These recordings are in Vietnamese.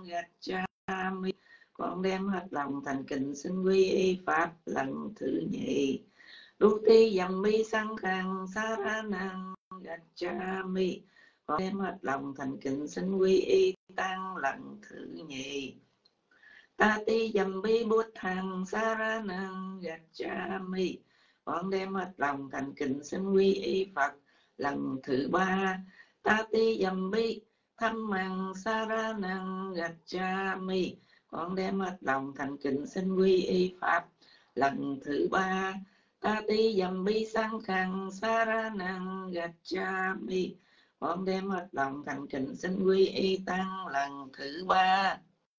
gacchami. Con đem hết lòng thành kính xin quy y pháp lần thứ nhì. Duti yammi sanghang saranang gacchami. Con đem hết lòng thành kính xin quy y tăng lần thứ nhì. Tati yammi buddhang saranang gacchami. Con đem hết lòng thành kính xin quy y Phật lần thứ ba. Tati yammi dhammang saranang gacchami. Con đem hết lòng thành kính xin quy y Pháp lần thứ ba. Tati yammi sanghang saranang gacchami. Con đem hết lòng thành kính xin quy y Tăng lần thứ ba.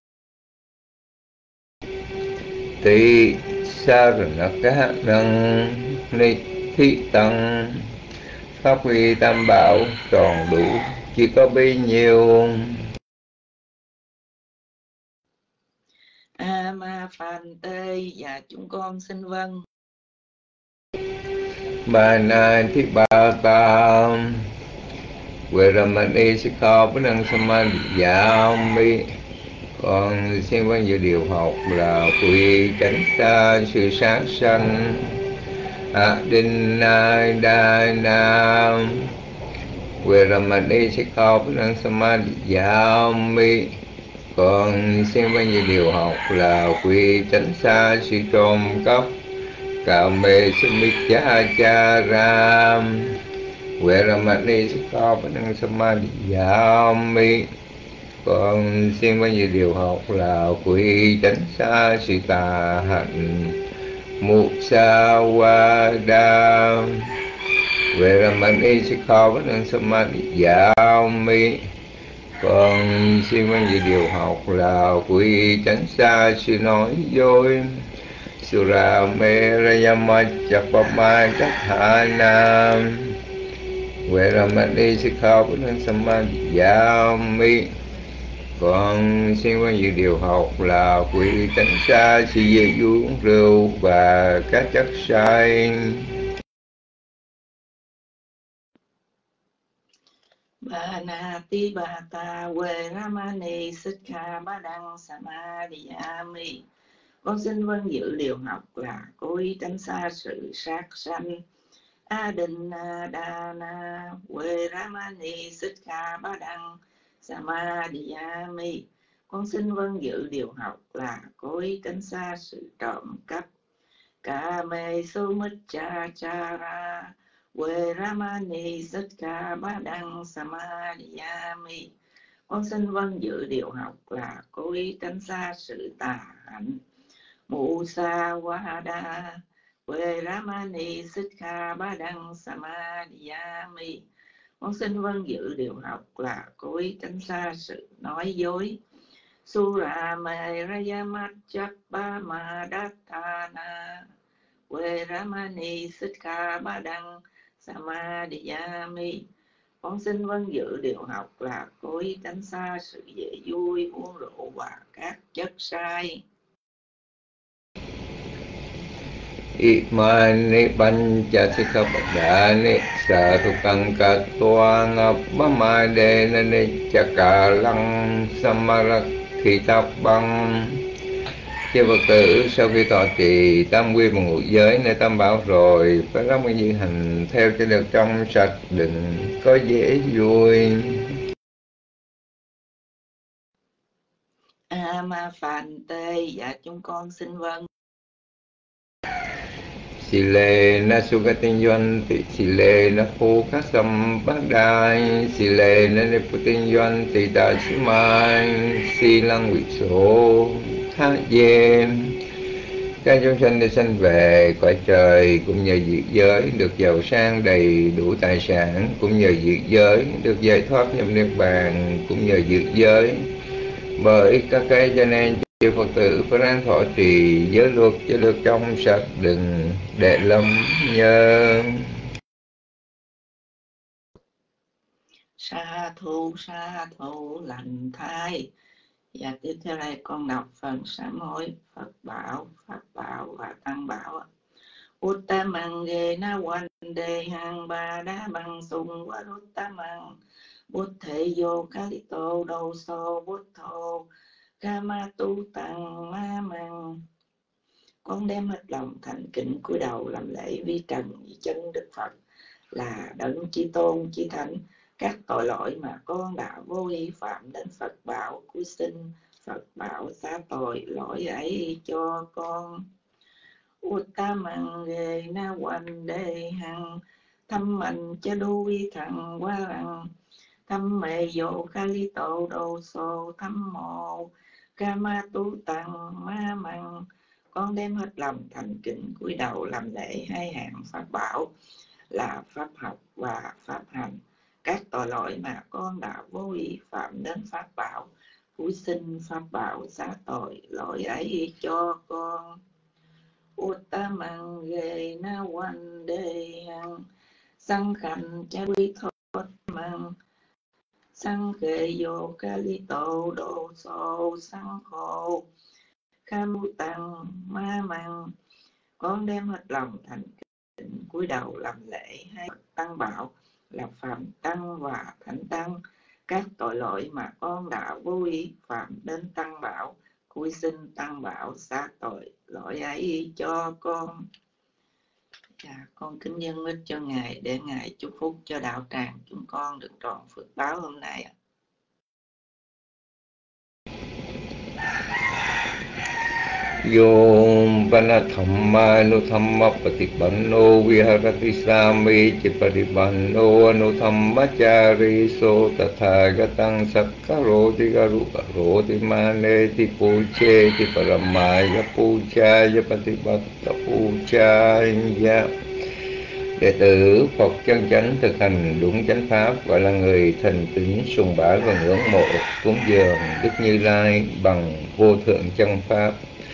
Tị saranaka năng ni thi tăng. Pháp quy tam bảo tròn đủ chỉ có bấy nhiêu. Ma Phan Tê và chúng con xin vâng. Bà na thi ba tam Veramani Sikkhapanang Samadhiyami. Con xin vâng dự điều học là quy chánh xa sự sát sanh Adinna Veramani Sikkhapanang Samadhiyami. Con xin vâng dự điều học là quy tránh xa sự trộm cắp Kame Samichachara Veramani Sikkhapanang Samadhiyami. Con xin vâng dự điều học là quy tránh xa sự tà hạnh Musawada Veramani Sikkhapanang Samadhiyami. Con xin vâng dự điều học là quy tránh xa sự nói dối Sura Merayama Chapama Chathana Veramani Sikkhapanang Samadhiyami. Con xin vâng dự điều học là quy tránh xa sự dễ uống rượu và các chất say. Bhanati Bhata Veramani Sikkhapadang Samadhiyami. Con xin vâng dự điều học là cố ý tránh xa sự sát sanh. Adinna Dana Veramani Sikkhapadang Samadhiyami. Con xin vâng dự điều học là cố ý tránh xa sự trộm cắp. Kame Samichachara Veramani Sikkhapadang Samadhiyami. Con xin vâng dự điều học là cố ý tránh xa sự tà hạnh. Musawada Veramani Sikkhapadang Samadhiyami. Con xin vâng dự điều học là cố ý tránh xa sự nói dối. Sura Merayamachapama Dattana Veramani Sikkhapadang Samadhiyami. Con xin vâng dự điều học là cố ý tránh xa sự dễ vui, uống rượu và các chất say. Imani pancha sikkhapadani satukang katwang appamadena nichakalang samarakhitabang. Chư Phật tử, sau khi thọ trì tam quy và ngũ giới nơi tam bảo rồi, phải ráng mới như hành theo cho được trong sạch, đừng có dễ vui. Ma Phan Tê và chúng con xin vâng. Sile na sugatinyanti, sile na phukasam badai, sile na niputinyanti dasimai, silang vị số tha dê. Các chúng sanh đi sanh về cõi trời cũng nhờ diệt giới được giàu sang đầy đủ tài sản, cũng nhờ diệt giới được giải thoát nhập niết bàn, cũng nhờ diệt giới. Bởi các cái cho nên chư Phật tử phải ráng thọ trì giới luật cho được trong sạch, đừng để lâm nhơ. Sa thu lành thai. Và tiếp theo đây con đọc phần sám hối Phật bảo, Pháp bảo và Tăng bảo. Uttamang ge na văn đề hằng ba đá bằng sung và uttamang bút thể vô kalito đầu so bút thô Kama tu tăng ma măng. Con đem hết lòng thành kính cúi đầu làm lễ vi trần vi chân Đức Phật là đấng chí tôn chí thánh. Các tội lỗi mà con đã vô ý phạm đến Phật bảo cúi xin Phật bảo xá tội lỗi ấy cho con. Uttamang ghê na quan đề hằng thâm mạnh cha đu vi thằng qua lăng thâm mê vô kha li tổ đồ sô thâm mộ kama tu tăng ma măng. Con đem hết lòng thành kính cúi đầu làm lễ hai hạng pháp bảo là pháp học và pháp hành. Các tội lỗi mà con đã vô ý phạm đến pháp bảo cúi xin pháp bảo xá tội lỗi ấy cho con. Uttamang ghê na quan đề hằng sang khanh cha quy thốt măng sang khê vô ca li tổ đồ sô sang khô kha mu tăng ma măng. Con đem hết lòng thành kính cúi đầu làm lễ hai tăng bảo là phạm tăng và thánh tăng. Các tội lỗi mà con đã vô ý phạm đến tăng bảo cúi xin tăng bảo xá tội lỗi ấy cho con. Con kính dâng mít cho Ngài để Ngài chúc phúc cho đạo tràng chúng con được trọn phước báo hôm nay. Yom Panathamma Anuthamma Patipanno Viharati Sami Chipadipanno Anuthammachari So Tathagatang Sakkaroti Garukaroti Maneti Pucheti Paramaya Puchaya Patipatta Puchaya. Đệ tử Phật chân chánh thực hành đúng chánh pháp gọi là người thành kính sùng bái và ngưỡng mộ cúng dường Đức Như Lai bằng vô thượng chân pháp.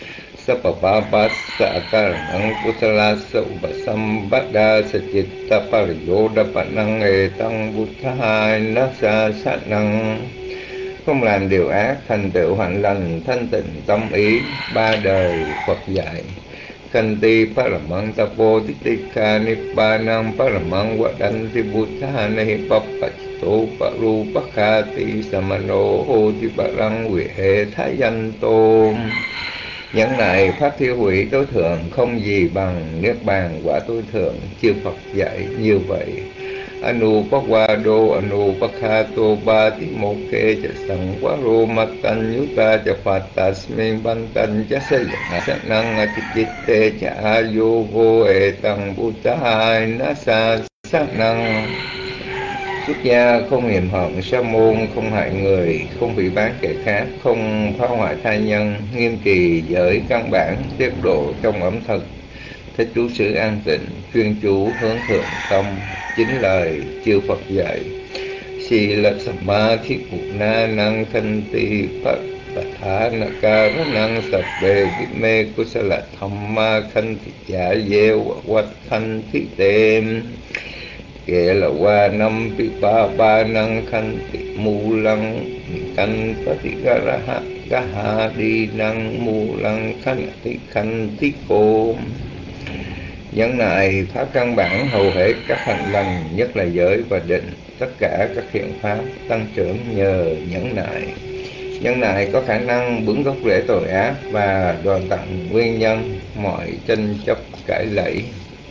Sapapapassa karanang kusala upasambada sacitta pariyoda panang etang buddhai nasa satnang. Không làm điều ác, thành tựu hạnh lành, thanh tịnh tâm ý, ba đời Phật dạy. Kanti paramang tapo titika nippanang paramang vadanti buddhanahi pappacito parupakati samano hoti parang vihe thayanto. Nhẫn nại pháp thiêu hủy tối thượng không gì bằng niết bàn quả tối thượng, chư Phật dạy như vậy. Anupakvado anupakhato bati moke cha sangvaro matan yuta cha patasmin bantan cha sayanang atichitte cha ayogo etang buddhai nasa sanang. Xuất gia không hiềm hận, sa môn không hại người, không bị bán kẻ khác, không phá hoại tha nhân, nghiêm trì giới căn bản, tiếp độ trong ẩm thực, thích trú sự an tịnh, chuyên chú hướng thượng tâm, chính lời chư Phật dạy. Sila samadhi guna năng khanti pathanaka năng sabbe vimme kusala thamma khanti jayev vathanti tem. Kệ là qua năm bị ba năng khanh tị mù lăng khanh pati gaha đi năng mù lăng khanh tị cô. Nhẫn nại pháp căn bản hầu hết các hành lành, nhất là giới và định, tất cả các thiện pháp tăng trưởng nhờ nhẫn nại. Nhẫn nại có khả năng bứng gốc rễ tội ác và đoạn tận nguyên nhân mọi tranh chấp cãi lẫy.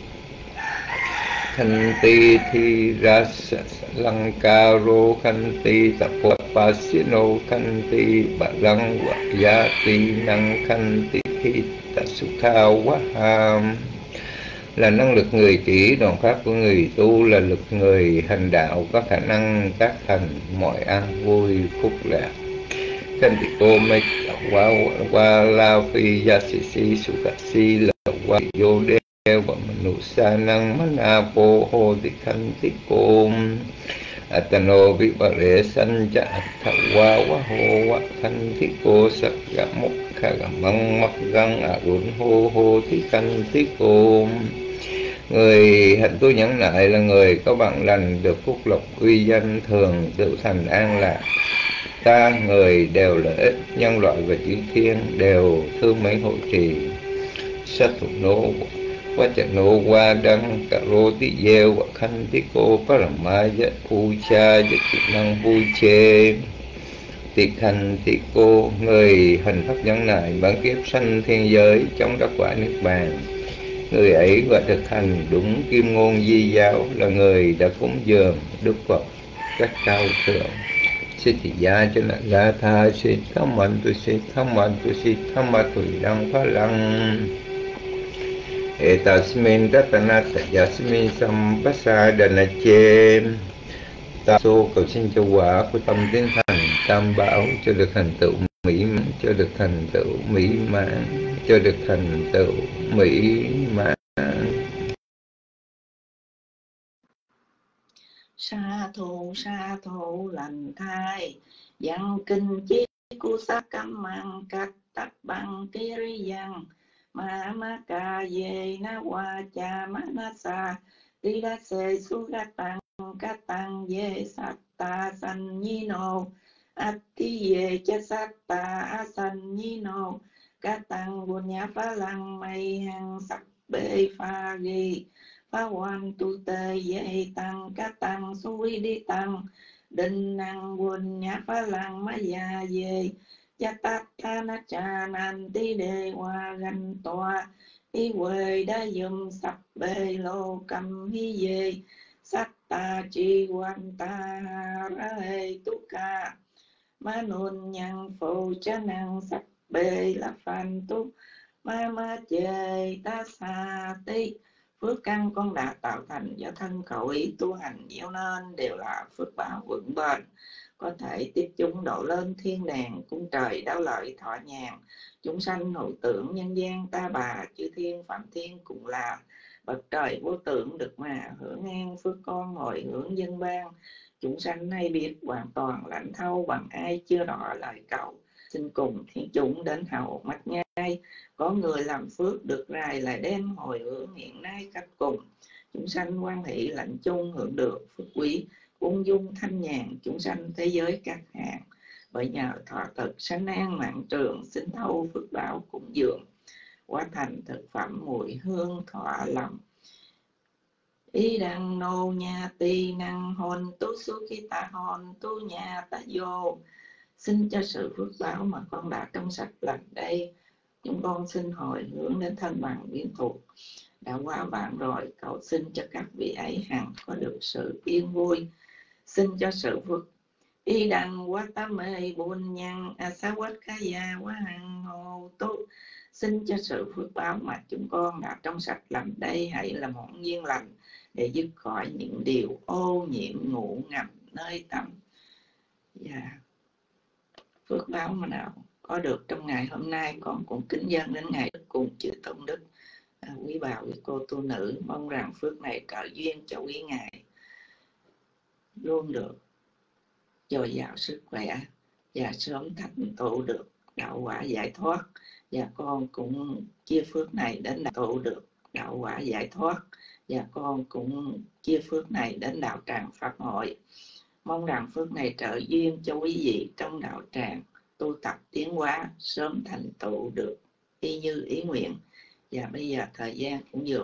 Khanti thi rasa lankaro khanti tapapasino khanti barang vayati năng khanti hita sukhawaham. Là năng lực người chỉ, đoạn pháp của người tu là lực người hành đạo có khả năng tác thành mọi an vui phúc lạc. Khanti cô mê qua lao phi yasisi sukasi là qua vô đế và manusa năng manapo hoti khanti kom atano vipare sancha athawa waho wa khanti ko sakya mokha gamang makgang arun ho thi khanti kom. Người hạnh tu nhẫn nại là người có bằng lành, được phúc lộc uy danh, thường tự thành an lạc. Ta người đều lợi ích, nhân loại và chư thiên đều thương mến hộ trì. Sát thủ nô Vachano Vadang Karoti Yeo Khanti Ko Paramaya Pucha Năng Puche. Tỳ Khanh Tỳ Cô, người hành pháp nhẫn nại, bản kiếp sanh thiên giới, chống đắc quả niết bàn. Người ấy và thực hành đúng kim ngôn di giáo, là người đã cúng dường Đức Phật cách cao thượng. Sithiya Chana Gatha Sithamantu Sithamantu Sithamatu Đăng Phá Lăng Etasmin Tatana Sayasmin Sampasadana Che. Ta số cầu xin cho quả của tâm tiến thành tam bảo cho được thành tựu mỹ mãn, cho được thành tựu mỹ mãn, cho được thành tựu mỹ mãn. Sa thù lành thai văn kinh chi cu sát cam mang cách tắc bằng ký ri văn ma ca về na wa cha ma na sa ti đa se su ga tăng ca tăng về sát ta san nhi nô ati về cha sát ta a san nhi nô ca tăng buồn nhã phá lăng mây hằng sắc bê pha ghi phá quan tu tê dây tăng cá tăng suy đi tăng định năng quân nhã phá lăng má già về cha tát tha na cha nan tí đề hoa ganh toa ý quê đã dùm sắp bê lô cầm hi về sắc ta chi quan ta ra hê tu ca má nôn nhang phù cha năng sắp bê là phan tu ma chê ta sa tí. Phước căn con đã tạo thành do thân khẩu ý tu hành gieo nên đều là phước báo vững bền, có thể tiếp chúng độ lên thiên đàng, cung trời đáo lợi thọ nhàn, chúng sanh hội tưởng nhân gian ta bà, chư thiên phạm thiên cùng là bậc trời vô tưởng được mà hưởng an phước con ngồi hưởng dân ban. Chúng sanh nay biết hoàn toàn lãnh thâu bằng ai chưa rõ lời cầu, xin cùng thiên chúng đến hầu mắt nhai. Có người làm phước được rài lại đem hồi hướng hiện nay cách cùng. Chúng sanh quan hỷ lãnh chung hưởng được phước quý, ung dung thanh nhàn, chúng sanh thế giới các hạng. Bởi nhờ thọ thực sanh an mạng trường, xin thâu phước báo cúng dường, hóa thành thực phẩm mùi hương thọ lòng. Ý đăng nô nhà tì năng hồn tu su khi ta hồn tu nhà ta vô. Xin cho sự phước báo mà con đã trong sạch lần đây, chúng con xin hồi hướng đến thân bằng biến thuộc đã qua bạn rồi, cầu xin cho các vị ấy hằng có được sự yên vui. Xin cho sự phước y đăng quá tá mê buôn nhân sa quát khá gia quá hằng hồ tốt. Xin cho sự phước báo mà chúng con đã trong sạch làm đây hãy là một duyên lành để dứt khỏi những điều ô nhiễm ngủ ngầm nơi tâm. Phước báo mà nào có được trong ngày hôm nay, con cũng kính dâng đến ngày cùng chư tôn đức quý bà quý cô tu nữ, mong rằng phước này trợ duyên cho quý ngài luôn được dồi dào sức khỏe và sớm thành tựu được đạo quả giải thoát. Và con cũng chia phước này đến đạo tựu được đạo quả giải thoát, và con cũng chia phước này đến đạo tràng pháp hội. Mong rằng phước này trợ duyên cho quý vị trong đạo tràng tu tập tiến hóa, sớm thành tựu được y như ý nguyện. Và bây giờ thời gian cũng vừa.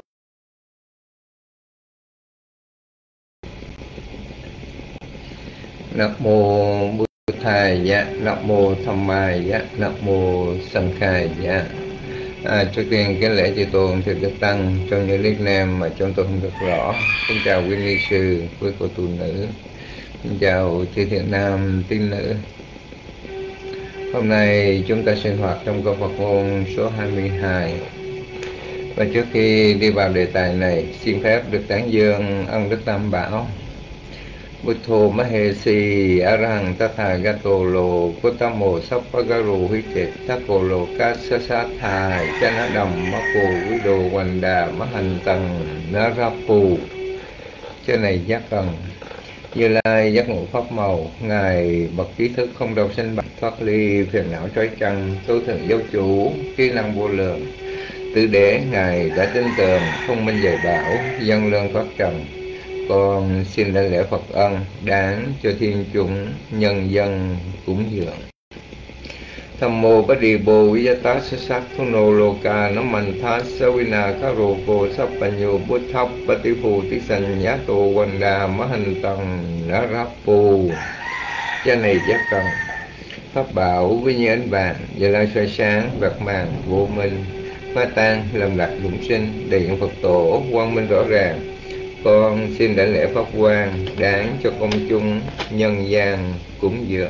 Nam mô Bụt Thầy, Nam mô Tham Mai, Nam mô Sanh Khai. Trước tiên cái lễ chư tôn thì được tăng trong những nick name mà chúng tôi không được rõ. Xin chào quý ni sư, quý cô tu nữ, xin chào chư thiện nam tín nữ. Hôm nay chúng ta sinh hoạt trong câu Phật ngôn số 22. Và trước khi đi vào đề tài này, xin phép được tán dương ân đức Tam Bảo. Buddho Mahesi Arahang Tathagato Lo Kotamo Sappagaru Hiket Thako Lo Kasasathai Chanadam Mako Vido Wanda Mahantang Narapu. Trên này giác cần Như Lai giác ngộ pháp màu, ngài bậc trí thức không đâu sinh bạch, thoát ly phiền não trói chăng, tối thượng giáo chủ, trí năng vô lượng. Tự đế ngài đã tin tưởng, thông minh dạy bảo, dân lương thoát trần. Con xin đảnh lễ Phật ân đáng cho thiên chúng nhân dân cúng dường. Tham mô bát đi bồ vijata sát thuno loka namantha savina karoko sappanyo buddhap patipu tisan yato wanda mahantang narapu. Cha này giác cần pháp bảo với như ánh vàng, Như Lai soi sáng bạc màn vô minh, phá tan lầm lạc dụng sinh, đầy hiện Phật tổ quang minh rõ ràng. Con xin đảnh lễ pháp quang đáng cho công chúng nhân gian cúng dường.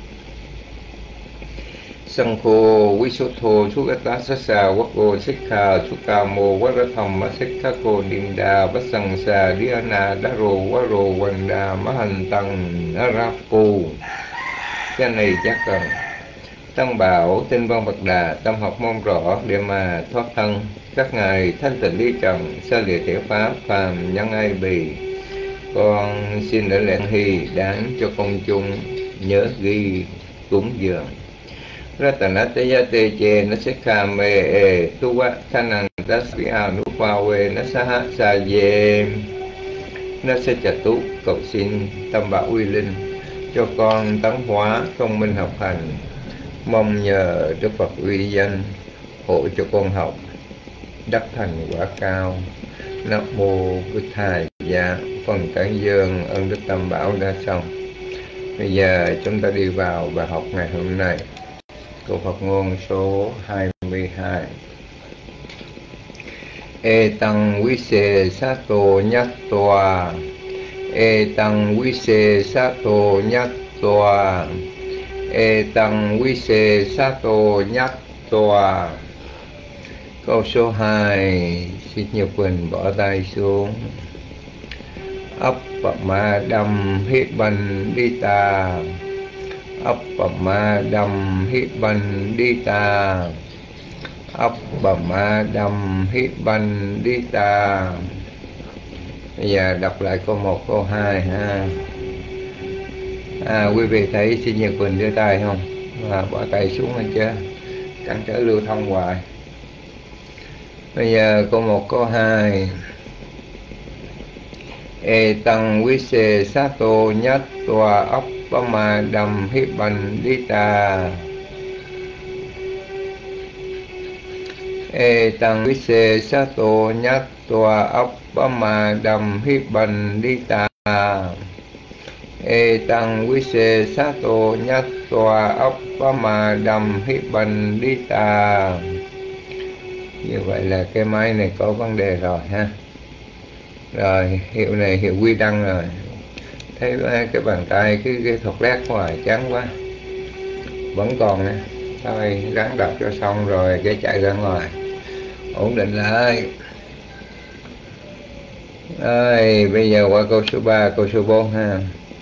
Sanh khô quý số thô chú gát tá sát xà quát cô xích khà chú cà mô quát rá thầm má xích khá cô điên đà bát sằng xà đi na đá rô quá rô quanh đà má hành tăng á rá phù. Cái này chắc cần Tăng bảo tinh văn Bậc Đà tâm học mong rõ để mà thoát thân. Các ngài thanh tịnh lý trần xa lìa thể pháp phàm nhân ai bì. Con xin đảnh lễ hy đáng cho công chúng nhớ ghi cúng dường. Ratanataya che nasikha me e tuwa thanang tasviha nupawe nasaha sa ye nasachatu. Cầu xin tâm bảo uy linh cho con tấn hóa thông minh học hành, mong nhờ Đức Phật uy danh hộ cho con học đắc thành quả cao. Nam mô Bụt Thầy. Dạ, phần tán dương ơn Đức Tam Bảo đã xong. Bây giờ chúng ta đi vào bài học ngày hôm nay. Câu Phật ngôn số 22. E tăng quý xê sát tô nhất tòa. E tăng quý xê sát tô nhất tòa. E tăng quý xê sát tô nhất tòa. Câu số 2. Xin Nhật Quỳnh bỏ tay xuống. Ấp ma đâm hít banh đi ta. Ấp ma đâm hít banh đi ta. Ấp ma đâm hít banh đi ta. Bây giờ đọc lại câu 1, câu 2 ha. Quý vị thấy Xin Nhật Quỳnh đưa tay không? Bỏ tay xuống hết chưa? Cản trở lưu thông hoài. Bây giờ câu 1, câu 2. E tăng quý xê sát tô nhất tòa ấp ma đâm hít banh đi ta. E tăng quý xê sát tô nhất tòa ấp ma đâm hít banh đi ta. E tăng quý xê sát tô nhất tòa ấp ma đâm hít banh đi ta. Như vậy là cái máy này có vấn đề rồi ha. Rồi hiệu này hiệu quy đăng rồi. Thấy cái bàn tay cái thuật lát ngoài chán quá. Vẫn còn nè. Thôi ráng đọc cho xong rồi cái chạy ra ngoài. Ổn định lại. Rồi bây giờ qua câu số 3, câu số 4 ha.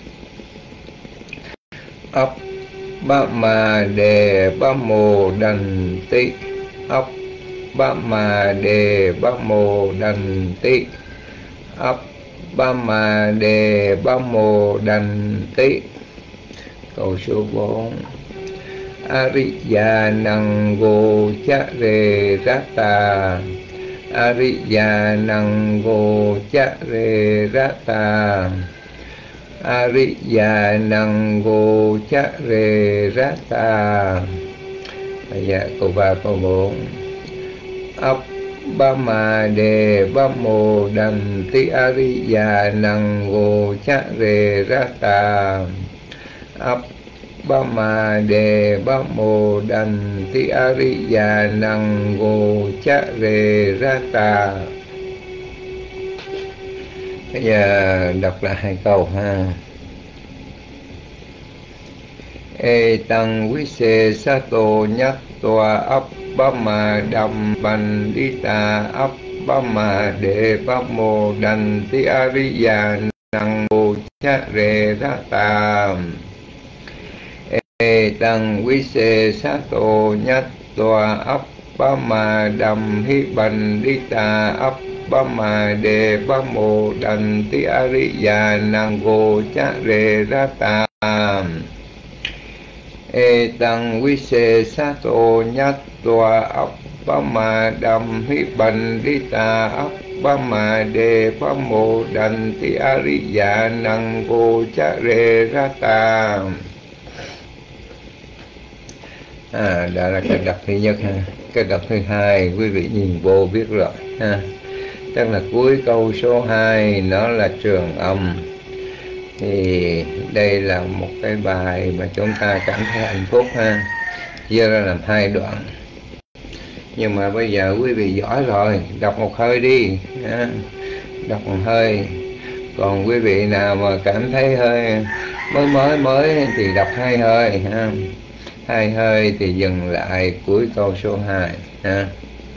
Ấp bá ma đề bá mô đành tí. Ấp bá ma đề bá mô đành tí. Ấp bá ma đề bá mô đành tí. Câu số 4. Ariya năng vô chá rê rata. Ariya năng vô chá rê rata. Ariya năng vô chá rê rata. Bây giờ câu 3, câu 4. Ấp bá ma đề bá mô đành tí. Ariya năng vô chá rê rata. Ấp bá ma đề bá mô đành tí. Ariya năng vô chá rê rata. Bây giờ đọc lại 2 câu ha. E tăng quý xê sát tô nhất tòa ấp bá ma đâm banh đi ta. Ấp bá ma đề bá mô đành tí. Ariya năng vô chá rê rata. E tăng quý xê sát tô nhất tòa ấp bá ma đâm hít banh đi ta. Ấp bá ma đề bá mô đành tí. Ariya năng vô chá rê rata. E tăng quý xê sát tô nhất tòa ấp bá ma đâm hít banh đi ta. Ấp bá ma đề bá mô đành tí. Ariya năng vô chá rê rata. Đó là cái đọc thứ nhất ha. Cái đọc thứ hai quý vị nhìn vô biết rồi ha. Tức là cuối câu số 2 nó là trường âm. Thì đây là một cái bài mà chúng ta cảm thấy hạnh phúc ha, chia ra làm hai đoạn. Nhưng mà bây giờ quý vị giỏi rồi, đọc một hơi đi ha. Đọc một hơi. Còn quý vị nào mà cảm thấy hơi mới thì đọc hai hơi ha. Hai hơi thì dừng lại cuối câu số 2 ha.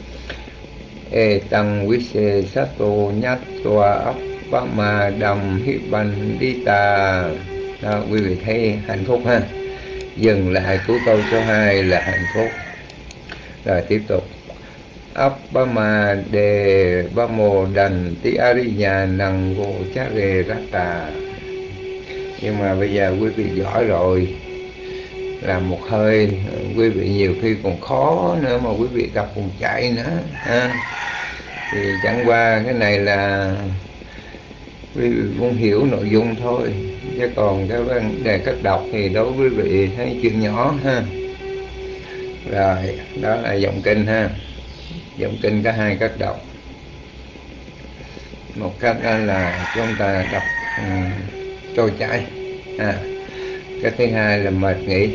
E tăng quý xê sát tô nhát toa ấp bá ma đầm hi bành đi tà. Đó, quý vị thấy hạnh phúc ha. Dừng lại cuối câu số 2 là hạnh phúc. Rồi tiếp tục. Ấp bá ma đề bá mô đành tí ariya năng vô chá rê rát tà. Nhưng mà bây giờ quý vị giỏi rồi, làm một hơi. Quý vị nhiều khi còn khó nữa mà quý vị đọc còn chạy nữa ha. Thì chẳng qua cái này là quý vị muốn hiểu nội dung thôi, chứ còn cái vấn đề cách đọc thì đối với quý vị thấy chuyện nhỏ ha. Rồi đó là giọng kinh ha. Giọng kinh có hai cách đọc. Một cách là chúng ta đọc trôi chảy, cái thứ hai là mệt nghỉ.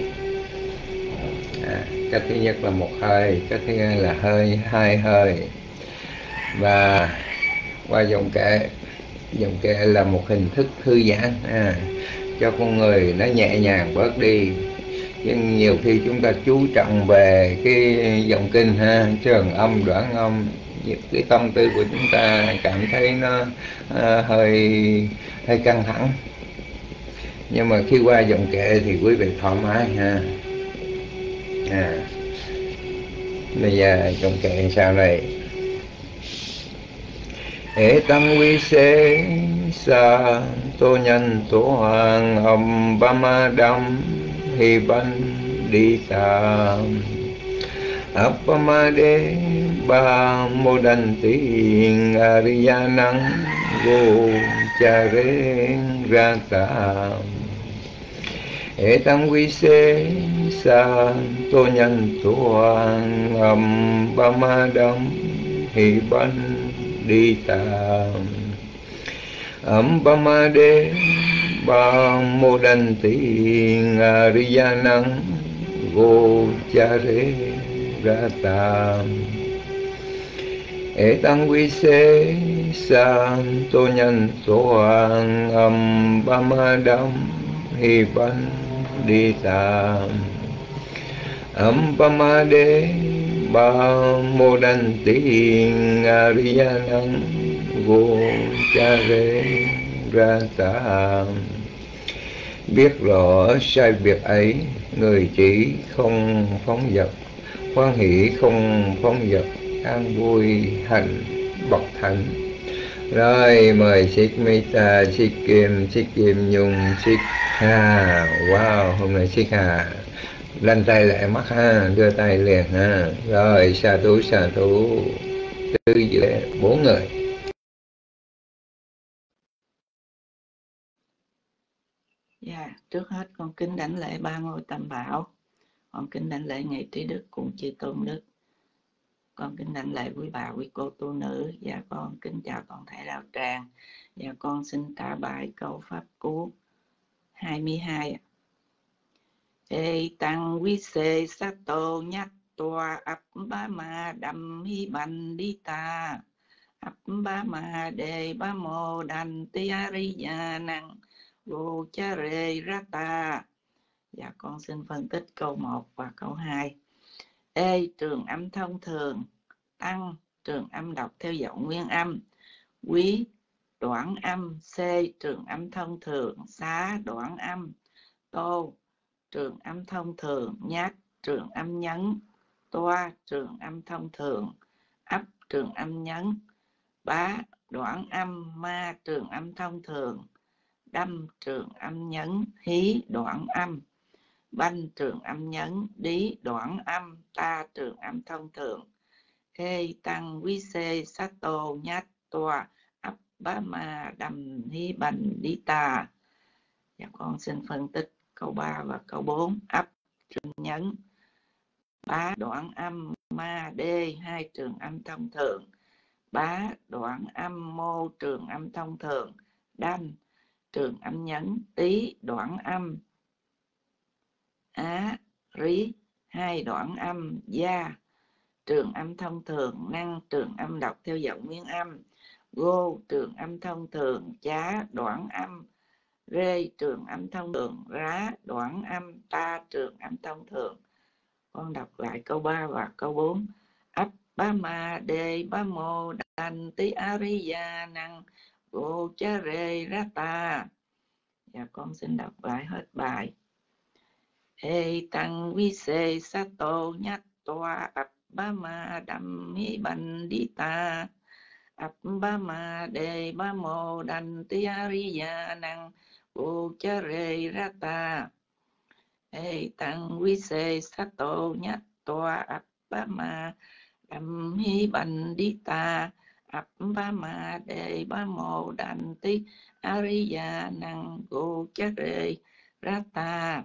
Cái thứ nhất là một hơi, cái thứ hai là hai hơi. Và qua giọng kệ là một hình thức thư giãn cho con người nó nhẹ nhàng bớt đi. Nhưng nhiều khi chúng ta chú trọng về cái giọng kinh ha, trường âm, đoạn âm, cái tâm tư của chúng ta cảm thấy nó hơi căng thẳng. Nhưng mà khi qua giọng kệ thì quý vị thoải mái ha. Bây giờ giọng kệ sao đây? Ê tăng vi xế sa tô nhân tô hoàng âm ba ma đam hi ban đi ta appama đế ba mô đan tình ariya năng vô cha rê ra ta. Ê tăng vi xế sa tô nhân tô hoàng âm ba ma đam hi ban đi ta Ambama đế ba mô đan tình ariya năng vô cha rê ra ta. E tăng vi xê sa tô nhân tô hoàng ambama đam hi ban đi ta Ambama đế ba mô đan tình ariya năng vô cha rê ra ta. Biết rõ sai việc ấy, người chỉ không phóng dật, hoan hỷ không phóng dật, an vui hạnh bậc thánh. Rồi mời Sikh Mita, Sikh Kim Nhung, Sikh Hà. Wow, hôm nay Sikh Hà lăn tay lại mắt ha, đưa tay liền ha. Rồi sa thú tư giữa 4 người. Trước hết con kính đảnh lễ ba ngôi tam bảo. Con kính đảnh lễ ngài Trí Đức cùng chư tôn đức. Con kính đảnh lễ quý bà quý cô tu nữ. Và con kính chào toàn thể đạo tràng. Và con xin trả bài câu pháp cú 22. Ê tăng quý xê sát tô nhát toa ấp ba ma đầm hi bành đi ta ấp ba ma đề ba mô đành ti ariya năng vô cha rê ra ta. Và con xin phân tích câu 1 và câu 2. Ê trường âm thông thường, tăng trường âm đọc theo giọng nguyên âm, quý đoạn âm, c trường âm thông thường, xá đoạn âm, tô trường âm thông thường, nhát trường âm nhấn, toa trường âm thông thường, ấp trường âm nhấn, bá đoạn âm, ma trường âm thông thường, đâm trường âm nhấn, hí đoạn âm, banh trường âm nhấn, đí đoạn âm, ta trường âm thông thường. Ê tăng quý xê sát tô nhát toa ấp bá ma đầm hí bành đi ta. Và con xin phân tích câu 3 và câu 4. Ấp trường nhấn, bá đoạn âm, ma đê hai trường âm thông thường, bá đoạn âm, mô trường âm thông thường, đanh trường âm nhấn, tí đoạn âm, á, rí, 2 đoạn âm, gia, trường âm thông thường, năng, trường âm đọc theo giọng nguyên âm, gô, trường âm thông thường, chá, đoạn âm, rê, trường âm thông thường, rá, đoạn âm, ta, trường âm thông thường. Con đọc lại câu 3 và câu 4. Ấp ba ma đề ba mô đàn tí ariya năng gô chá rê rá ta. Và con xin đọc lại hết bài. Ê tăng vi sê sa tô nhát toa ấp ba ma đam mi ban đi ta. Ấp ba ma đề ba mô đàn tí ariya năng gô chá rê rá ta. Ê tăng vi sê sa tô nhát toa ấp ba ma đam mi ban đi ta. Ấp ba ma đề ba mô đàn tí ariya năng gô chá rê rá ta.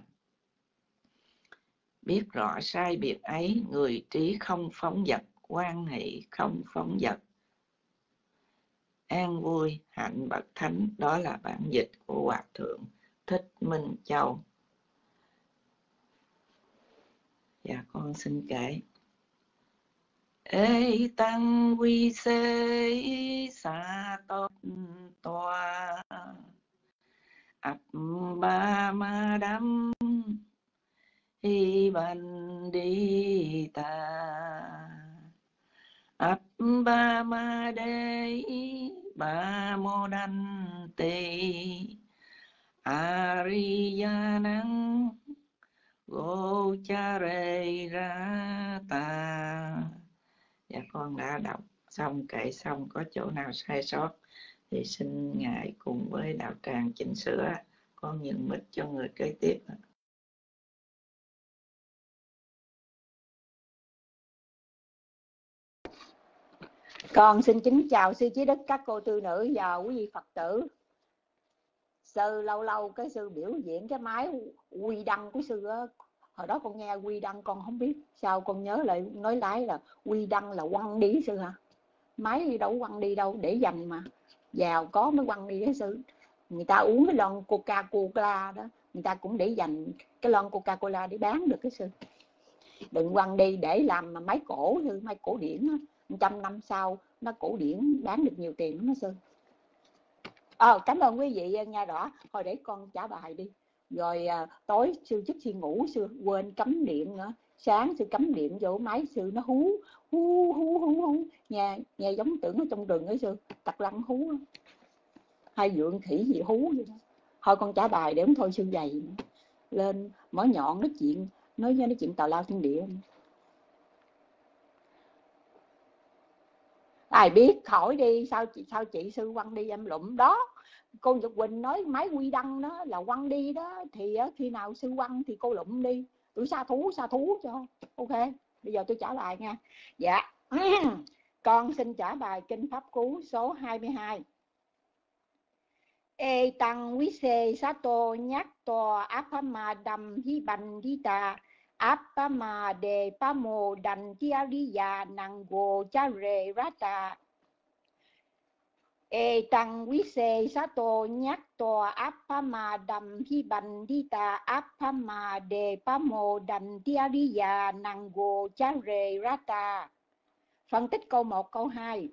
Biết rõ sai biệt ấy, người trí không phóng dật, quan hệ không phóng dật. An vui, hạnh bậc thánh, đó là bản dịch của Hòa Thượng Thích Minh Châu. Dạ con xin kể. Ê tăng quy xê sa tốt toa ập ba ma đam hi ban đi ta. Ấp ba ma đê ba mô đanh tê ariya năng gô cha rê ra ta. Dạ con đã đọc xong, kể xong, có chỗ nào sai sót thì xin Ngài cùng với đạo tràng chỉnh sửa. Con nhường mic cho người kế tiếp. Con xin kính chào sư trí đức, các cô tư nữ và quý vị Phật tử. Sư lâu lâu cái sư biểu diễn cái máy quy đăng của sư á, hồi đó con nghe quy đăng con không biết sao con nhớ lại nói lái là quy đăng là quăng đi sư hả? Máy đâu quăng đi đâu, để dành mà, giàu có mới quăng đi đó sư. Người ta uống cái lon Coca-Cola đó, người ta cũng để dành cái lon Coca-Cola để bán được cái sư. Đừng quăng đi để làm mà máy cổ sư, máy cổ điển á, 100 năm sau nó cổ điển bán được nhiều tiền lắm đó sư. Cảm ơn quý vị nghe rõ. Thôi để con trả bài đi. Rồi tối sư trước khi ngủ sư quên cắm điện nữa. Sáng sư cắm điện vô máy sư nó hú hú hú hú hú. Nghe giống tưởng ở trong rừng ấy sư. Tặc lăng hú. Hay vượng khỉ gì hú vậy đó. Thôi con trả bài để không thôi sư dày lên mở nhọn nói chuyện, nói chuyện tào lao thiên địa. Ai biết hỏi đi, sao chị sư quăng đi em lụm đó. Cô Nhật Quỳnh nói máy quy đăng đó là quăng đi đó, thì khi nào sư quăng thì cô lụm đi. Tôi sa thú cho. Ok, bây giờ tôi trả bài nha. Dạ. Con xin trả bài Kinh Pháp Cú số 22. Ê tăng quý xê sát tô nhắc tô áp ma đầm hi bành hi ta áp ma đề pa mô đành chia đi già năng gồ cha rê rata. Ê tăng quý xê sát tô nhắc tô áp ma đầm hi bành hi ta áp ma đề pa mô đành chia đi già năng gồ cha rê rata. Phân tích câu 1, câu 2.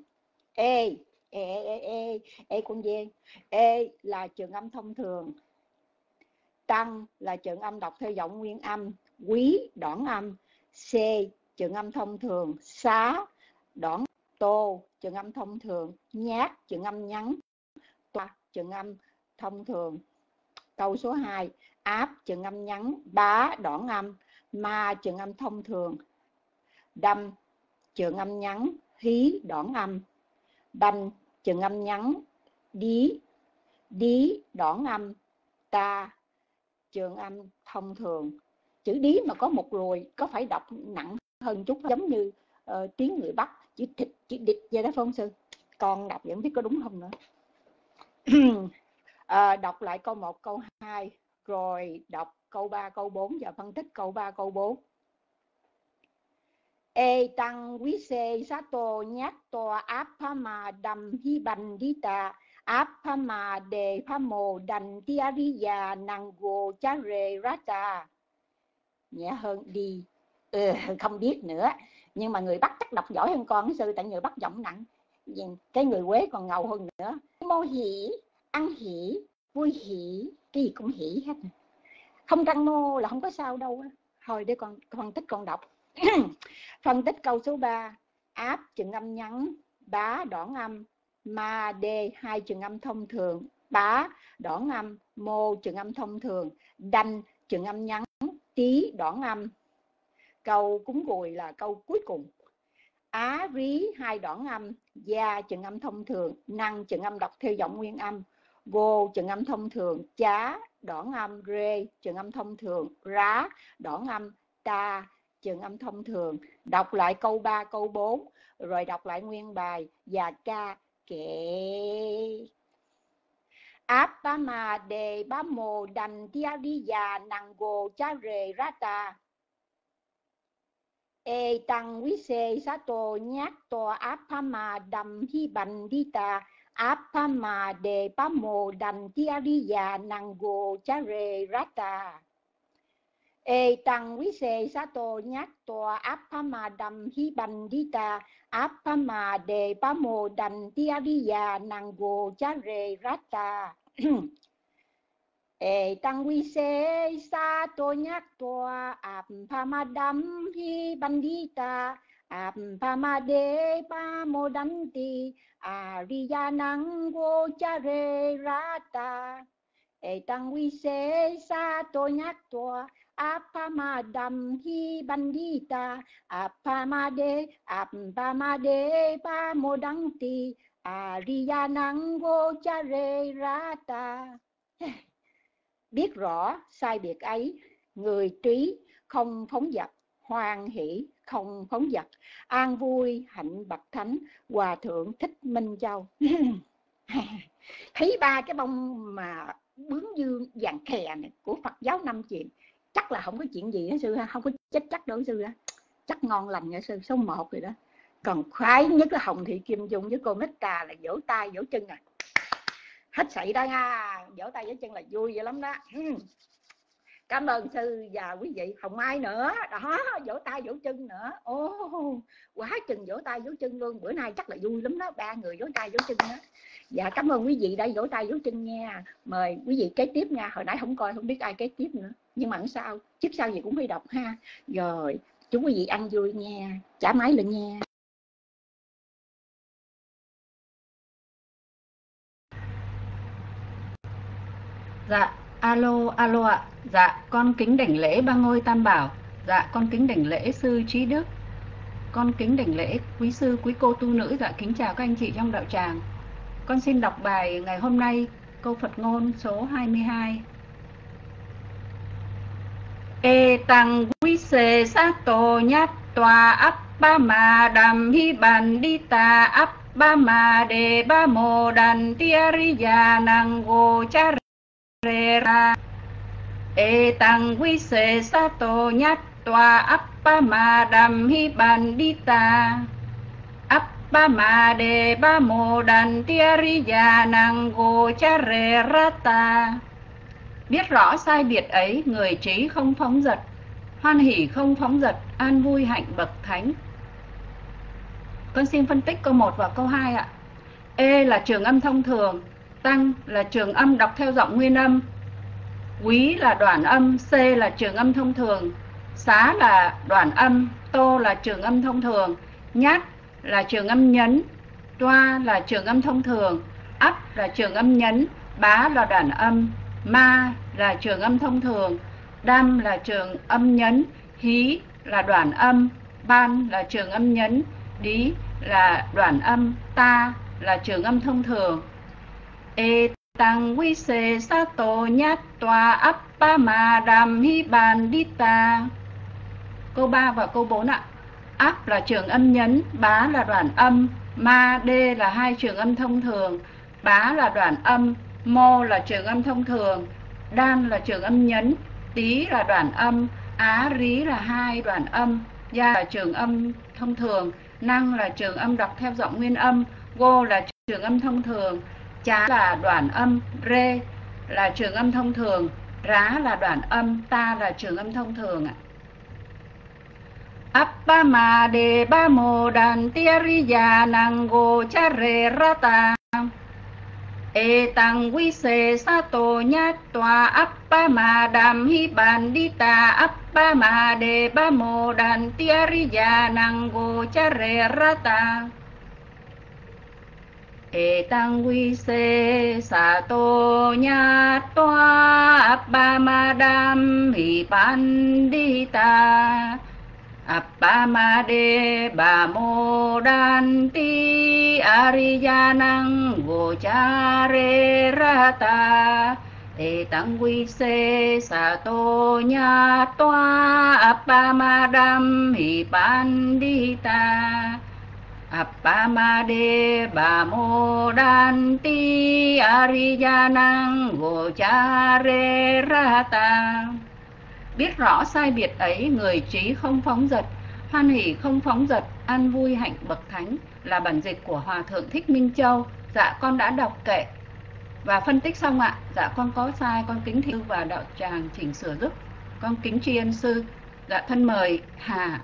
Ê con dê. Ê là trường âm thông thường. Tăng là trường âm đọc theo giọng nguyên âm. Quý đoạn âm. C trường âm thông thường. Xá đoạn tô trường âm thông thường. Nhát trường âm ngắn. Toa trường âm thông thường. Câu số 2. Áp trường âm ngắn. Bá đoạn âm. Ma trường âm thông thường. Đâm trường âm ngắn. Hí đoạn âm. Banh trường âm ngắn. Đí đoạn âm. Ta trường âm thông thường. Chữ đí mà có một ruồi có phải đọc nặng hơn chút, giống như tiếng người Bắc chữ thịt chữ địch vậy đó phong sư. Con đọc vẫn biết có đúng không nữa. Đọc lại câu 1, câu 2 rồi đọc câu 3, câu 4 và phân tích câu 3, câu 4. Ê tăng quý xê sát tô nhát tô áp ma đầm hi bành đi ta áp pha mà đề pha mồ đành tiariya năng gồ chá rê rata. Nhẹ hơn đi. Không biết nữa, nhưng mà người Bắc chắc đọc giỏi hơn con sư, tại người Bắc giọng nặng, cái người Quế còn ngầu hơn nữa. Mô hỷ, ăn hỷ, vui hỷ, cái gì cũng hỷ hết. Không răng mô là không có sao đâu. Thôi để con phân tích con đọc. Phân tích câu số 3. Áp chừng âm ngắn, bá đoạn âm, ma đê hai chừng âm thông thường, bá đoạn âm, mô chừng âm thông thường, đanh chừng âm ngắn, tí đoạn âm. Câu cúng cùi là câu cuối cùng. Á rí hai đoạn âm, gia chừng âm thông thường, năng chừng âm đọc theo giọng nguyên âm, gô chừng âm thông thường, chá đoạn âm, rê chừng âm thông thường, rá đoạn âm, ta chừng âm thông thường. Đọc lại câu 3, câu 4, rồi đọc lại nguyên bài và ca kệ. Áp bá mà đề bá mồ đành tia đi già năng gô chá rê rata. E tăng quý xê xá tô nhát tô áp phá mà đầm hi bành đi ta áp phá mà đề bá mồ đành tia đi già năng gô chá rê rata. E tăng quý xê xá tô nhát tô áp phá mà đầm hi bành đi ta áp phá mà đề bá mồ đành tia đi già năng gô chá rê rata. E tăng quy xê sa tô nhát tô áp phá mà đâm hi bandita áp phá mà đê ba mô đắn ti riya năng vô cha rê rata. E tăng quy xê sa tô nhát tô áp phá mà đâm hi bandita áp phá mà đê ba mô đắn ti riya năng vô cha rê rata. Biết rõ sai biệt ấy, người trí không phóng dật, hoan hỷ không phóng dật, an vui hạnh bậc thánh, Hòa Thượng Thích Minh Châu. Thấy ba cái bông mà bướm dương vàng khè này của Phật giáo Năm Chiền, chắc là không có chuyện gì đó sư ha, không có chết chắc đâu sư ha, chắc ngon lành nha sư, số 1 rồi đó. Còn khoái nhất là Hồng Thị Kim Dung với cô Meta là vỗ tay vỗ chân à. Hết sảy đó nha, vỗ tay vỗ chân là vui vậy lắm đó. Cảm ơn sư và quý vị. Không ai nữa đó, vỗ tay vỗ chân nữa. Quá chừng vỗ tay vỗ chân luôn. Bữa nay chắc là vui lắm đó, 3 người vỗ tay vỗ chân đó. Dạ cảm ơn quý vị đã vỗ tay vỗ chân nha. Mời quý vị kế tiếp nha. Hồi nãy không coi, không biết ai kế tiếp nữa, nhưng mà sao tiếp sau gì cũng phải đọc ha. Rồi chúc quý vị ăn vui nha. Trả máy lên nha. Dạ, alo ạ. Dạ, con kính đảnh lễ Ba Ngôi Tam Bảo. Dạ, con kính đảnh lễ sư Trí Đức. Con kính đảnh lễ quý sư, quý cô tu nữ. Dạ, kính chào các anh chị trong đạo tràng. Con xin đọc bài ngày hôm nay, câu Phật ngôn số 22. E tăng quý xê sát tô nhát tòa áp ba mà đàm hi bàn đi ta áp ba mà đề ba mô đàn tia ri già năng gô cha rê ra. E tăng quý xê sát tô nhát tòa áp ba mà đàm hi bàn đi ta áp ba mà đề ba mô đàn tia ri già năng gô cha rê ra ta. Biết rõ sai biệt ấy, người trí không phóng dật, hoan hỷ không phóng dật, an vui hạnh bậc thánh. Con xin phân tích câu 1 và câu 2 ạ. E là trường âm thông thường, tăng là trường âm đọc theo giọng nguyên âm, quý là đoạn âm, C là trường âm thông thường, xá là đoạn âm, tô là trường âm thông thường, nhát là trường âm nhấn, toa là trường âm thông thường, ắp là trường âm nhấn, bá là đoạn âm, ma là trường âm thông thường, đam là trường âm nhấn, hí là đoạn âm, ban là trường âm nhấn, đí là đoạn âm, ta là trường âm thông thường. E tăng quy xê sa tô nhát tòa áp ba mà đàm hi bàn đi ta. Câu 3 và câu 4 ạ. Áp là trường âm nhấn, bá là đoạn âm, ma đê là hai trường âm thông thường, bá là đoạn âm, mô là trường âm thông thường, đan là trường âm nhấn, tí là đoạn âm, á rí là hai đoạn âm, gia là trường âm thông thường, năng là trường âm đọc theo giọng nguyên âm, gô là trường âm thông thường, Chá là đoạn âm, rê là trường âm thông thường, rá là đoạn âm, ta là trường âm thông thường ạ. Appama de ba mô đàn tiariya nango chare rata e tăng quy xê sa tô nhát tòa appama đam hi bandita appama de ba mô đàn tiariya nango chare rata e tăng quy xê sa tô nhát tòa appama đam hi bandita Appamade Bamo Danti Ariyanang Gochare Rata Etang Vise Sato Nyatwa Appamadam Hipandita Appamade Bamo Danti Ariyanang Gochare Rata. Biết rõ sai biệt ấy, người trí không phóng dật, hoan hỷ không phóng dật, an vui hạnh bậc thánh là bản dịch của Hòa Thượng Thích Minh Châu. Dạ con đã đọc kệ và phân tích xong ạ. Dạ con có sai, con kính thi và đạo tràng chỉnh sửa giúp. Con kính tri ân sư. Dạ thân mời Hà.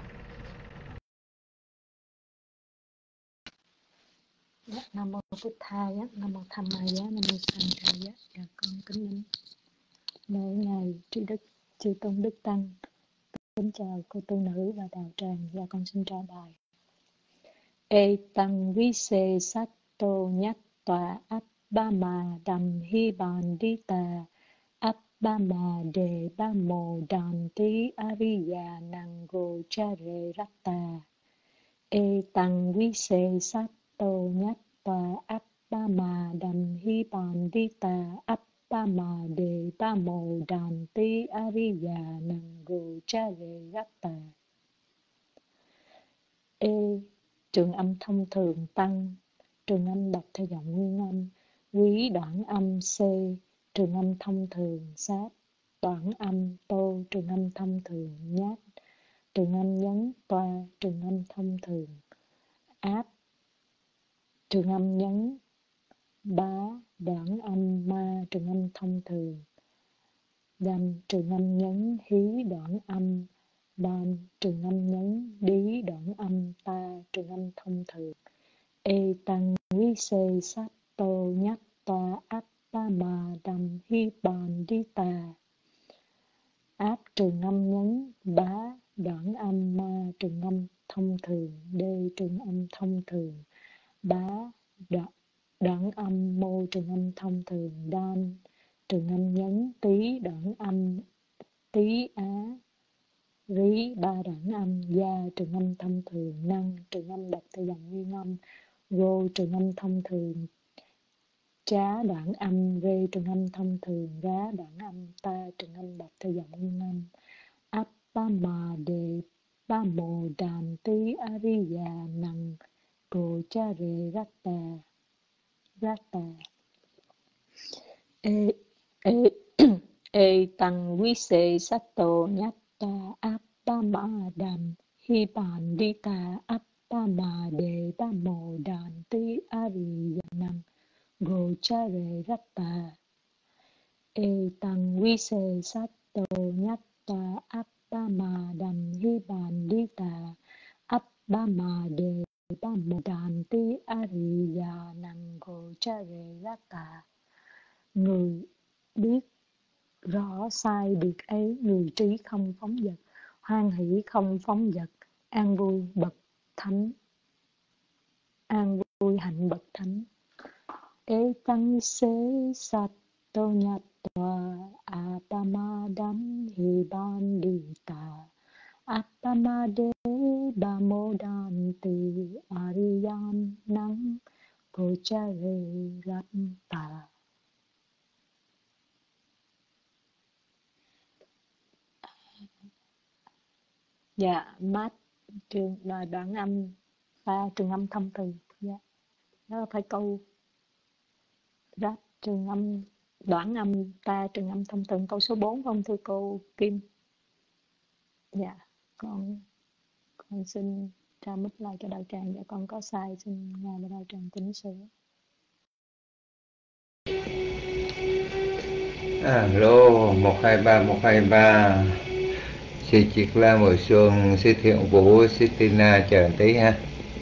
Nam mô Bụt Thầy, Nam mô Tham Ma Giá, Nam mô Sanh Thầy. Dạ con kính lĩnh lễ ngài Trí Đức Chư Tôn Đức Tăng. Kính chào cô tu nữ và đạo tràng. Và con xin trả bài. E tăng vi se sát tô nhát tòa áp ba mà đầm hi bàn đi tà áp ba mà đề ba mồ đàn tí ariya năng gồ cha rê rát tà. E tăng vi se sát tô nhát tòa áp ba mà đầm hi bàn đi tà áp ba mà đề ba mồ đàn tí ariya năng gồ cha rê rát tà. E trường âm thông thường tăng, trường âm đọc theo giọng nguyên âm, quý đoạn âm C, trường âm thông thường sát, đoạn âm tô, trường âm thông thường nhát, trường âm nhấn toa, trường âm thông thường áp, trường âm nhấn bá, đoạn âm ma, trường âm thông thường đam, trường âm nhấn hí, đoạn âm đam, trường âm nhấn đí, đoạn âm ta, trường âm thông thường. E tăng vi se sát tô nhát ta áp ba mà đầm hi bàn đi tà áp, trường âm nhấn bá, đoạn âm ma, trường âm thông thường D, trường âm thông thường bá, đoạn âm mô, trường âm thông thường đan, trường âm nhấn tí, đoạn âm tí á, rí, ba đoạn âm gia, trường âm thông thường năng, trường âm đọc theo dòng nguyên âm rô, trường âm thông thường trá, đoạn âm rê, trường âm thông thường rá, đoạn âm ta, trường âm đọc theo dòng nguyên âm áp ba mà đề ba mồ đàn tí ariya năng gồ cha rê rát tà rát tà. E e e tăng vi se sát tô nhát ta áp ba ma đàm hi bàn đi ta áp ba ma đề ba mồ đàn tí ariya năng gồ cha rê rát tà. E tăng vi se sát tô nhát ta áp ba ma đàm hi bàn đi ta áp ba ma đề ba mồ đàn tí ariya năng gồ cha rê rát tà. Người biết rõ sai biệt ấy, người trí không phóng dật, hoan hỷ không phóng dật, an vui bậc thánh, an vui hạnh bậc thánh. E tăng xế sát tô nhát tòa apama đam hi ban đi tà apama đế ba mô đàn tì ariyan năng cô cha rê rát tà. Dạ, mát trường là đoạn âm pha trường âm thông thường. Dạ, đó phải câu rát trường âm đoạn âm ta trường âm thông thường, câu số 4 không thưa cô Kim? Dạ, con xin tra mic lại cho đạo tràng. Dạ con có sai, xin ngài và đạo tràng chỉnh sửa. Alo 123 sư Triết La Mùa Xuân, sư Thiện Vũ, sư Tina chờ tí ha.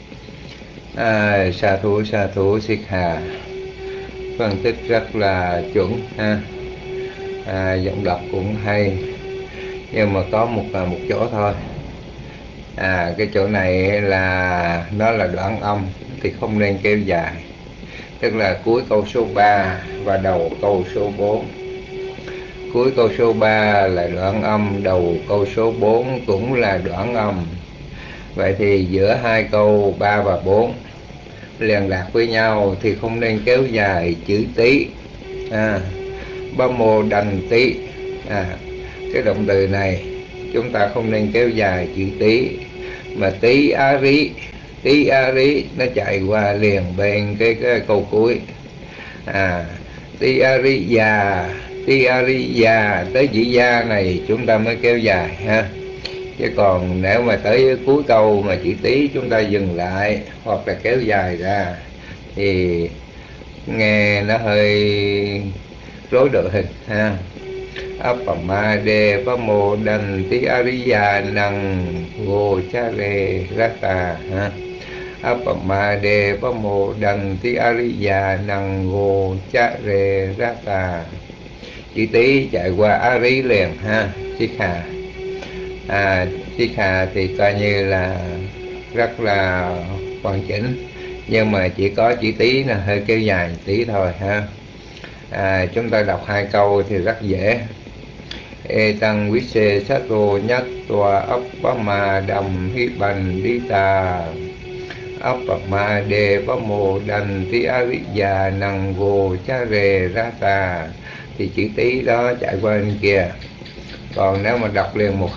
Sa thú Siết Hà phân tích rất là chuẩn ha. Giọng đọc cũng hay, nhưng mà có một chỗ thôi. Cái chỗ này là nó là đoạn âm thì không nên kéo dài, tức là cuối câu số 3 và đầu câu số 4. Cuối câu số 3 là đoạn âm, đầu câu số 4 cũng là đoạn âm. Vậy thì giữa hai câu 3 và 4 liền lạc với nhau thì không nên kéo dài chữ tí. Ba mô đành tí. Cái động từ này chúng ta không nên kéo dài chữ tí, mà tí á rí nó chạy qua liền bên cái câu cuối. Tí á rí già tới chữ gia này chúng ta mới kéo dài ha. Chứ còn nếu mà tới cuối câu mà chữ tí chúng ta dừng lại hoặc là kéo dài ra thì nghe nó hơi rối đội hình ha. Appamade pamo đành tí ariya năng vô cha rê rata ha. Appamade pamo đành tí ariya năng vô cha rê rata. Chữ tí chạy qua ari liền ha. Siết Hà. Siết Hà thì coi như là rất là hoàn chỉnh, nhưng mà chỉ có chữ tí là hơi kéo dài tí thôi ha. Chúng ta đọc hai câu thì rất dễ. Tăng quý xê sát rô nhất tòa ấp bá mà đầm hi bành đi tà ấp bá mà đề bá mô đành tí á rí già năng vô cha rề ra tà. Thì chữ tí đó chạy qua bên kia. Còn nếu mà đọc liền một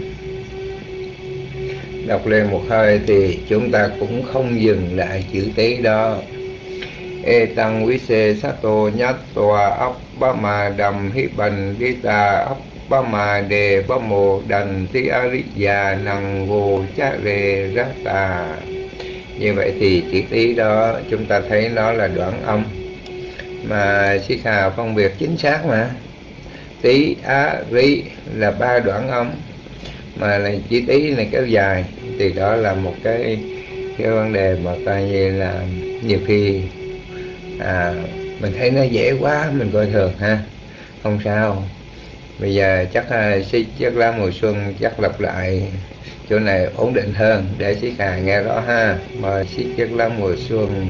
hơi thì chúng ta cũng không dừng lại chữ tí đó. Tăng quý xê sát tô nhất tòa ấp bá mà đầm hi bành đi tà ấp bá mà đề bá mô đành tí á rí già năng vô cha rề ra tà. Như vậy thì chữ tí đó chúng ta thấy nó là đoạn âm, mà Siết Hà phân biệt chính xác mà. Tí á rí là 3 đoạn âm, mà là chữ tí này kéo dài, thì đó là một cái vấn đề mà coi như là nhiều khi mình thấy nó dễ quá mình coi thường ha. Không sao, bây giờ chắc sư Triết La Mùa Xuân chắc lặp lại chỗ này ổn định hơn để Siết Hà nghe rõ ha. Mời sư Triết La Mùa Xuân.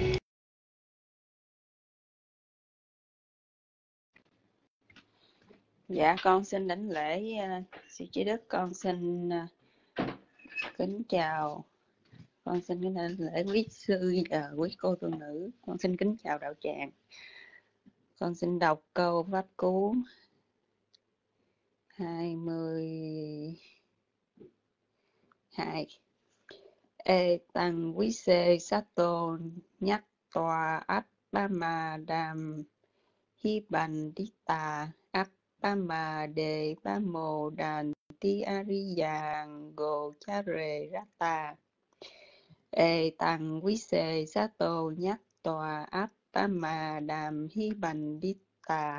Dạ, con xin đảnh lễ sư Trí Đức, con xin kính chào, con xin kính đảnh lễ quý sư và quý cô tu nữ, con xin kính chào đạo tràng. Con xin đọc câu pháp cú 22. Tăng quý xê sát tô nhắc tòa áp ba mà đàm hi bành đi tà áp ba mà đề ba mồ đàn ti ariya gồ cha rề rata. Tăng quý xê sát tô nhắc tòa áp ba mà đàm hi bành đi tà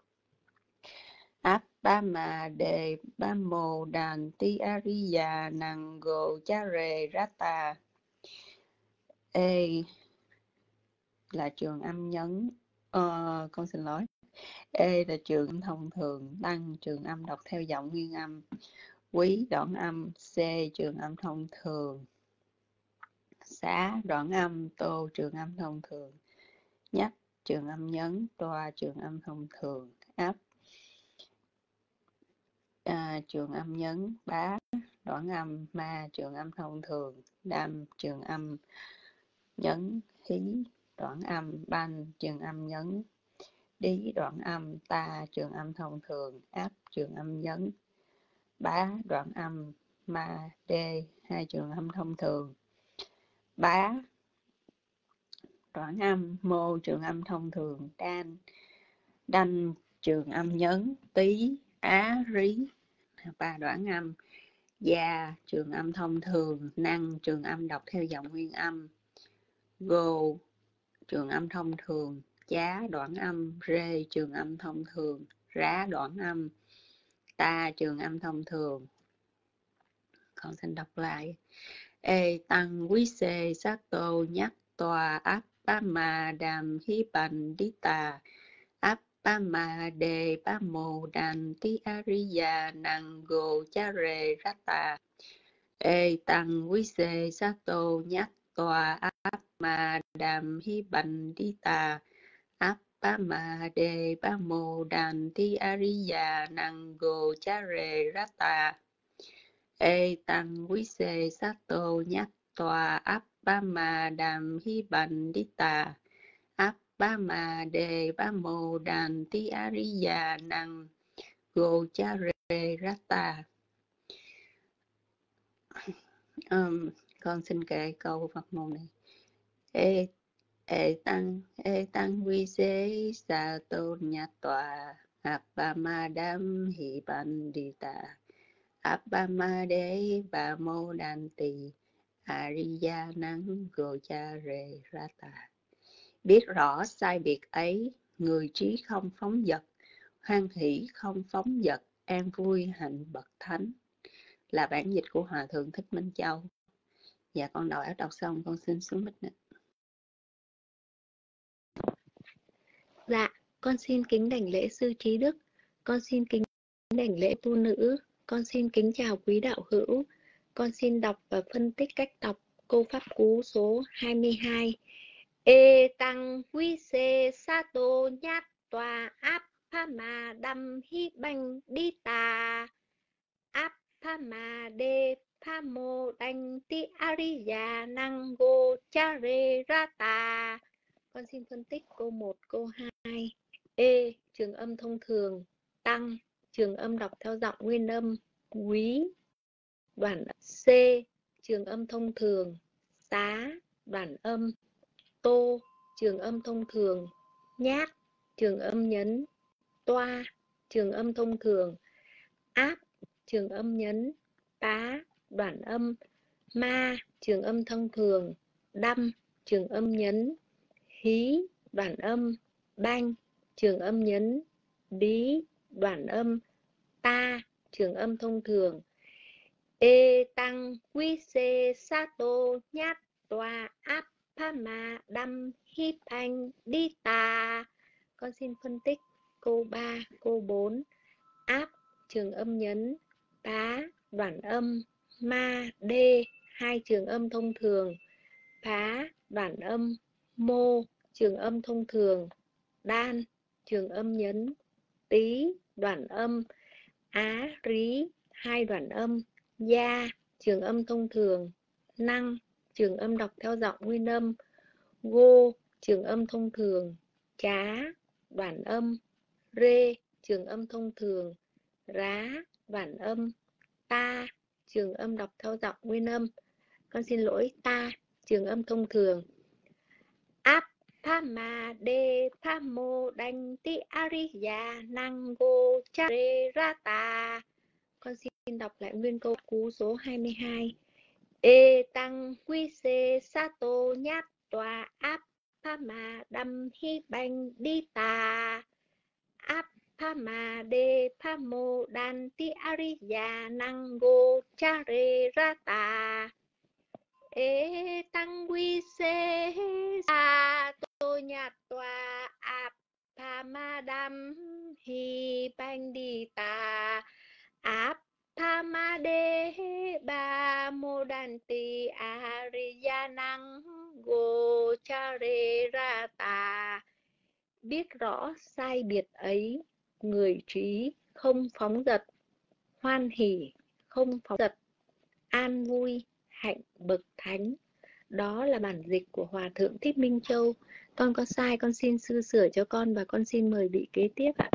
áp ba mà đề ba mồ đàn ti ariya năng gồ cha rề rata. Là trường âm nhấn, con xin lỗi. Là trường âm thông thường, tăng trường âm đọc theo giọng nguyên âm, quý đoạn âm, C trường âm thông thường, xá đoạn âm, tô trường âm thông thường, nhắc trường âm nhấn, toa trường âm thông thường, áp trường âm nhấn, bá đoạn âm, ma trường âm thông thường, đam trường âm nhấn, hí đoạn âm, banh trường âm nhấn, đí đoạn âm, ta trường âm thông thường, áp trường âm nhấn, bá đoạn âm, ma đê hai trường âm thông thường, bá đoạn âm, mô trường âm thông thường, đanh trường âm nhấn, tí á rí ba đoạn âm, gia trường âm thông thường, năng trường âm đọc theo giọng nguyên âm, gô trường âm thông thường, chá đoạn âm, rê trường âm thông thường, rá đoạn âm, ta trường âm thông thường. Con xin đọc lại. Ê tăng quý xê sát tô nhắc tòa áp bá ma đàm hí bành đi tà áp bá ma đề bá mô đàn tí ariya năng gồ cha rê rá tà. Ê tăng quý xê sát tô nhắc tòa áp ma đàm hí bành đi tà áp bá ma đề bá mô đàn tí ariya năng gồ cha rê rá tà. Ê tăng quý xê sát tô nhắc tòa áp bá ma đàm hí bành đi tà áp bá ma đề bá mô đàn tí ariya năng gồ cha rê rá tà. Con xin kể câu Phật môn này. Ê tăng quý xê sát tô nhắc tòa áp bá ma đàm hí bành đi tà Abama đế bà mô đàn tỳ Ariya năng gồ cha rê rata. Biết rõ sai biệt ấy, người trí không phóng dật, hoan hỷ không phóng dật, an vui hạnh bậc thánh. Là bản dịch của Hòa Thượng Thích Minh Châu. Dạ con đọc xong, con xin xuống mic nữa. Dạ, con xin kính đảnh lễ sư trí đức, con xin kính đảnh lễ tu nữ, con xin kính chào quý đạo hữu. Con xin đọc và phân tích cách đọc câu pháp cú số 22. Ê tăng quý xê sa tô nhát tòa áp pha ma đâm hi banh đi tà áp pha ma đê pha mô đanh ti ariya năng gô cha rê ra tà. Con xin phân tích câu 1, câu 2. Ê, trường âm thông thường. Tăng, trường âm đọc theo giọng nguyên âm. Quý, đoạn C, trường âm thông thường. Xá, đoạn âm. Tô, trường âm thông thường. Nhát, trường âm nhấn. Toa, trường âm thông thường. Áp, trường âm nhấn. Tá, đoạn âm. Ma, trường âm thông thường. Đâm, trường âm nhấn. Hí, đoạn âm. Banh, trường âm nhấn. Đí, đoạn âm. Ta, trường âm thông thường. Ê tăng quý xê sa tô nhát tòa áp pha ma đâm hít anh đi tà. Con xin phân tích câu 3, câu 4. Áp, trường âm nhấn. Tá, đoạn âm. Ma, đê, hai trường âm thông thường. Phá, đoạn âm. Mô, trường âm thông thường. Đan, trường âm nhấn. Tí, đoạn âm. Á, rí, hai đoạn âm. Gia, trường âm thông thường. Năng, trường âm đọc theo giọng nguyên âm. Gô, trường âm thông thường. Chá, đoạn âm. Rê, trường âm thông thường. Rá, đoạn âm. Ta, trường âm đọc theo giọng nguyên âm. Con xin lỗi, ta, trường âm thông thường. Áp pha ma đê pha mô đanh ti ariya năng gô cha rê ra tà. Con xin đọc lại nguyên câu cú số 22. Ê tăng quy xê sa tô nhát tòa áp pha ma đâm hi banh đi tà áp pha ma đê pha mô đan ti ariya năng gô cha rê ra tà. Ê tăng quy xê sa tô nhát tòa áp pha ma đâm hi banh đi tà áp pha ma đê ba mô đàn tì ariya năng gô cha rê ra tà. Biết rõ sai biệt ấy, người trí không phóng dật, hoan hỷ không phóng dật, an vui hạnh bậc thánh. Đó là bản dịch của Hòa Thượng Thích Minh Châu. Con có sai con xin sư sửa cho con và con xin mời vị kế tiếp ạ.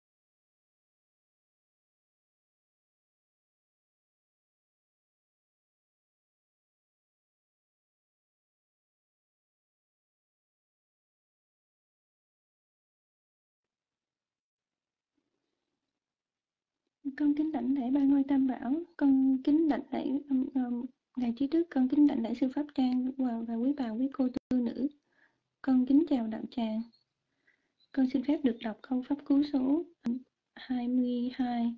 Con kính đảnh lễ ba ngôi tam bảo, con kính đảnh lễ ngài trí đức, con kính đảnh lễ sư pháp trang và quý bà quý cô tu nữ. Con kính chào đạo tràng. Con xin phép được đọc câu pháp cú số 22.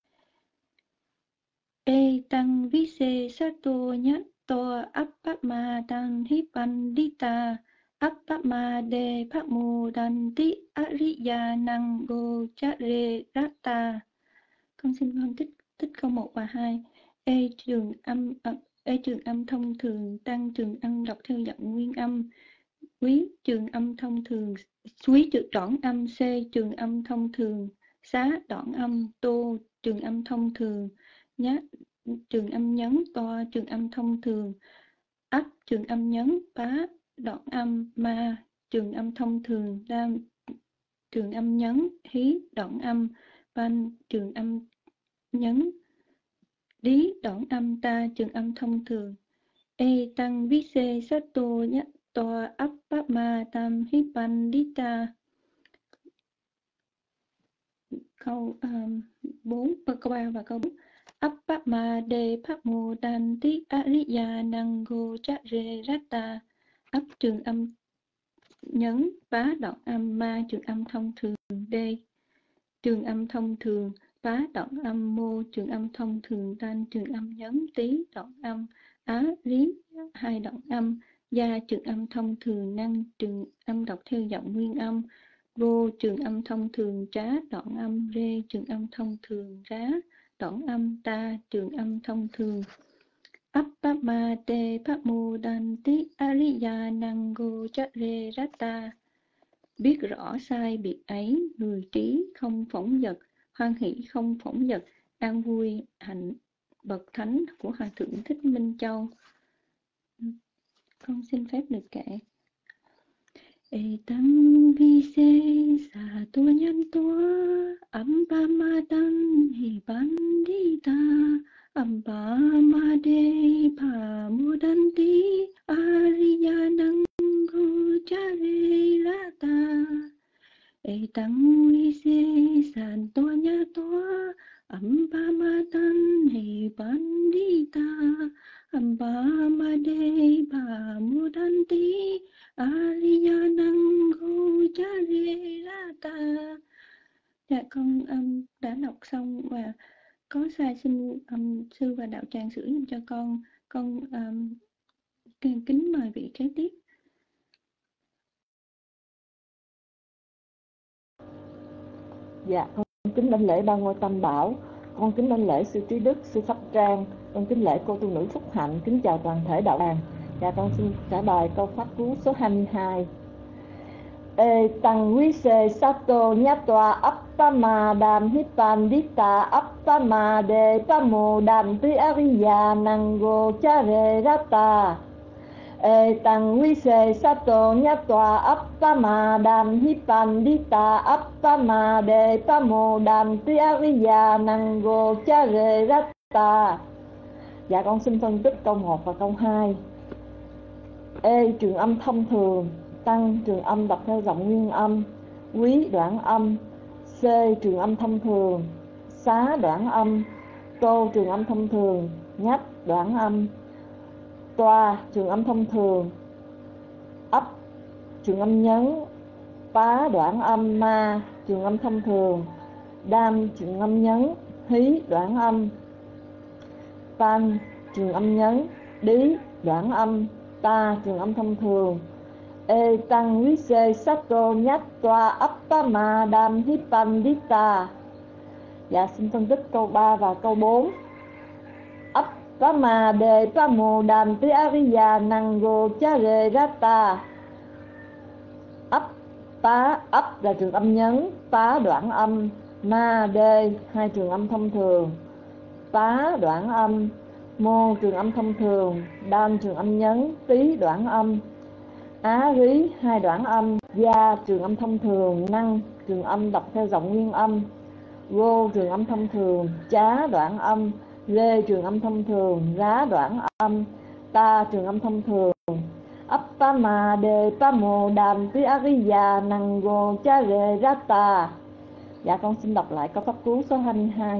E tăng vi se sato nhất to appama tăng hi pandita appama de phamo đan ti ariya năng go chare rata. Con xin phân tích câu 1 và 2. E trường âm thông thường, tăng trường âm đọc theo giọng nguyên âm, quý trường âm thông thường, quý đoạn âm, C trường âm thông thường, xá đoạn âm, tô trường âm thông thường, nhá trường âm nhấn, to trường âm thông thường, ấp trường âm nhấn, bá đoạn âm, ma trường âm thông thường, đam trường âm nhấn, hí đoạn âm, ban trường âm nhấn, lý đoạn âm, ta trường âm thông thường. E tăng vi se sato nhất to appama tam hi pandita. Câu 4, câu 3 và câu 4. Appama de phamo đan ti ariya năng go chare rata. Ấp trường âm nhấn, bá đoạn âm, ma trường âm thông thường, D trường âm thông thường, bá đoạn âm, mô trường âm thông thường, tan trường âm nhấn, tí đoạn âm, á lý hai đoạn âm, gia trường âm thông thường, năng trường âm đọc theo giọng nguyên âm, vô trường âm thông thường, trá đoạn âm, rê trường âm thông thường, rá đoạn âm, ta trường âm thông thường. Appama te phamo đan ti ariya năng go chare rata. Biết rõ sai biệt ấy, người trí không phỏng dật, hoan hỷ không phỏng dật, an vui hạnh bậc thánh của Hòa Thượng Thích Minh Châu. Con xin phép được kể. E tăng vi se sa tu nhân tu ambama tăng hi pandita ambama de pa mudanti ariya năng go chare rata. E tăng vi se sa tu nhân tu ambama tăng hi pandita ambama de pa mudanti ariya năng go chare rata. Dạ con đã đọc xong và có sai xin sư và đạo tràng sửa dùm cho con. Con kính mời vị kế tiếp. Dạ, con kính đảnh lễ ba ngôi tam bảo, con kính đảnh lễ sư Trí Đức, sư Pháp Trang, con kính lễ cô tu nữ Phúc Hạnh, kính chào toàn thể đạo tràng. Dạ, con xin trả bài câu pháp cú số 22. E tăng vi se sato nhatwa appama đam hi pandita appama de pamo đam ti ariya năng go chare rata. E tăng vi se sato nhatwa appama đam hi pandita appama de pamo đam ti ariya năng go chare rata. Dạ, con xin phân tích câu 1 và câu 2. E trường âm thông thường, tăng trường âm đọc theo giọng nguyên âm, quý đoạn âm, C trường âm thông thường, xá đoạn âm, tô trường âm thông thường, nhách đoạn âm, toa trường âm thông thường, ấp trường âm nhấn, pá đoạn âm, ma trường âm thông thường, đam trường âm nhấn, hí đoạn âm, tan trường âm nhấn, đí đoạn âm, ta trường âm thông thường. E tăng vi se sato nhát toa appama đam hi pandita. Dạ, xin phân tích câu 3 và câu 4. Appama de pamo đam ti ariya năng go chare rata. Ấp là trường âm nhấn, pá đoạn âm, ma de hai trường âm thông thường, pá đoạn âm, mô trường âm thông thường, đam trường âm nhấn, tí đoạn âm, á rí hai đoạn âm, gia trường âm thông thường, năng trường âm đọc theo giọng nguyên âm, vô trường âm thông thường, chá đoạn âm, rê trường âm thông thường, rá đoạn âm, ta trường âm thông thường. Appama de pamo đam ti ariya năng go chare rata. Dạ, con xin đọc lại câu pháp cú số 22.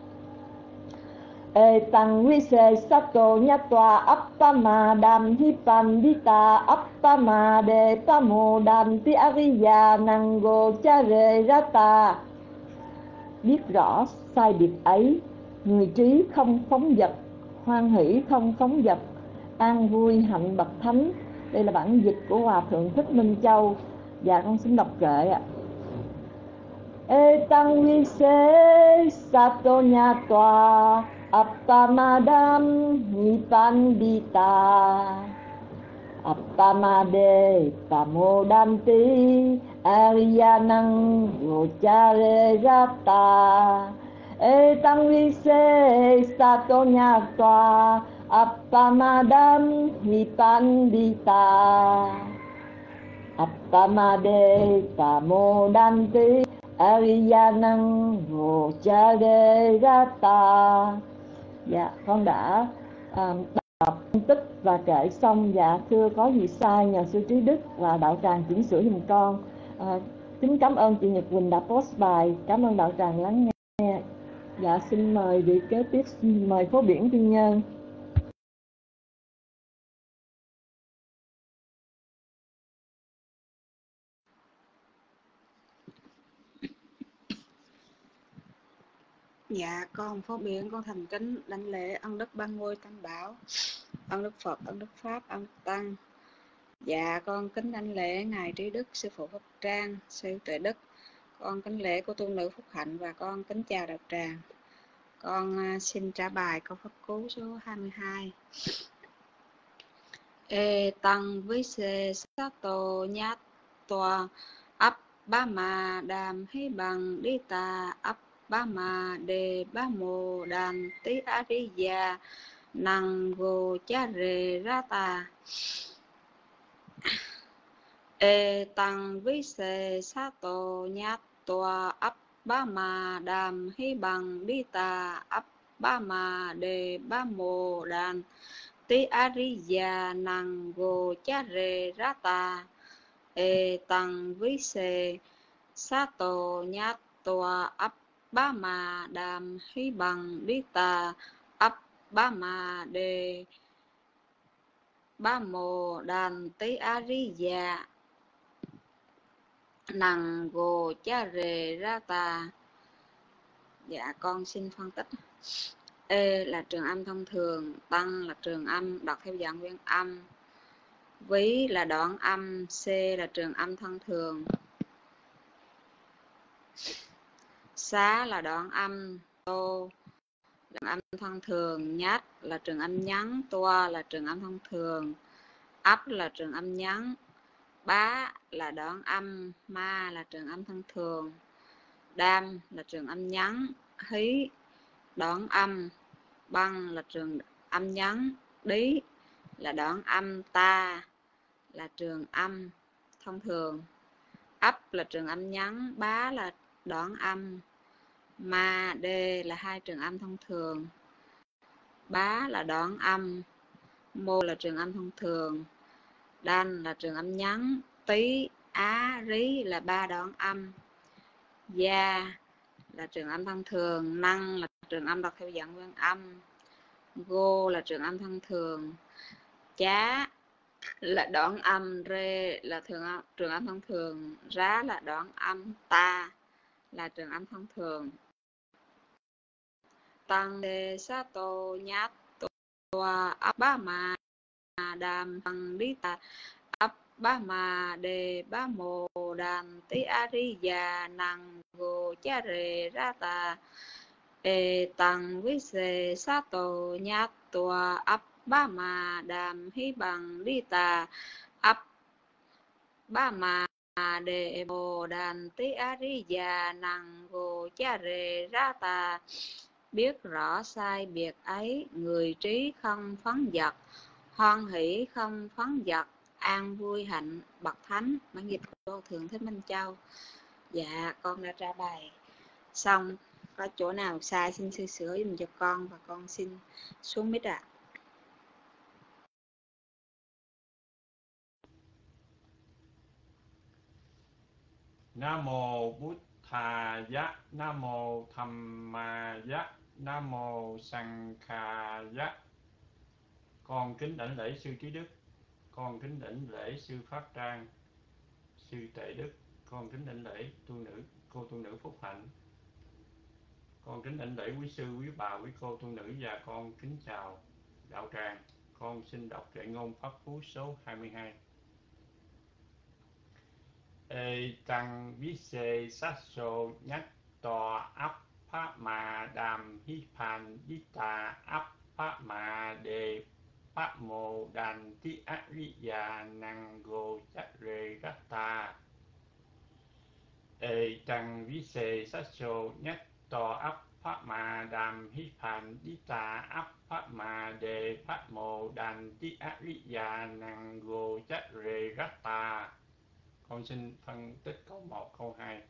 E tăng vi se sato nhatwa appama đam hi pandita appama de pamo đam ti ariya năng go chare rata. biết rõ sai biệt ấy, người trí không phóng dật, hoan hỷ không phóng dật, an vui hạnh bậc thánh. Đây là bản dịch của Hòa Thượng Thích Minh Châu. Và con xin đọc kệ ạ. Etang vise sato nyatwa appamadam nipandita appamade pamodanti ariyanang gochare rata. Etang vise sato nyatwa appamadam nipandita appamade pamodanti ariyanang gochare rata. Dạ, con đã đọc phân tích và kể xong. Dạ, thưa có gì sai nhờ sư Trí Đức và đạo tràng chỉnh sửa giùm con. Kính cảm ơn chị Nhật Quỳnh đã post bài. Cảm ơn đạo tràng lắng nghe. Dạ, xin mời vị kế tiếp, xin mời Phó Biển Tiên Nhân. Dạ, con Phó Biển, con thành kính đảnh lễ ân đức ba ngôi tam bảo, ân đức Phật, ân đức Pháp, ân đức Tăng. Dạ, con kính đảnh lễ ngài Trí Đức, sư phụ Pháp Trang, sư Tuệ Đức. Con kính lễ cô tu nữ Phúc Hạnh và con kính chào đạo tràng. Con xin trả bài câu pháp cú số 22. Tăng với xê sát tô nhát toa ấp ba ma đàm hí bằng đi ta ấp ba ma đề ba mô đàn tí á ri già năng gô chá rê ra ta. Tăng với xê sát tô nhát toa ấp ba ma đàm hí bằng đi ta ấp ba ma đề ba mô đàn tí ariya năng gô chá rê ra ta. Tăng với xê sát tô nhát toa ấp ba ma đàm hí bằng đi ta ấp ba ma đề ba mô đàn tí ariya năng gô chá rê ra ta. Dạ, con xin phân tích. Là trường âm thông thường, tăng là trường âm đọc theo dạng nguyên âm, ví là đoạn âm, c là trường âm thông thường, xá là đoạn âm, tô là trường âm thông thường, nhát là trường âm nhắn, toa là trường âm thông thường, ấp là trường âm nhắn, bá là đoạn âm, ma là trường âm thông thường, đam là trường âm nhắn, hí đoạn âm, băng là trường âm nhắn, đí là đoạn âm, ta là trường âm thông thường, ấp là trường âm nhắn, bá là đoạn âm, ma đê là hai trường âm thông thường, bá là đoạn âm, mô là trường âm thông thường, đan là trường âm nhắn, tí á rí là ba đoạn âm, gia là trường âm thông thường, năng là trường âm đọc theo dạng nguyên âm, gô là trường âm thông thường, chá là đoạn âm, rê là trường âm thông thường, rá là đoạn âm, ta là trường âm thông thường. Tăng đề sa tô nhát toa ấp ba ma đàm bằng đi ta ấp ba ma đề ba mô đàm tí á ri già năng gô chá rê ra ta. Tăng với xê sa tô nhát toa ấp ba ma đàm hí bằng đi ta ấp ba ma đề bồ đàn tí á ri già năng gô chá rê ra ta. Biết rõ sai biệt ấy, người trí không phấn dật, hoan hỷ không phấn dật, an vui hạnh bậc thánh. Bản dịch của Thượng Thích Minh Châu. Dạ, con đã trả bài xong. Có chỗ nào sai xin sư sửa dùm cho con, và con xin xuống mic ạ. Nam mô Bụt Thà Giá, Nam mô Tham Ma Giá, Nam mô Sang Kha Giá. Con kính đảnh lễ sư Trí Đức, con kính đảnh lễ sư Pháp Trang, sư Tệ Đức, con kính đảnh lễ cô tu nữ Phúc Hạnh. Con kính đảnh lễ quý sư, quý bà, quý cô tu nữ và con kính chào đạo tràng. Con xin đọc kệ ngôn pháp phú số 22. Ê tăng vi xê sát sô nhắc tòa áp pháp mà đàm hi phàn di tà áp pháp mà đề pháp mô đàn ti á ri già năng gô chắc rê rát ta. Ê tăng vi xê sát sô nhắc tòa áp pháp mà đàm hi phàn di tà áp pháp mà đề pháp mô đàn ti á ri già năng gô chắc rê rát ta. Con xin phân tích câu 1, câu 2.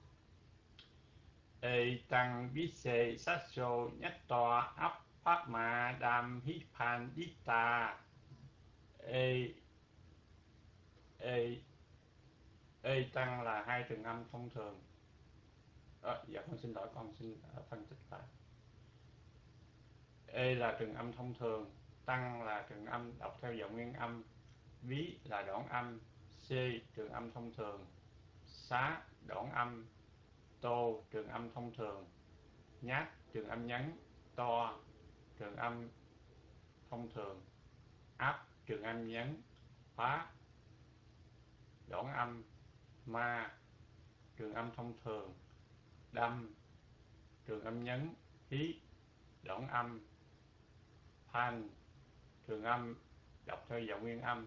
Ê tăng vi xê sát sô nhất tòa áp pháp mà đàm hi phàn đi tà. Ê tăng là hai trường âm thông thường. Dạ con xin lỗi, con xin phân tích lại. Ê là trường âm thông thường, tăng là trường âm đọc theo giọng nguyên âm, ví là đoạn âm, c trường âm thông thường, xá đoạn âm, tô trường âm thông thường, nhát trường âm nhấn, to trường âm thông thường, áp trường âm nhấn, phá đoạn âm, ma trường âm thông thường, đâm trường âm nhấn, hí đoạn âm, phan trường âm đọc theo giọng nguyên âm,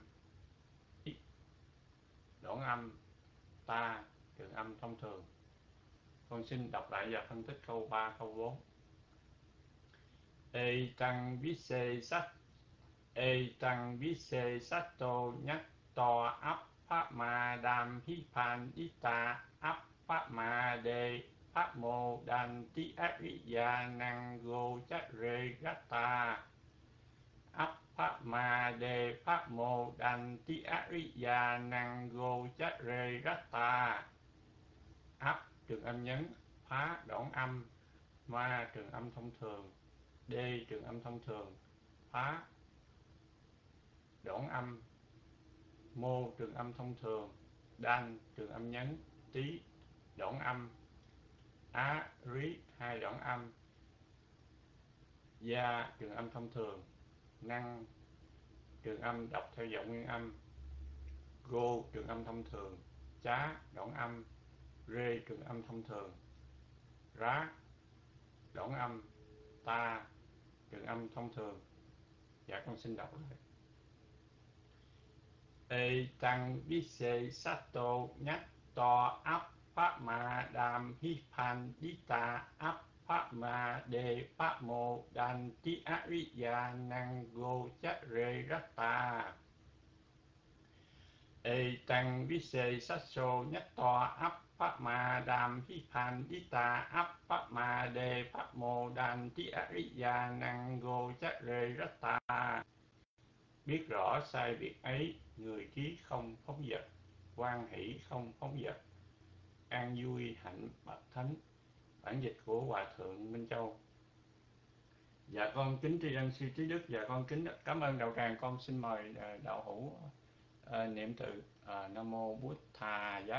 đoạn âm, ta trường âm thông thường. Con xin đọc lại và phân tích câu 3, câu 4. Ê tăng vi xê sát tô nhắc to áp pháp mà đàm hi phàn đi tà áp pháp mà đề pháp mô đàn ti ác ri già năng gô chắc rê gát ta. Áp pháp mà đề pháp mô đàn ti ác ri già năng gô chắc rê gát ta. Áp trường âm nhấn, phá đoạn âm, ma trường âm thông thường, d trường âm thông thường, phá đoạn âm, mô trường âm thông thường, đan trường âm nhấn, tí đoạn âm, á rí hai đoạn âm, gia trường âm thông thường, năng trường âm đọc theo giọng nguyên âm, gô trường âm thông thường, chá đoạn âm, rê trường âm thông thường, rá đoạn âm, ta trường âm thông thường. Dạ con xin đọc lại. Ê tăng vi xê sát tô nhắc to áp pháp mà đàm hi phàn đi tà áp pháp mà đề pháp mô đàn ti á ri già năng gô chắc rê rát ta. Ê tăng vi xê sát sô nhắc to áp pháp mà đàm hi phàn đi tà áp pháp mà đề pháp mô đàn ti á ri già năng gô chắc rê rát ta. Biết rõ sai việc ấy, người trí không phóng dật, hoan hỷ không phóng dật, an vui hạnh bậc thánh. Bản dịch của Hòa Thượng Minh Châu. Dạ con kính tri ân sư trí đức và con kính cảm ơn đạo tràng. Con xin mời đạo hữu niệm tự Nam Mô Bút Thà Giá.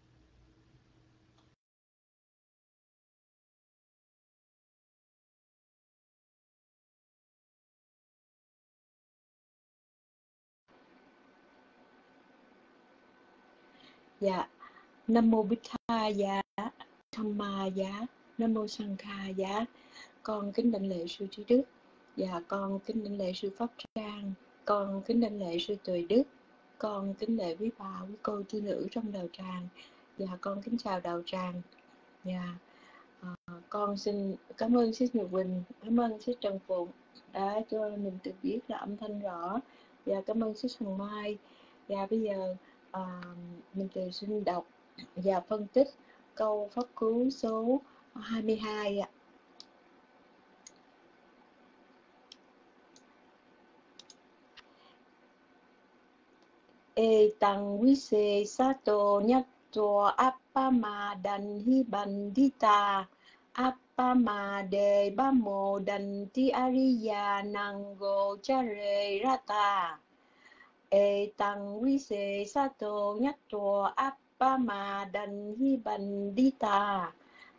Dạ, Nam Mô Bích Tha Giá, Tham Ma Giá, Nam Mô Sang Kha Giá. Con kính đảnh lễ sư trí đức, và con kính đảnh lễ sư Pháp Trang, con kính đảnh lễ sư Tuệ Đức, con kính lễ quý bà, quý cô tu nữ trong đạo tràng, và con kính chào đạo tràng. Con xin cảm ơn Sư Nhật Quỳnh, cảm ơn Sư Trần Phụng đã cho mình được biết là âm thanh rõ, và cảm ơn Sư Hồng Mai. Và bây giờ mình xin đọc và phân tích câu pháp cú số 22 ạ. Ê tăng quý xê sát tô nhắc tô appa ma đàn hi bàn đi ta appa ma đề ba mô đàn ti ariya năng gô cha rê ra ta. Ê tăng quý xê sát tô nhắc tô appa ma đàn hi bàn đi ta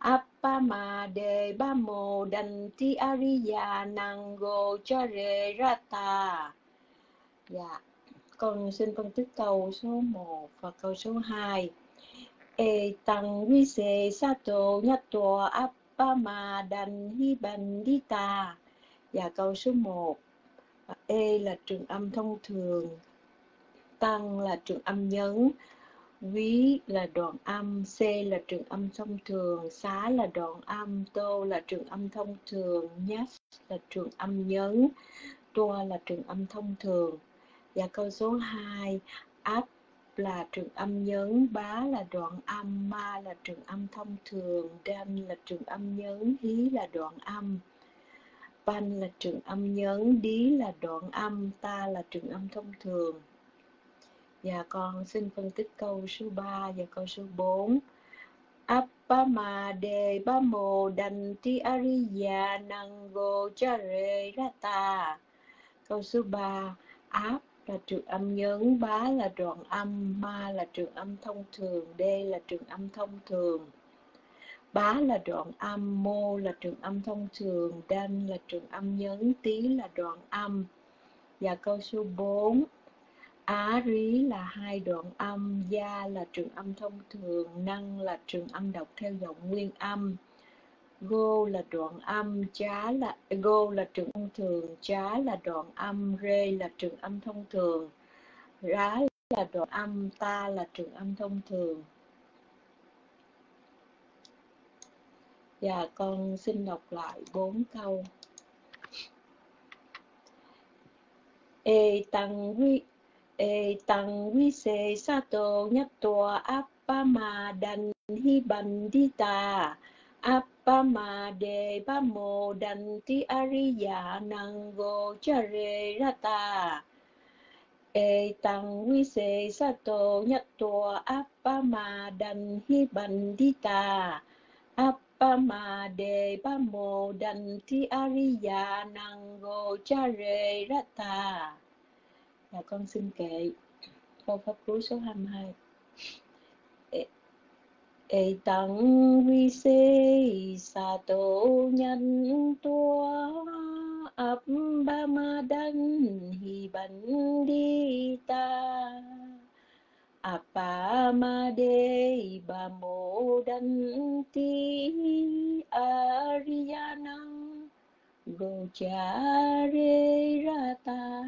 Appama đề ba mô đành ti ariya năng go chare rata. Dạ, con xin phân tích câu số 1 và câu số 2. E tăng vi se sato nyato appama đành hi bandita. Dạ, câu số 1. E là trường âm thông thường, tăng là trường âm nhấn, Ví là đoạn âm, C là trường âm thông thường, Xá là đoạn âm, Tô là trường âm thông thường, Nhát là trường âm nhấn, Toa là trường âm thông thường. Và câu số 2, Áp là trường âm nhấn, Bá là đoạn âm, Ma là trường âm thông thường, Đan là trường âm nhấn, Hí là đoạn âm, Pan là trường âm nhấn, Đí là đoạn âm, Ta là trường âm thông thường. Và con xin phân tích câu số 3 và câu số 4. Appama de bamo danti ariya nango chare rata. Câu số 3. Áp là trường âm nhấn, Bá là đoạn âm, Ma là trường âm thông thường, D là trường âm thông thường. Bá là đoạn âm, Mô là trường âm thông thường, Đan là trường âm nhấn, Tí là đoạn âm. Và câu số 4. Á rí là hai đoạn âm, Gia là trường âm thông thường, Năng là trường âm đọc theo giọng nguyên âm. Gô là đoạn âm, Gô là trường âm thường, Chá là đoạn âm, Rê là trường âm thông thường, Rá là đoạn âm, Ta là trường âm thông thường. Và con xin đọc lại 4 câu. E tăng vi se sato nyato appama đành hi bandita. Appama de bamo đành ti ariya nango chare rata. E tăng vi se sato nyato appama đành hi bandita. Appama de bamo đành ti ariya nango chare rata. Và con xin kệ câu pháp cú số 22. E tăng vi se sato nhân tua appama đành hi bandita. Appama de bamo đành ti ariyanang gochare rata.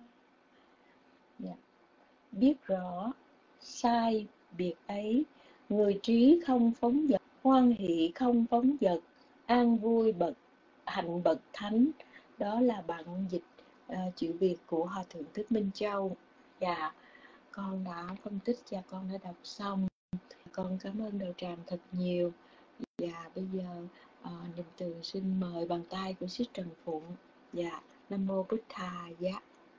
Biết rõ sai biệt ấy, người trí không phóng dật, hoan hỷ không phóng dật, an vui hạnh bậc thánh. Đó là bản dịch chữ Việt của Hòa Thượng Thích Minh Châu. Và con đã phân tích và con đã đọc xong. Con cảm ơn Đạo Tràng thật nhiều. Và bây giờ Niệm Từ xin mời bàn tay của Sư Trần Phụng. Và Nam Mô Bích Thà Giá.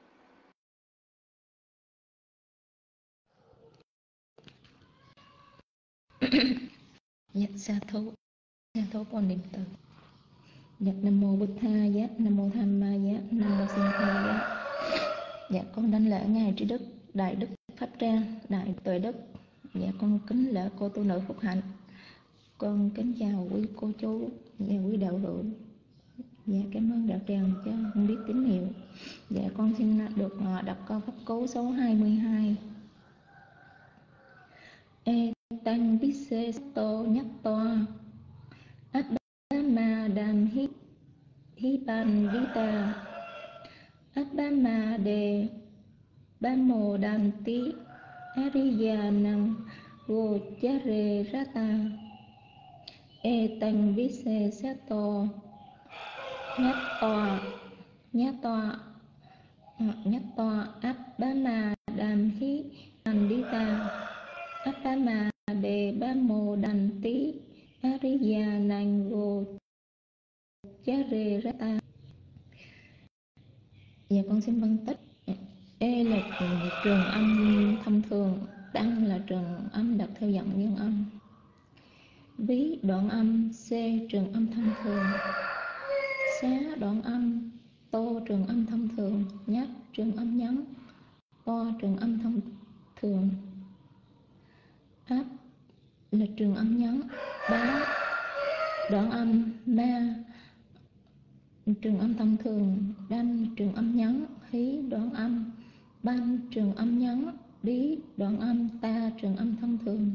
Dạ sa thú con niệm từ. Dạ Nam Mô Bích Tha Giá, Nam Mô Tham Ma Giá, Nam Mô Sinh Kha Giá. Dạ con đảnh lễ ngài Trí Đức, Đại Đức Pháp Trang, Đại Tuệ Đức. Dạ con kính lễ cô tu nữ Phúc Hạnh. Con kính chào quý cô chú và quý đạo hữu. Dạ cảm ơn Đạo Tràng cho con biết tín hiệu. Dạ con xin được đọc câu pháp cú số 22. E tăng biết se tô nhất toa Appama đam hi ban vita. Appama de bamo đam ti ariya năng vô chare rata. E tăng biết se sato nhất toa Appama đam hi bandita. Appama de bamo đam ti ariya năng vô chare rata. Dạ con xin phân tích. E là trường âm thông thường, tăng là trường âm đọc theo giọng nguyên âm, ví đoạn âm, C trường âm thông thường, xá đoạn âm, tô trường âm thông thường, nhát trường âm nhấn, to trường âm thông thường, áp là trường âm nhấn, bá đoạn âm ma trường âm thông thường, đanh trường âm nhấn, hí đoạn âm, banh trường âm nhấn, đí đoạn âm, ta trường âm thông thường,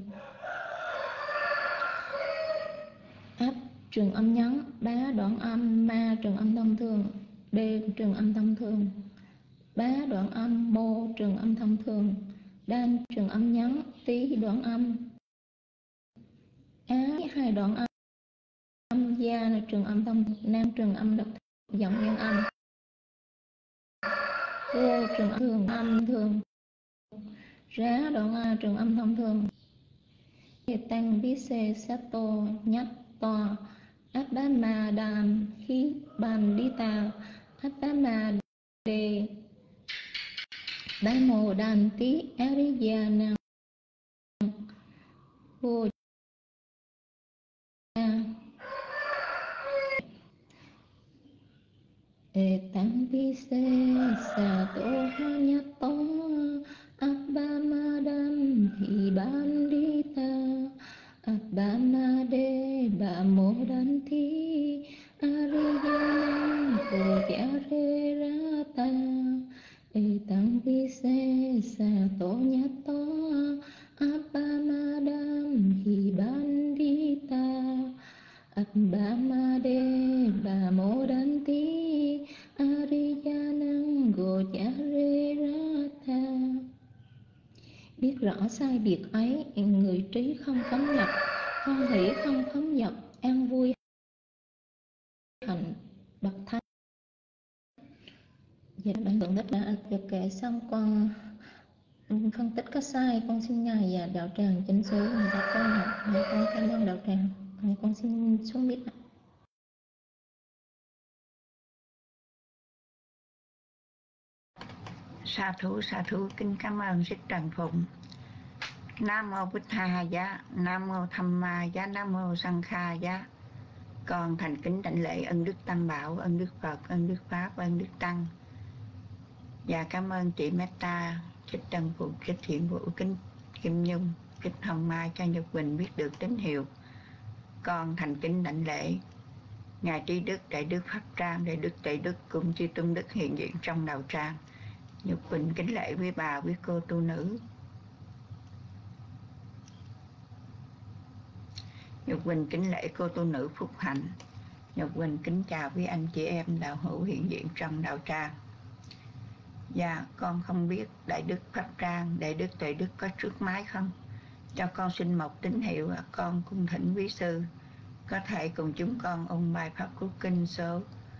áp trường âm nhấn, bá đoạn âm, ma trường âm thông thường, đê trường âm thông thường, bá đoạn âm, mô trường âm thông thường, đan trường âm nhấn, tí đoạn âm, á hai đoạn âm, gia là trường âm thông, nam trường âm độc giọng nguyên âm, vô trường âm thường, rá đoạn a trường âm thông thường, tăng bí xê sát tô nhất to áp bá ma đàm hí bàn đi tà áp bá ma đề bá mô đàn tí ariya năng vô tăng bí xê sát tô nhất to áp bá ma đàm hí bàn đi tà Abhama de bamo danti ariyanam kotyare rata etang vise sato nyato abhamadam hi bandita Abhama de bamo danti ariyanam kotyare rata. Biết rõ sai biệt ấy, người trí không phóng nhập, hoan hỷ không phóng nhập, an vui hạnh bậc thánh. Dạ, bạn Thượng Thích đã được kể xong, con phân tích có sai, con xin Ngài và đạo tràng chỉnh sửa người ta con học. Ngài con cảm ơn đạo tràng. Ngài con xin xuống biết. Sa thú kính cảm ơn Thích Trần Phụng. Nam mô Bụt Tha Giá, Nam mô Tham Ma Giá, Nam mô Sang Kha Giá. Con thành kính đảnh lễ ân đức Tam Bảo, ân đức Phật, ân đức Pháp, ân đức Tăng. Và cảm ơn chị Meta, Thích Trần Phụng, Thích Thiện Vũ, kính Kim Nhung, kính Hồng Mai cho Nhật Quỳnh biết được tín hiệu. Con thành kính đảnh lễ Ngài Trí Đức, Đại Đức Pháp Trang, Đại Đức Tây Đức cùng chư tôn đức hiện diện trong đạo tràng. Nhật Quỳnh kính lễ quý bà, quý cô tu nữ. Nhật Quỳnh kính lễ cô tu nữ Phúc Hạnh. Nhật Quỳnh kính chào quý anh chị em đạo hữu hiện diện trong đạo tràng. Dạ, con không biết Đại Đức Pháp Trang, Đại Đức Tuệ Đức có trước máy không? Cho con xin một tín hiệu, con cung thỉnh quý sư có thể cùng chúng con ôn bài Pháp Cú Kinh số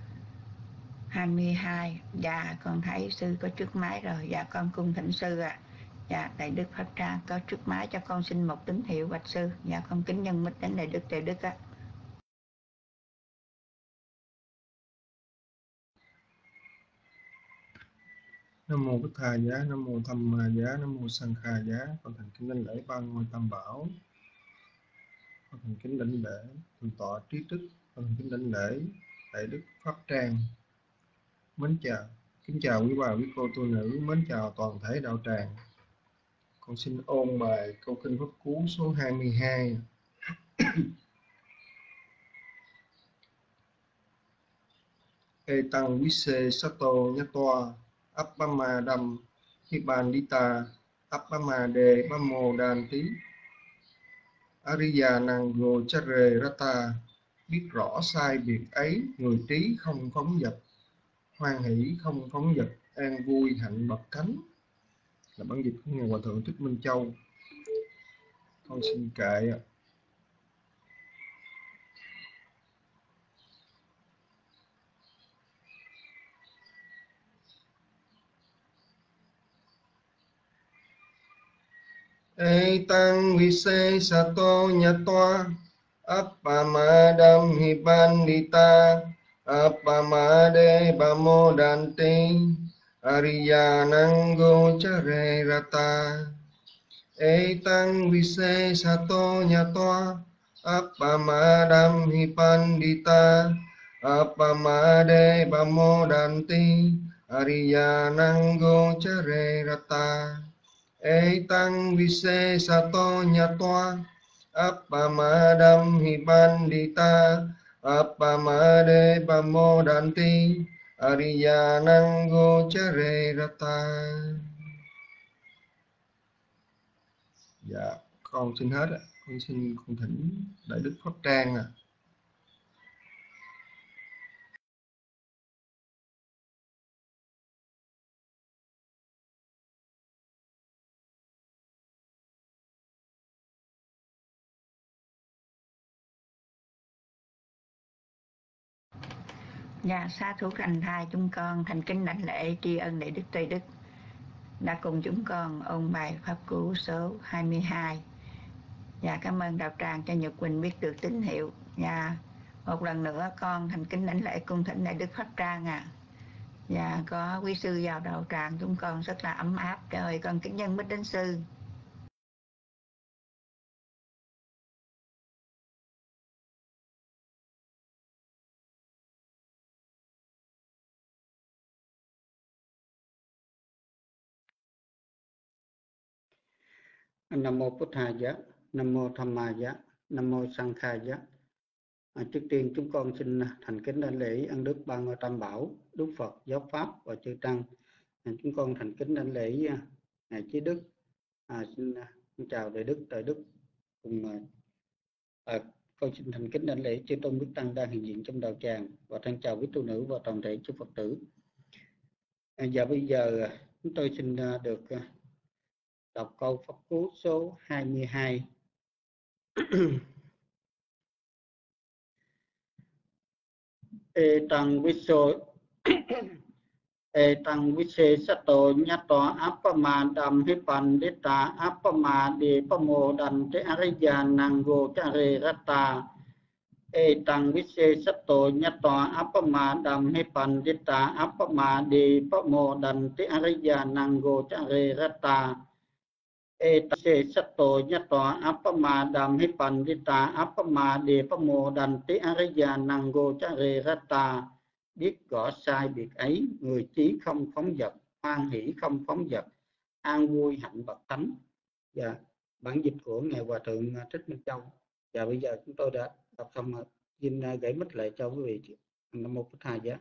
22. Dạ, con thấy sư có trước máy rồi. Dạ, con cung thỉnh sư ạ. Dạ, Đại Đức Pháp Trang có trước máy, cho con xin một tín hiệu bạch sư. Dạ, con kính nhân mít đến Đại Đức Tuệ Đức á. Nam mô Bụt Tha Giá, Nam mô Tham Ma Giá, Nam mô Sang Kha Giá. Con thành kính đảnh lễ ba ngôi Tam Bảo. Con thành kính đảnh lễ Thượng tọa Trí Đức. Con thành kính đảnh lễ Đại Đức Pháp Trang. Mến chào, kính chào quý bà, quý cô tu nữ. Mến chào toàn thể đạo tràng. Con xin ôn bài câu kinh Pháp Cú số 22. Etang vise sato nyato Appama đam Hibandita Appama de Bamo Danti Ariya năng Gochare Rata. Biết rõ sai biệt ấy, người trí không phóng dật, hoan hỷ không phóng dật, an vui hạnh bậc thánh. Là bản dịch của Ngài Hòa Thượng Thích Minh Châu. Con xin kệ. Etang vise sato nyato Appamadam hibandita Appamade bamo dante Ariyanang gochare rata. Etang vise sato nyato Appamadam hibandita Appamade bamo dante Ariyanang gochare rata. Etang vise sato nyato Appamadam hi pandita appamade pamodanti ariyanang gochare rata. Dạ, con xin hết ạ. Con xin con thỉnh Đại Đức Pháp Trang ạ. Dạ, sa thú thành thai chúng con thành kính đảnh lễ tri ân Đại Đức Tây Đức đã cùng chúng con ôn bài pháp cú số 22. Dạ, cảm ơn đạo tràng cho Nhật Quỳnh biết được tín hiệu. Dạ, một lần nữa con thành kính đảnh lễ cung thỉnh Đại Đức Pháp Trang ạ. Dạ, có quý sư vào đạo tràng chúng con rất là ấm áp. Trời, con kính nhân Bích Đến Sư. Nam mô Bụt Thầy Giá, Nam mô Tham Ma Giá, Nam mô Sang Kha Giá. Trước tiên chúng con xin thành kính đảnh lễ ân đức ba ngôi Tam Bảo, Đức Phật, Giáo Pháp và chư Tăng. Chúng con thành kính đảnh lễ ngài Chí Đức. Xin chào Đại Đức cùng con xin thành kính đảnh lễ chư tôn đức tăng đang hiện diện trong đạo tràng và thân chào quý tu nữ và toàn thể chư Phật tử. Và bây giờ chúng tôi xin được đọc câu pháp cú số 22. Etang vise sato nyato appamadam hipandita appamade pamodante ariyanang chare rata. Etang vise sato nyato appamadam hipandita appamade pamodante ariyanang chare rata. Etase sato nyato appamadam hipandita appamade pamodante ariyanang chare rata. Biết rõ sai việc ấy, người trí không phóng dật, hoan hỷ không phóng dật, an vui hạnh bậc tánh. Và bản dịch của ngài Hòa thượng Thích Minh Châu. Và bây giờ chúng tôi đã đọc xong rồi, xin gửi mic lại cho quý vị. Nam mô Bụt Thầy Giá.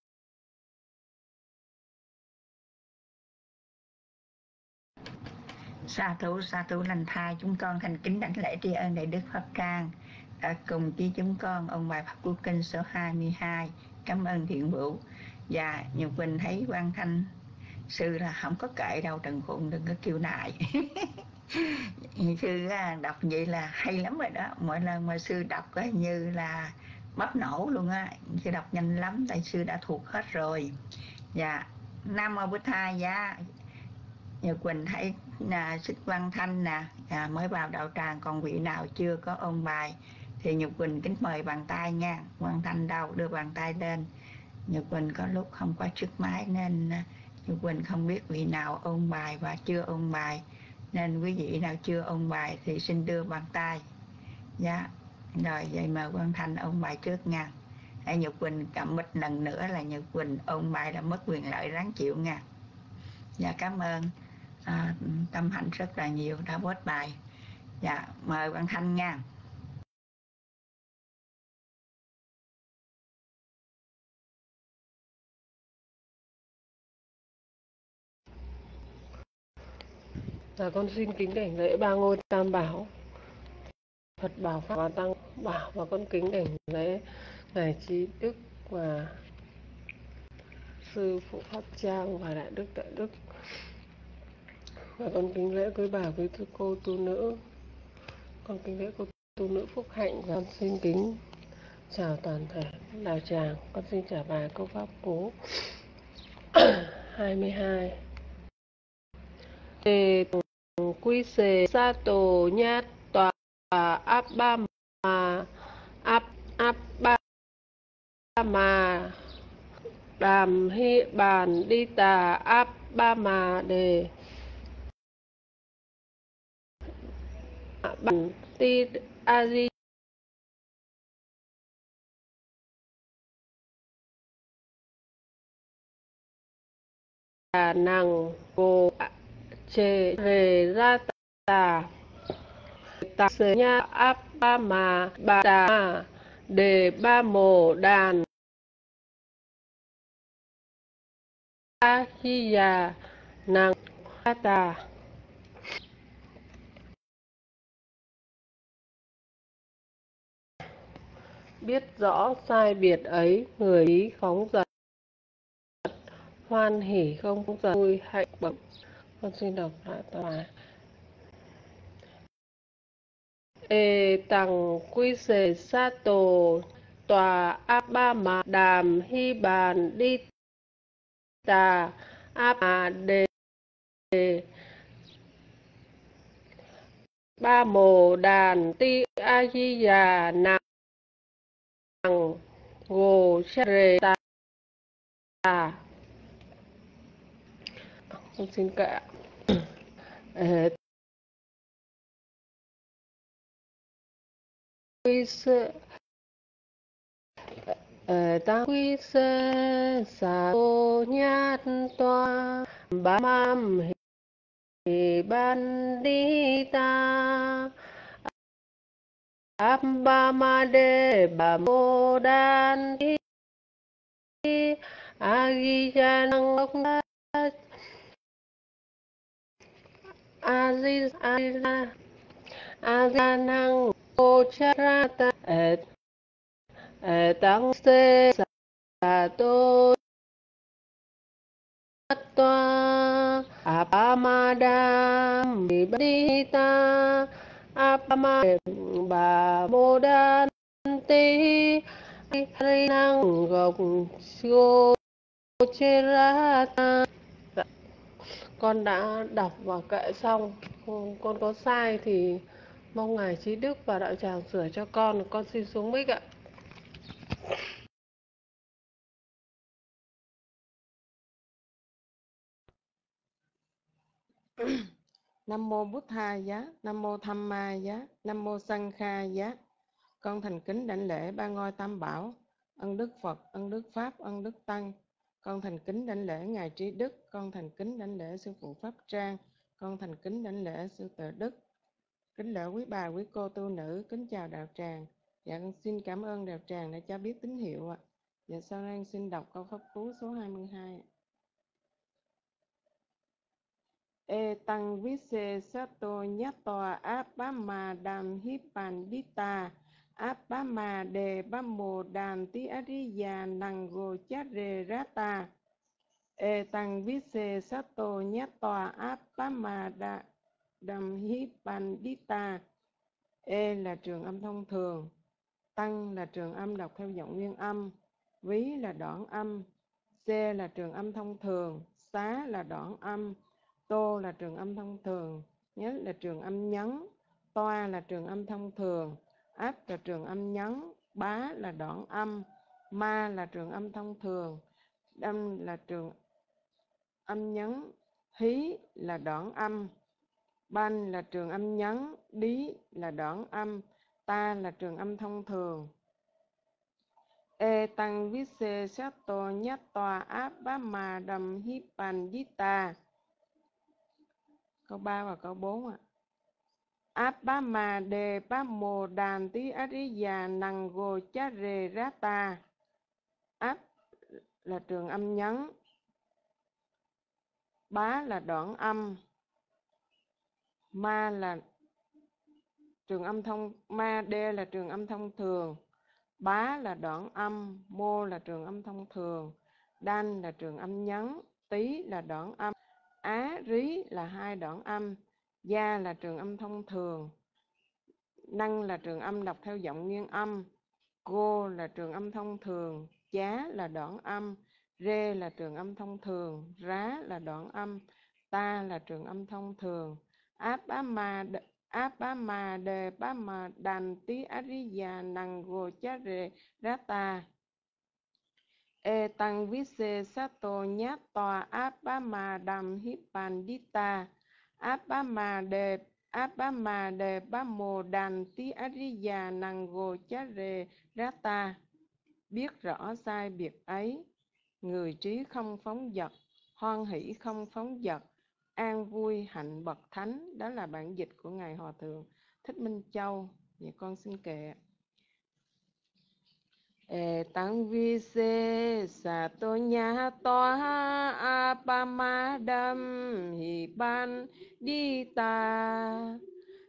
Sa thú lành thai chúng con thành kính đảnh lễ tri ân Đại Đức Pháp Trang đã cùng với chúng con ông bài pháp cú kinh số 22. Cảm ơn thiện hữu. Và Nhật Quỳnh thấy Quang Thanh sư là không có kệ đâu, Trần Phụng đừng có kêu nại. Sư đọc vậy là hay lắm rồi đó. Mỗi lần mà sư đọc như là bắp nổ luôn á. Sư đọc nhanh lắm tại sư đã thuộc hết rồi. Và Nam mô Bụt Thầy Giá. Nhật Quỳnh thấy Xích Quang Thanh nè mới vào đạo tràng, còn vị nào chưa có ôn bài thì Nhật Quỳnh kính mời bàn tay nha. Quang Thanh đâu, đưa bàn tay lên. Nhật Quỳnh có lúc không có chiếc máy nên Nhật Quỳnh không biết vị nào ôn bài và chưa ôn bài, nên quý vị nào chưa ôn bài thì xin đưa bàn tay. Dạ, rồi vậy mà Quang Thanh ôn bài trước nha. Nhật Quỳnh cầm mic lần nữa là Nhật Quỳnh ôn bài là mất quyền lợi, ráng chịu nha. Dạ, cảm ơn Tâm Hạnh rất là nhiều đã post bài. Dạ, mời Quang Thanh nha. Dạ, con xin kính đảnh lễ ba ngôi Tam Bảo, Phật Bảo, Pháp và Tăng Bảo, và con kính đảnh lễ ngài Chí Đức và sư phụ Pháp Trang và Đại Đức. Và con kính lễ quý bà, quý cô tu nữ. Con kính lễ cô tu nữ Phúc Hạnh, và con xin kính chào toàn thể đạo tràng. Con xin trả bài câu pháp cú 22. Quy xề sa tổ nhát tòa áp ba mà đàm hi bàn đi tà áp ba mà đề bản ti a di nàng vô chê rề ra tà tà se nha áp ba mà bà đà đề ba mồ đàn a hi già nàng a tà. Biết rõ sai biệt ấy, người ý phóng dật, hoan hỉ không giận, vui hạnh bẩm. Con xin đọc lại tòa. E tằng quy sề sa tổ tòa áp ba mà đàm hi bàn đi tà áp mà đề ba mồ đàn ti a di già nàng gồ cha rề tà. Con xin kệ. Quy sơ ta quy sơ sa tô nhát toa ba mam hi ban đi ta áp ba ma đê bà mô đan đi a di đà năng ốc a di năng ô cha ra ta tăng se sa tô toa apamadam vibadita apama bà mô đan ti hari năng gộc siêu chê ra ta. Con đã đọc và kệ xong. Con có sai thì mong ngài trí đức và đạo tràng sửa cho con xin xuống mic ạ. Nam mô Bụt Tha Giá, Nam mô Tham Ma Giá, Nam mô Sang Kha Giá. Con thành kính đảnh lễ ba ngôi Tam Bảo, ân đức Phật, ân đức Pháp, ân đức Tăng. Con thành kính đảnh lễ ngài Trí Đức, con thành kính đảnh lễ sư phụ Pháp Trang, con thành kính đảnh lễ sư Tự Đức. Kính lễ quý bà, quý cô tu nữ, kính chào đạo tràng. Dạ con xin cảm ơn đạo tràng đã cho biết tín hiệu ạ. Dạ sau đây xin đọc câu pháp cú số 22. E tăng vi se sato nyato apama đam hi pandita apama đề bamo đàn ti ariya năng go chare rata. E tăng vi se sato nyato apama đam hi pandita. E là trường âm thông thường, tăng là trường âm đọc theo giọng nguyên âm, ví là đoạn âm, c là trường âm thông thường, xá là đoạn âm, tô là trường âm thông thường, nhất là trường âm nhấn, toa là trường âm thông thường, áp là trường âm nhấn, bá là đoạn âm, ma là trường âm thông thường, đâm là trường âm nhấn, hí là đoạn âm, ban là trường âm nhấn, đí là đoạn âm, ta là trường âm thông thường. E tăng vi se sato nhất tòa áp bá mà đầm hi pan di ta. Câu 3 và câu 4 ạ. Áp bá mà đề bá mồ đàn tí ariya năng go chá rê rá ta. Áp là trường âm nhấn, bá là đoạn âm, ma là trường âm thông, ma đê là trường âm thông thường, bá là đoạn âm, mô là trường âm thông thường, đan là trường âm nhấn, tí là đoạn âm, á rí là hai đoạn âm, gia là trường âm thông thường, năng là trường âm đọc theo giọng nguyên âm, cô là trường âm thông thường, chá là đoạn âm, rê là trường âm thông thường, rá là đoạn âm, ta là trường âm thông thường. Áp bá ma đề bá ma đàn tí ariya năng go chá rê rá ta. E tăng vi se sato nhát tòa áp bá ma đàm hi pandita áp bá ma đề bá mồ đàn tí ariya năng go chá rê rá ta. Biết rõ sai biệt ấy, người trí không phóng dật, hoan hỷ không phóng dật, an vui hạnh bậc thánh. Đó là bản dịch của ngài Hòa Thượng Thích Minh Châu. Dạ con xin kệ. Tăng vi se sa tô nha toa apamadam hi ban đi ta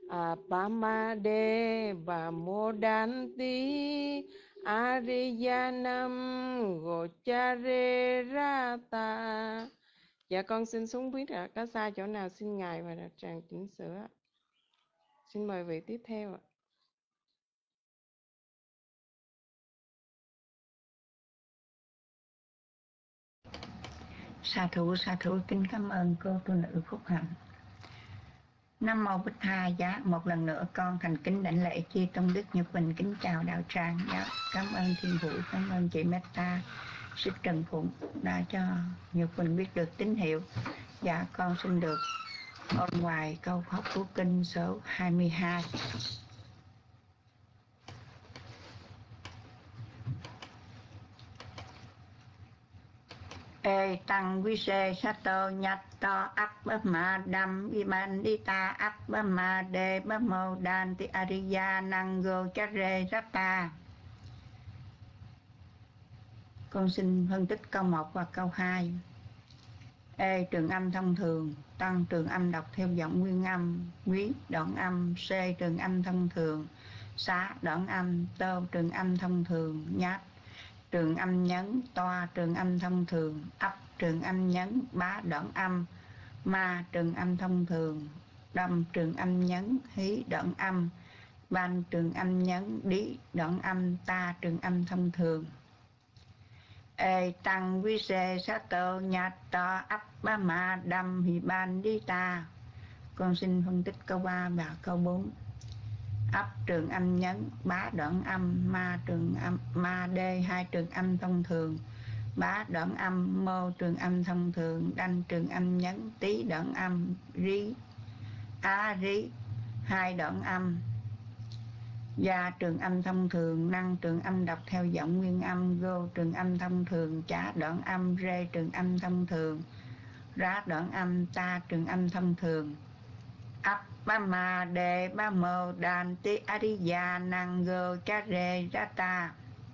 apamade và mô đan ti ariyanam gochare rata. Dạ con xin xuống biết có sai chỗ nào xin ngài và đạo tràng chỉnh sửa. Xin mời vị tiếp theo ạ. Sa thú kính cảm ơn cô tu nữ Phúc Hạnh. Nam mô Bích Tha Giá. Một lần nữa con thành kính đảnh lễ chư tôn đức Nhật Bình, kính chào đạo tràng. Cảm ơn Thiên Vũ, cảm ơn chị Meta Sư Trần Phụng đã cho Nhật Bình biết được tín hiệu. Dạ con xin được ôn ngoài câu pháp của kinh số 22. Tăng vi se sato nyato appama đam vimandita appama de bamo danti ariya nango chare rata. Con xin phân tích câu 1 và câu 2. Trường âm thông thường, tăng trường âm đọc theo giọng nguyên âm, quý đoạn âm, c trường âm thông thường, xá đoạn âm, tô trường âm thông thường, nhát trường âm nhấn, toa trường âm thông thường, ấp trường âm nhấn, bá đoạn âm, ma trường âm thông thường, đâm trường âm nhấn, hí đoạn âm, ban trường âm nhấn, đí đoạn âm, ta trường âm thông thường. Tăng vi se sato nyato appama đam hi ban đi ta. Con xin phân tích câu 3 và câu 4. Ấp trường âm nhấn, bá đoạn âm, ma trường âm, ma đê hai trường âm thông thường, bá đoạn âm, mô trường âm thông thường, đanh trường âm nhấn, tí đoạn âm, rí rí hai đoạn âm, gia trường âm thông thường, năng trường âm đọc theo giọng nguyên âm, gô trường âm thông thường, chá đoạn âm, rê trường âm thông thường, rá đoạn âm, ta trường âm thông thường. Appama de bamo danti ariya nango chare rata.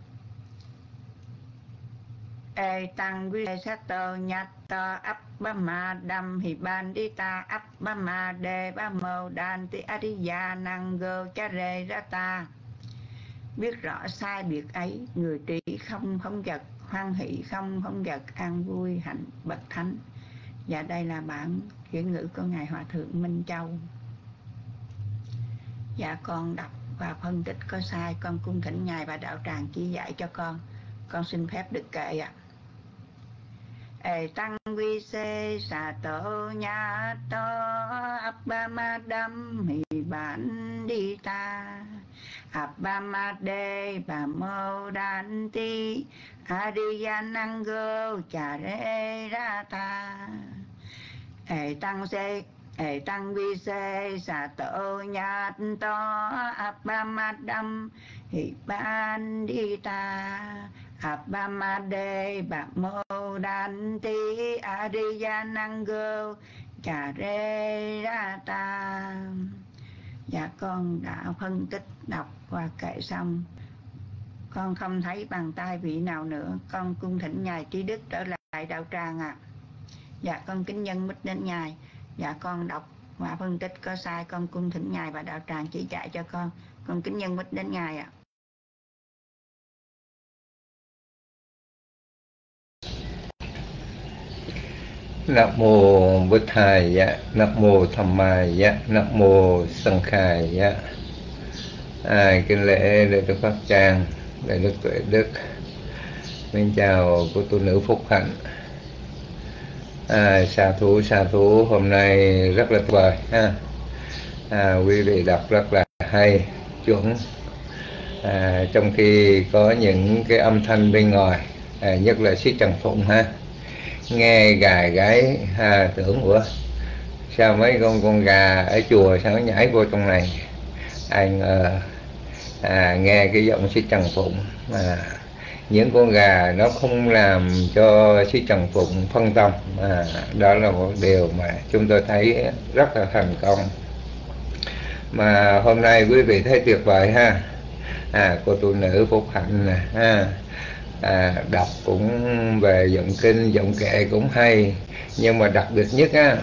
Tăng vi sato nyato appama đam hi ban đi ta appama de bamo danti ariya nango chare rata. Biết rõ sai biệt ấy, người trí không giật, hoan hỷ không giật, an vui hạnh bậc thánh. Và đây là bản chuyển ngữ của Ngài Hòa Thượng Minh Châu. Dạ con đọc và phân tích có sai, con cung thỉnh Ngài và đạo tràng chỉ dạy cho con. Con xin phép được kệ ạ. Tăng vi se sato nyato appama đam hi ban đi ta appama de bamo danti ariya nango chare rata. Tăng vi se sato nyato appama đam hi ban đi ta appama de bamo danti ariya nango chare rata. Dạ con đã phân tích, đọc và kệ xong. Con không thấy bàn tay vị nào nữa. Con cung thỉnh Ngài Trí Đức trở lại đạo tràng ạ. Dạ con kính nhân mít đến Ngài. Dạ con đọc và phân tích có sai, con cung thỉnh Ngài và đạo tràng chỉ dạy cho con. Con kính nhân mít đến Ngài ạ. Nam mô Bích Thầy, Nam mô Tham Mai, Nam mô Sanh Khai. Kính lễ Đại Đức Pháp Tràng, Đại Đức Tuệ Đức. Xin chào cô tu nữ Phúc Hạnh. Sa thú hôm nay rất là tuyệt vời ha. Quý vị đọc rất là hay, chuẩn. Trong khi có những cái âm thanh bên ngoài, nhất là Sĩ Trần Phụng ha, nghe gà gáy tưởng ủa sao mấy con gà ở chùa sao nó nhảy vô trong này. Anh nghe cái giọng Sĩ Trần Phụng, những con gà nó không làm cho Sĩ Trần Phụng phân tâm. Đó là một điều mà chúng tôi thấy rất là thành công. Mà hôm nay quý vị thấy tuyệt vời ha. Cô tu nữ Phúc Hạnh nè ha. Đọc cũng về giọng kinh, giọng kệ cũng hay. Nhưng mà đặc biệt nhất á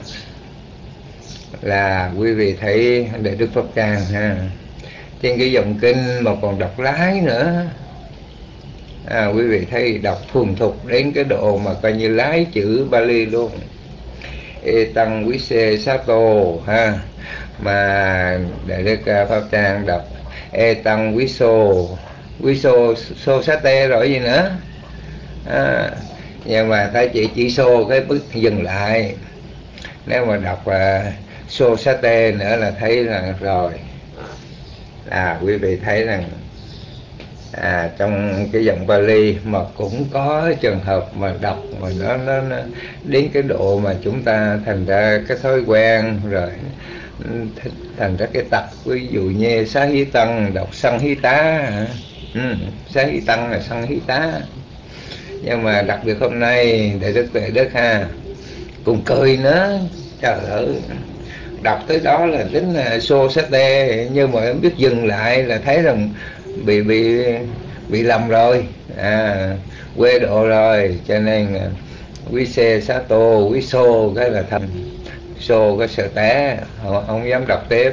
là quý vị thấy Đại Đức Pháp Tràng ha. Trên cái dòng kinh mà còn đọc lái nữa. Quý vị thấy đọc thuần thục đến cái độ mà coi như lái chữ Bali luôn. E tăng quý xê sát tô ha. Mà Đại Đức Pháp Tràng đọc E tăng quý xô sát tê rồi gì nữa. Nhưng mà ta chỉ xô cái bước dừng lại. Nếu mà đọc xô sát tê nữa là thấy là rồi. Quý vị thấy rằng trong cái dòng Bali mà cũng có trường hợp mà đọc mà nó đến cái độ mà chúng ta thành ra cái thói quen rồi thành ra cái tật. Ví dụ như Xá Hí Tăng đọc Sân Hí Tá, Xá Hí Tăng là Sân Hí Tá. Nhưng mà đặc biệt hôm nay Đại Đức Tuệ Đức ha cùng cười nữa, trời ơi, đọc tới đó là tính là xô sát tê, nhưng mà em biết dừng lại là thấy rằng bị lầm rồi, quê độ rồi, cho nên quý xê sát tô, quý xô cái là thành xô cái sợ té, không dám đọc tiếp.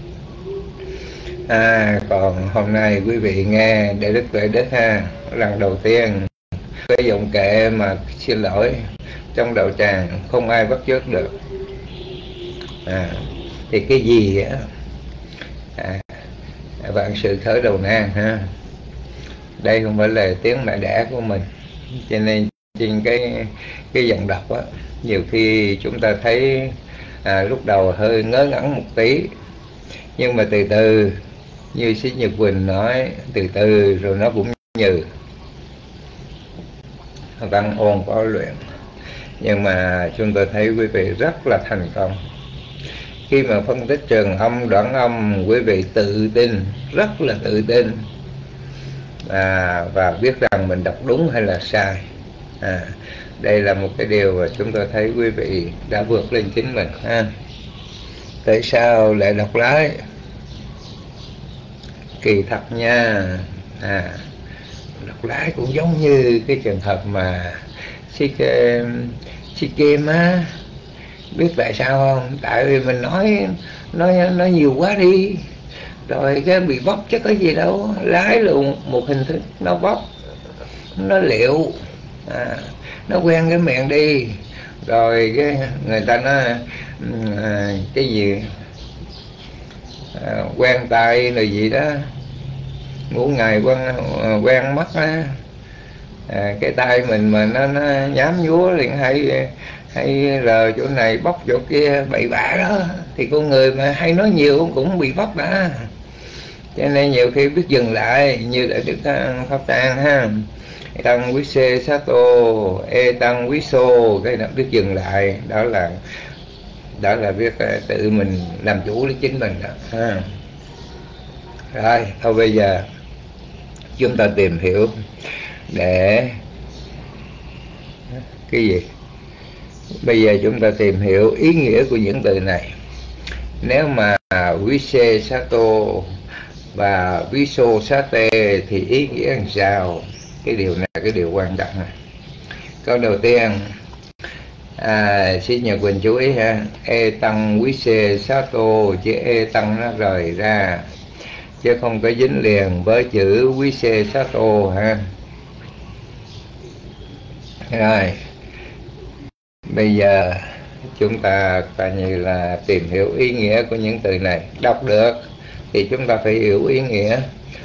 Còn hôm nay quý vị nghe Đại Đức Tuệ Đức ha, lần đầu tiên cái giọng kệ mà xin lỗi trong đạo tràng không ai bắt chước được. Thì cái gì á, vạn sự khởi đầu nan ha. Đây không phải là tiếng mẹ đẻ của mình, cho nên trên cái giọng đọc á, nhiều khi chúng ta thấy lúc đầu hơi ngớ ngẩn một tí, nhưng mà từ từ như Sĩ Nhật Quỳnh nói, từ từ rồi nó cũng như văn ôn có luyện. Nhưng mà chúng tôi thấy quý vị rất là thành công khi mà phân tích trường âm, đoạn âm. Quý vị tự tin, rất là tự tin, và biết rằng mình đọc đúng hay là sai. Đây là một cái điều mà chúng tôi thấy quý vị đã vượt lên chính mình ha. Tại sao lại đọc lái? Kỳ thật nha, đọc lái cũng giống như cái trường hợp mà Si Kim á. Biết tại sao không? Tại vì mình nói nhiều quá đi, rồi cái bị bóc chứ có gì đâu. Lái luôn một hình thức nó bóc, nó liệu, nó quen cái miệng đi, rồi cái người ta nói cái gì quen tay là gì đó, ngủ ngày quen mắt á. Cái tay mình mà nó nhám nhúa liền hay lờ chỗ này bóc chỗ kia bậy bạ đó, thì con người mà hay nói nhiều cũng bị bóc đã. Cho nên nhiều khi biết dừng lại, như Đại Đức Pháp Tràng ha, tăng quý xê sát tô, e tăng quý xô, cái đó biết dừng lại, đó là biết tự mình làm chủ lấy chính mình đó ha. Rồi thôi bây giờ chúng ta tìm hiểu để cái gì? Bây giờ chúng ta tìm hiểu ý nghĩa của những từ này. Nếu mà quý xê sát tô và quý xô sát tê thì ý nghĩa làm sao? Cái điều này là cái điều quan trọng này. Câu đầu tiên, Sĩ Nhật Quỳnh chú ý ha, e tăng quý xê sát tô, chữ e tăng nó rời ra chứ không có dính liền với chữ quý xê sát tô ha. Rồi bây giờ chúng ta coi như là tìm hiểu ý nghĩa của những từ này. Đọc được thì chúng ta phải hiểu ý nghĩa.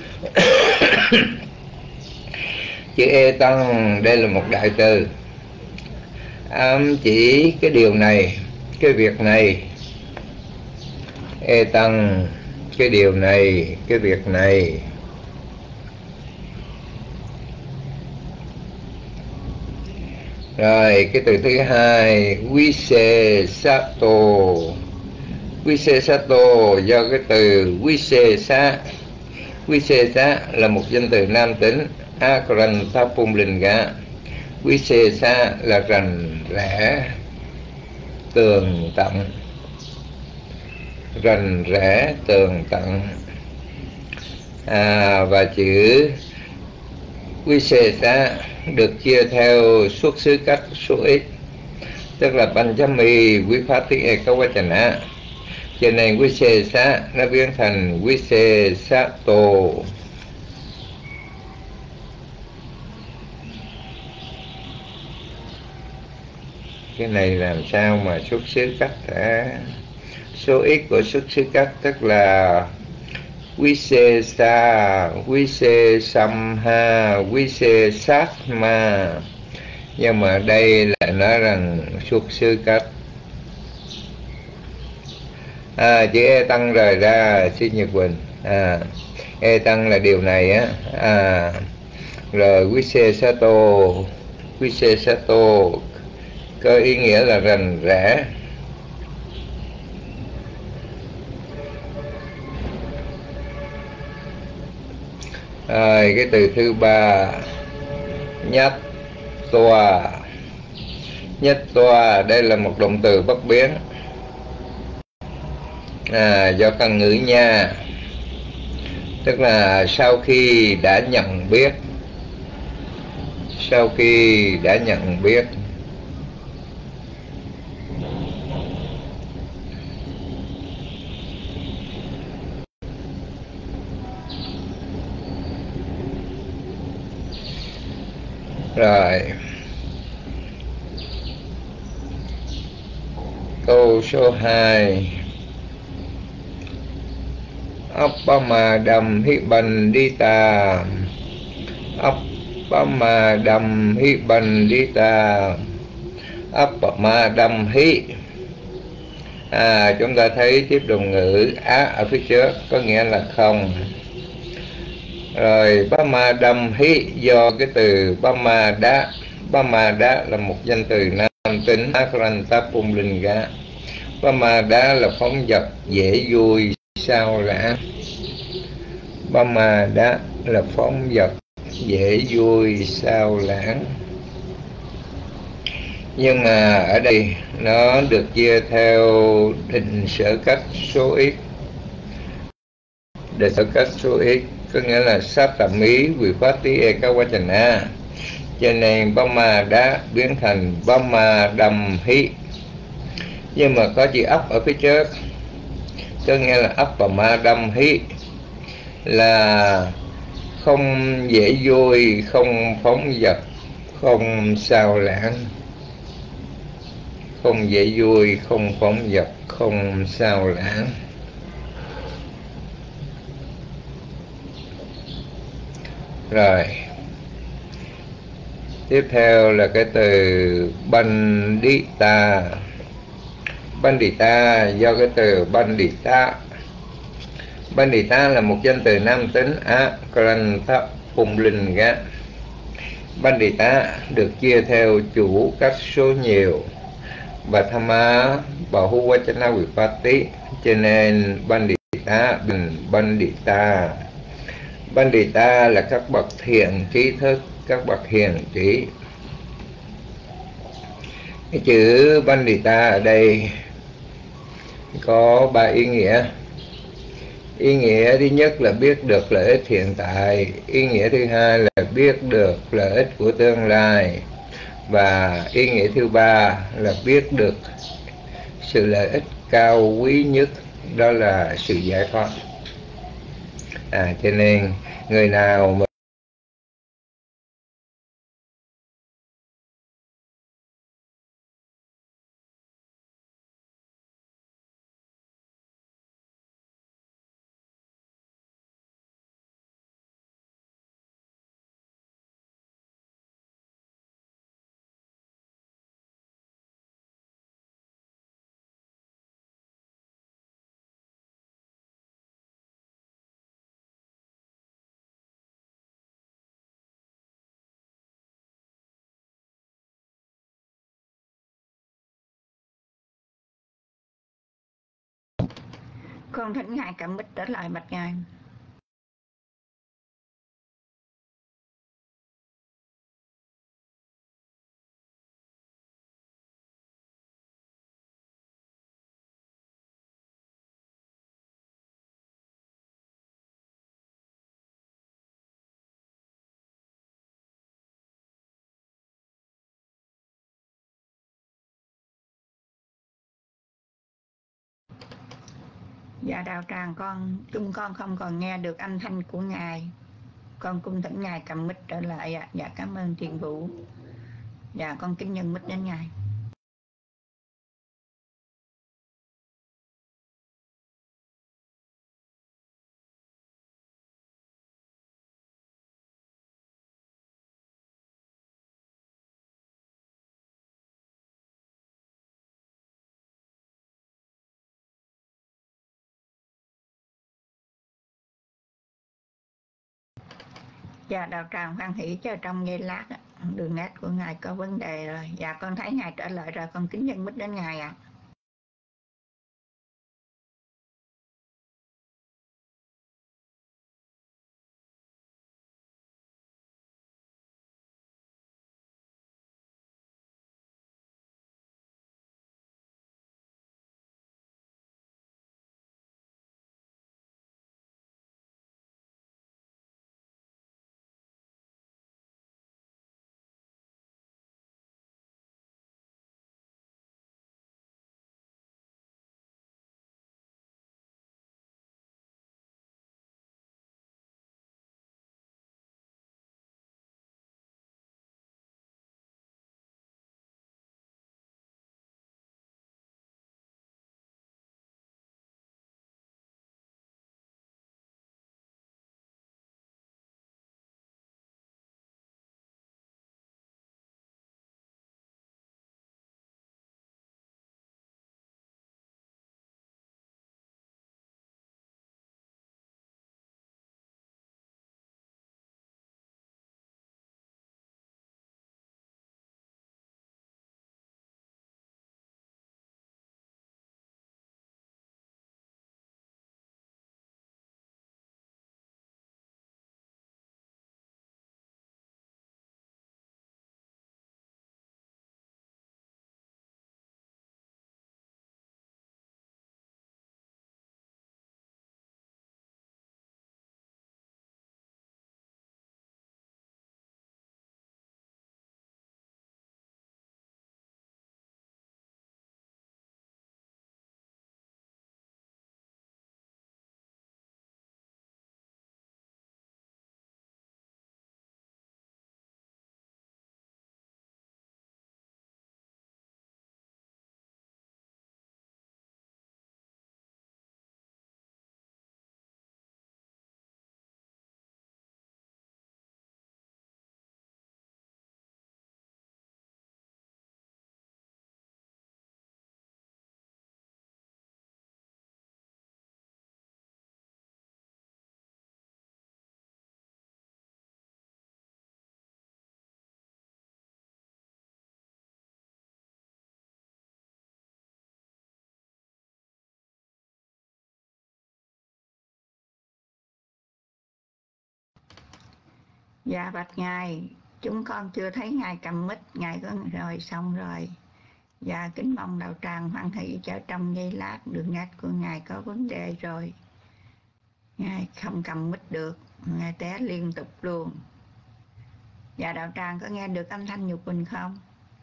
Chữ e tăng đây là một đại từ chỉ cái điều này, cái việc này. E tăng cái điều này, cái việc này. Rồi cái từ thứ hai, quý xê sát tô. Quý xê sát tô do cái từ quý xê sát. Quý xê sát là một danh từ nam tính, Akaranta Tapumlinga. Quý xê sát là rành rẽ, tường tận. rành rẽ tường tận. Và chữ Visesa được chia theo xuất xứ cách số ít, tức là Panchami Vipatti Ekavachana, cho nên Visesa nó biến thành Visesato. Cái này làm sao mà xuất xứ cách số ít của xuất xứ cách, tức là Visesa, Visesamha, Visesatma, nhưng mà đây lại nói rằng xuất xứ cách. Chữ E tăng rời ra, xin Nhật Quỳnh. E tăng là điều này á. Rồi Visesato có ý nghĩa là rành rẽ. Rồi cái từ thứ ba, nhất toa. Nhất toa đây là một động từ bất biến, do căn ngữ nha, tức là sau khi đã nhận biết. Sau khi đã nhận biết. Rồi câu số 2, Appamadam hi bandita. Appamadam hi bandita. Appamadam hi. Chúng ta thấy tiếp động ngữ ở phía trước có nghĩa là không. Rồi Pamadam hi do cái từ Pamada. Pamada là một danh từ nam tính, Akaranta Pumlinga. Pamada là phóng dật, dễ vui, sao lãng. Pamada là phóng dật, dễ vui, sao lãng. Nhưng mà ở đây nó được chia theo định sở cách số ít. Định sở cách số ít có nghĩa là Satami Vipatti Ekavachana, cho nên Pamada biến thành Pamadamhi. Nhưng mà có chữ ấp ở phía trước, có nghĩa là Appamadamhi là không dễ vui, không phóng dật, không sao lãng. Không dễ vui, không phóng dật, không sao lãng. Rồi tiếp theo là cái từ Bandita. Bandita do cái từ Bandita. Bandita là một danh từ nam tính, Akaranta Pumlinga. Bandita được chia theo chủ cách số nhiều, Bhattama Bahuvachana Vipatti, cho nên Bandita bình Bandita. Bandita là các bậc thiện trí thức, các bậc hiền trí. Cái chữ Bandita ở đây có 3 ý nghĩa. Ý nghĩa thứ nhất là biết được lợi ích hiện tại. Ý nghĩa thứ hai là biết được lợi ích của tương lai. Và ý nghĩa thứ ba là biết được sự lợi ích cao quý nhất, đó là sự giải thoát. Cho nên người nào mà Con thỉnh Ngài cầm mic trở lại bạch Ngài. Dạ đạo tràng chúng con không còn nghe được âm thanh của ngài, con cung thỉnh ngài cầm mic trở lại ạ. Dạ cảm ơn Thiền Vũ. Dạ con kính nhân mic đến ngài. Dạ đạo tràng hoan hỷ cho trong giây lát đường nét của ngài có vấn đề rồi. Dạ con thấy ngài trở lại rồi, con kính nhân mic đến ngài ạ. Dạ bạch ngài, chúng con chưa thấy ngài cầm mic, ngài có rồi xong rồi. Dạ kính mong đạo tràng hoan hỷ cho trong giây lát, đường nét của ngài có vấn đề rồi. Ngài không cầm mic được, ngài té liên tục luôn. Dạ đạo tràng có nghe được âm thanh Nhục Quỳnh không?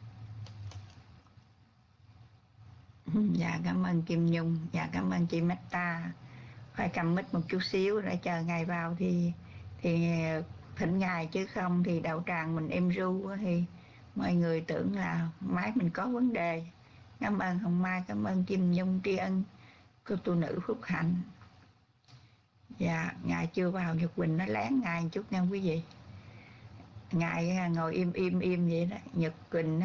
Dạ cảm ơn Kim Nhung, dạ cảm ơn chị Meta. Phải cầm mic một chút xíu để chờ ngài vào thì thỉnh ngài, chứ không thì đạo tràng mình êm ru thì mọi người tưởng là máy mình có vấn đề. Cảm ơn Hồng Mai, cảm ơn Kim Nhung, tri ân cô tu nữ Phúc Hạnh. Dạ ngài chưa vào, Nhật Quỳnh nó lén ngài một chút nha quý vị. Ngài ngồi im vậy đó. Nhật Quỳnh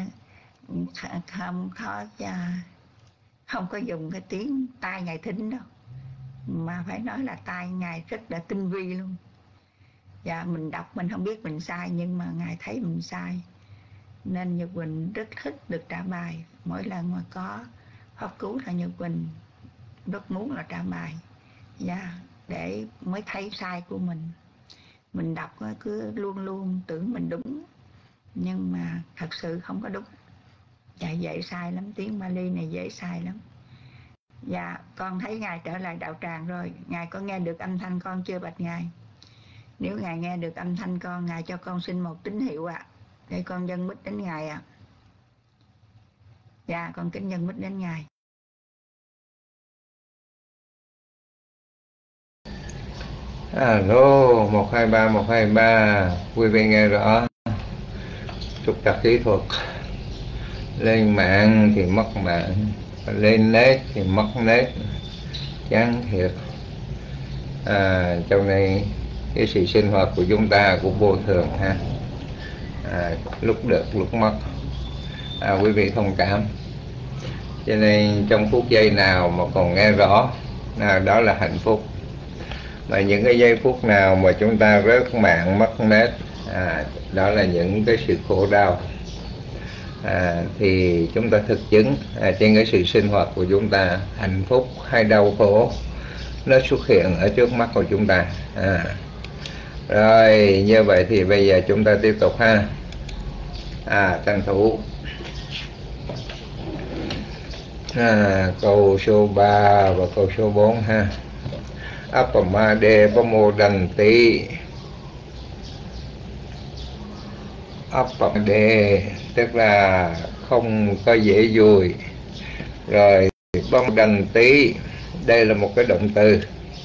không có dùng cái tiếng tai ngài thính đâu, mà phải nói là tai ngài rất là tinh vi luôn. Dạ mình đọc mình không biết mình sai, nhưng mà ngài thấy mình sai, nên Nhật Quỳnh rất thích được trả bài. Mỗi lần mà có pháp cứu là Nhật Quỳnh rất muốn là trả bài. Dạ để mới thấy sai của mình. Mình đọc cứ luôn luôn tưởng mình đúng, nhưng mà thật sự không có đúng. Dạ dễ sai lắm, tiếng Bali này dễ sai lắm. Dạ con thấy ngài trở lại đạo tràng rồi. Ngài có nghe được âm thanh con chưa bạch ngài? Nếu ngài nghe được âm thanh con, ngài cho con xin một tín hiệu ạ, để con dâng mic đến ngài ạ. Dạ con kính dâng mic đến ngài. Alo, 123, quý vị nghe rõ. Trục trặc kỹ thuật. Lên mạng thì mất mạng, lên nét thì mất nét. Chán thiệt. Trong này cái sự sinh hoạt của chúng ta cũng vô thường ha. Lúc được lúc mất. Quý vị thông cảm. Cho nên trong phút giây nào mà còn nghe rõ, đó là hạnh phúc. Mà những cái giây phút nào mà chúng ta rớt mạng mất nét, đó là những cái sự khổ đau. Thì chúng ta thực chứng trên cái sự sinh hoạt của chúng ta, hạnh phúc hay đau khổ nó xuất hiện ở trước mắt của chúng ta. Rồi như vậy thì bây giờ chúng ta tiếp tục ha. Tranh thủ câu số 3 và câu số 4 ha. Appamade Pamodanti. Appamade tức là không có dễ vui. Rồi Pamodanti đây là một cái động từ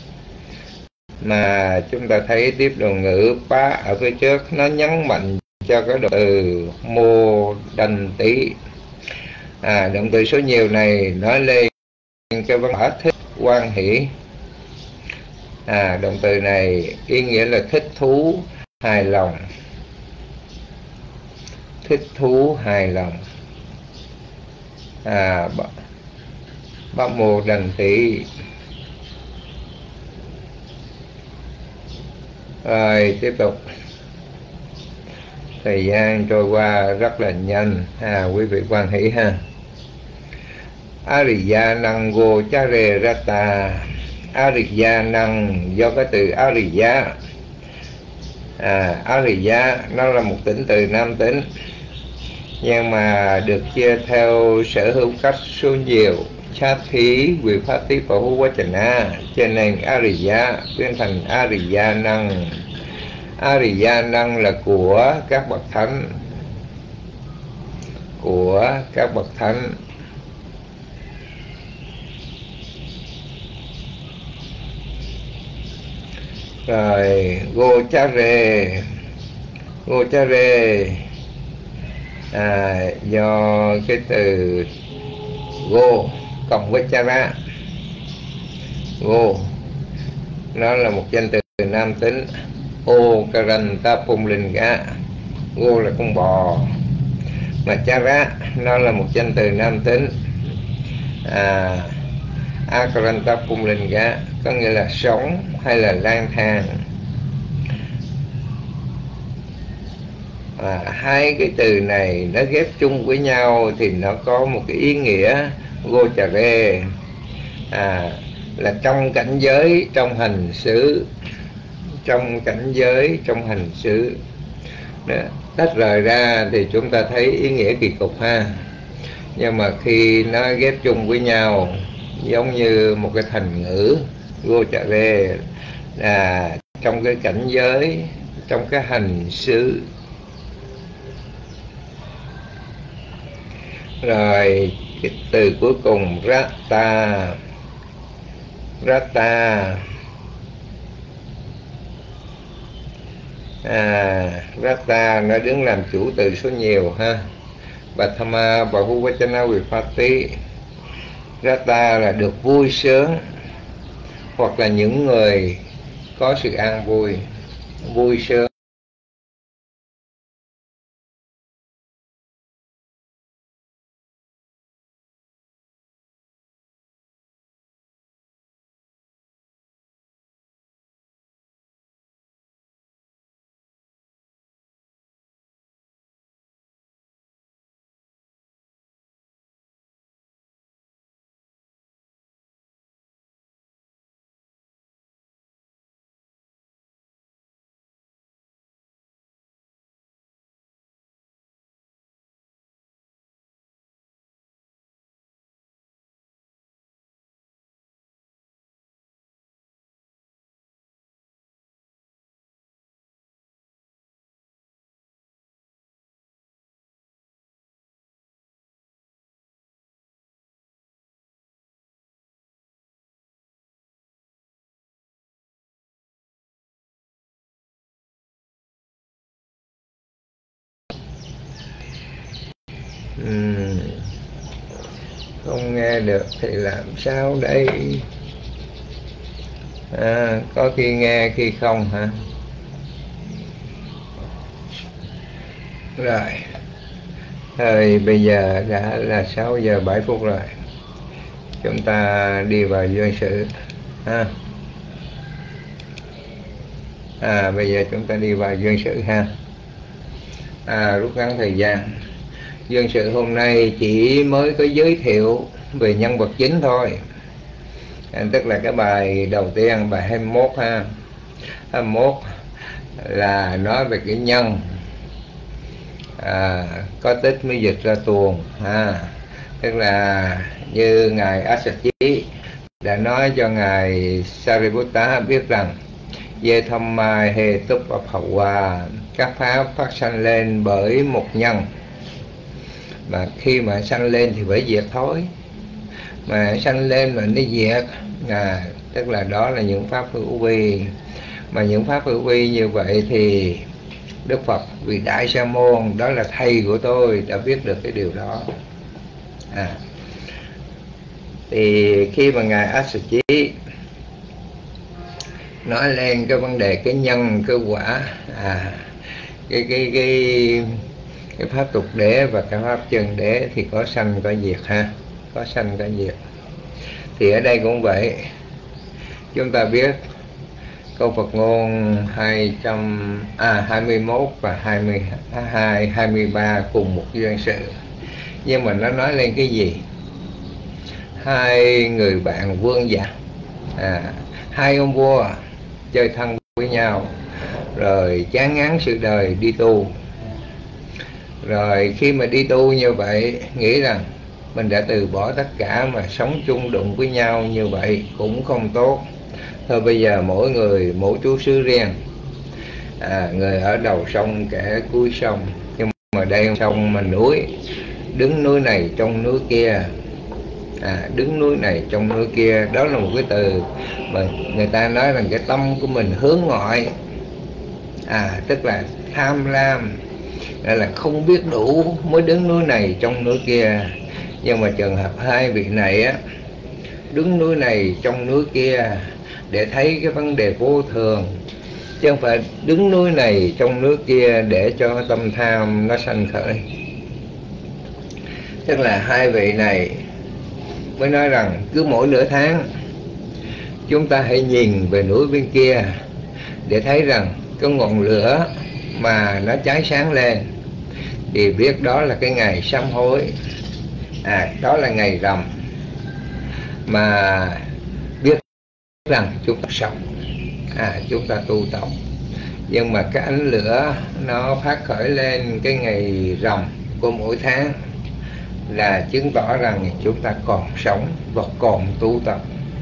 mà chúng ta thấy tiếp đầu ngữ pa ở phía trước, nó nhấn mạnh cho cái động từ Modanti. Động từ số nhiều này nói lên cái văn hóa thích hoan hỷ. Động từ này ý nghĩa là thích thú, hài lòng. Thích thú, hài lòng. Bác Mô Đành Thị. Rồi tiếp tục. Thời gian trôi qua rất là nhanh. Quý vị quan hỷ ha. Ariya Nango Chare Rata. Ariya năng do cái từ Ariya. Ariya nó là một tính từ nam tính, nhưng mà được chia theo sở hữu cách số nhiều, sát thí, vị phát tí và hữu quá chana, cho nên Ariya biến thành Ariya năng. Ariya năng là của các bậc thánh, của các bậc thánh. Rồi Gochare. Gochare do cái từ go cộng với chara. Go nó là một danh từ nam tính. O karanta pumlinga. Go là con bò. Mà chara nó là một danh từ nam tính. Akaranta pumlinga có nghĩa là sống hay là lang thang. Hai cái từ này nó ghép chung với nhau thì nó có một cái ý nghĩa gochare, là trong cảnh giới, trong hành xứ. Trong cảnh giới, trong hành xứ. Tách rời ra thì chúng ta thấy ý nghĩa kỳ cục ha. Nhưng mà khi nó ghép chung với nhau giống như một cái thành ngữ gochare, là trong cái cảnh giới, trong cái hành xứ. Rồi cái từ cuối cùng Rata. Rata Rata nó đứng làm chủ từ số nhiều ha. Bhattama Bahuvachana Vipatti. Rata là được vui sướng, hoặc là những người có sự an vui, vui sướng. Không nghe được thì làm sao đây? Có khi nghe khi không hả? Rồi, thời bây giờ đã là 6 giờ 7 phút rồi. Chúng ta đi vào duyên sự ha. Bây giờ chúng ta đi vào duyên sự ha. Rút ngắn thời gian. Duyên sự hôm nay chỉ mới có giới thiệu về nhân vật chính thôi. Tức là cái bài đầu tiên, bài 21 ha. 21 là nói về cái nhân, có tích mới dịch ra tuồng ha. Tức là như ngài Assaji đã nói cho ngài Sariputta biết rằng về thăm mai hề túc và hậu hòa, các pháp phát sanh lên bởi một nhân, mà khi mà sanh lên thì phải diệt thôi, mà sanh lên mà nó diệt, tức là đó là những pháp hữu vi. Mà những pháp hữu vi như vậy thì Đức Phật vì Đại Sa Môn, đó là thầy của tôi, đã biết được cái điều đó. Thì khi mà ngài Assaji nói lên cái vấn đề cái nhân cái quả, cái pháp tục đế và cái pháp chân đế thì có sanh có diệt ha, có sanh có diệt. Thì ở đây cũng vậy, chúng ta biết câu Phật ngôn 21 và 22, 23 cùng một duyên sự, nhưng mà nó nói lên cái gì? Hai người bạn vương giả, hai ông vua chơi thân với nhau, rồi chán ngán sự đời đi tu. Rồi khi mà đi tu như vậy, nghĩ rằng mình đã từ bỏ tất cả mà sống chung đụng với nhau như vậy cũng không tốt. Thôi bây giờ mỗi người mỗi chú xứ riêng, người ở đầu sông kẻ cuối sông. Nhưng mà đây sông mà núi, đứng núi này trong núi kia, đứng núi này trong núi kia, đó là một cái từ mà người ta nói rằng cái tâm của mình hướng ngoại, tức là tham lam, là không biết đủ mới đứng núi này trong núi kia. Nhưng mà trường hợp hai vị này á, đứng núi này trong núi kia để thấy cái vấn đề vô thường, chứ không phải đứng núi này trong núi kia để cho tâm tham nó sanh khởi. Tức là hai vị này mới nói rằng cứ mỗi nửa tháng chúng ta hãy nhìn về núi bên kia để thấy rằng cái ngọn lửa mà nó cháy sáng lên thì biết đó là cái ngày sám hối, đó là ngày rằm, mà biết rằng chúng ta sống, chúng ta tu tập. Nhưng mà cái ánh lửa nó phát khởi lên cái ngày rằm của mỗi tháng là chứng tỏ rằng chúng ta còn sống và còn tu tập.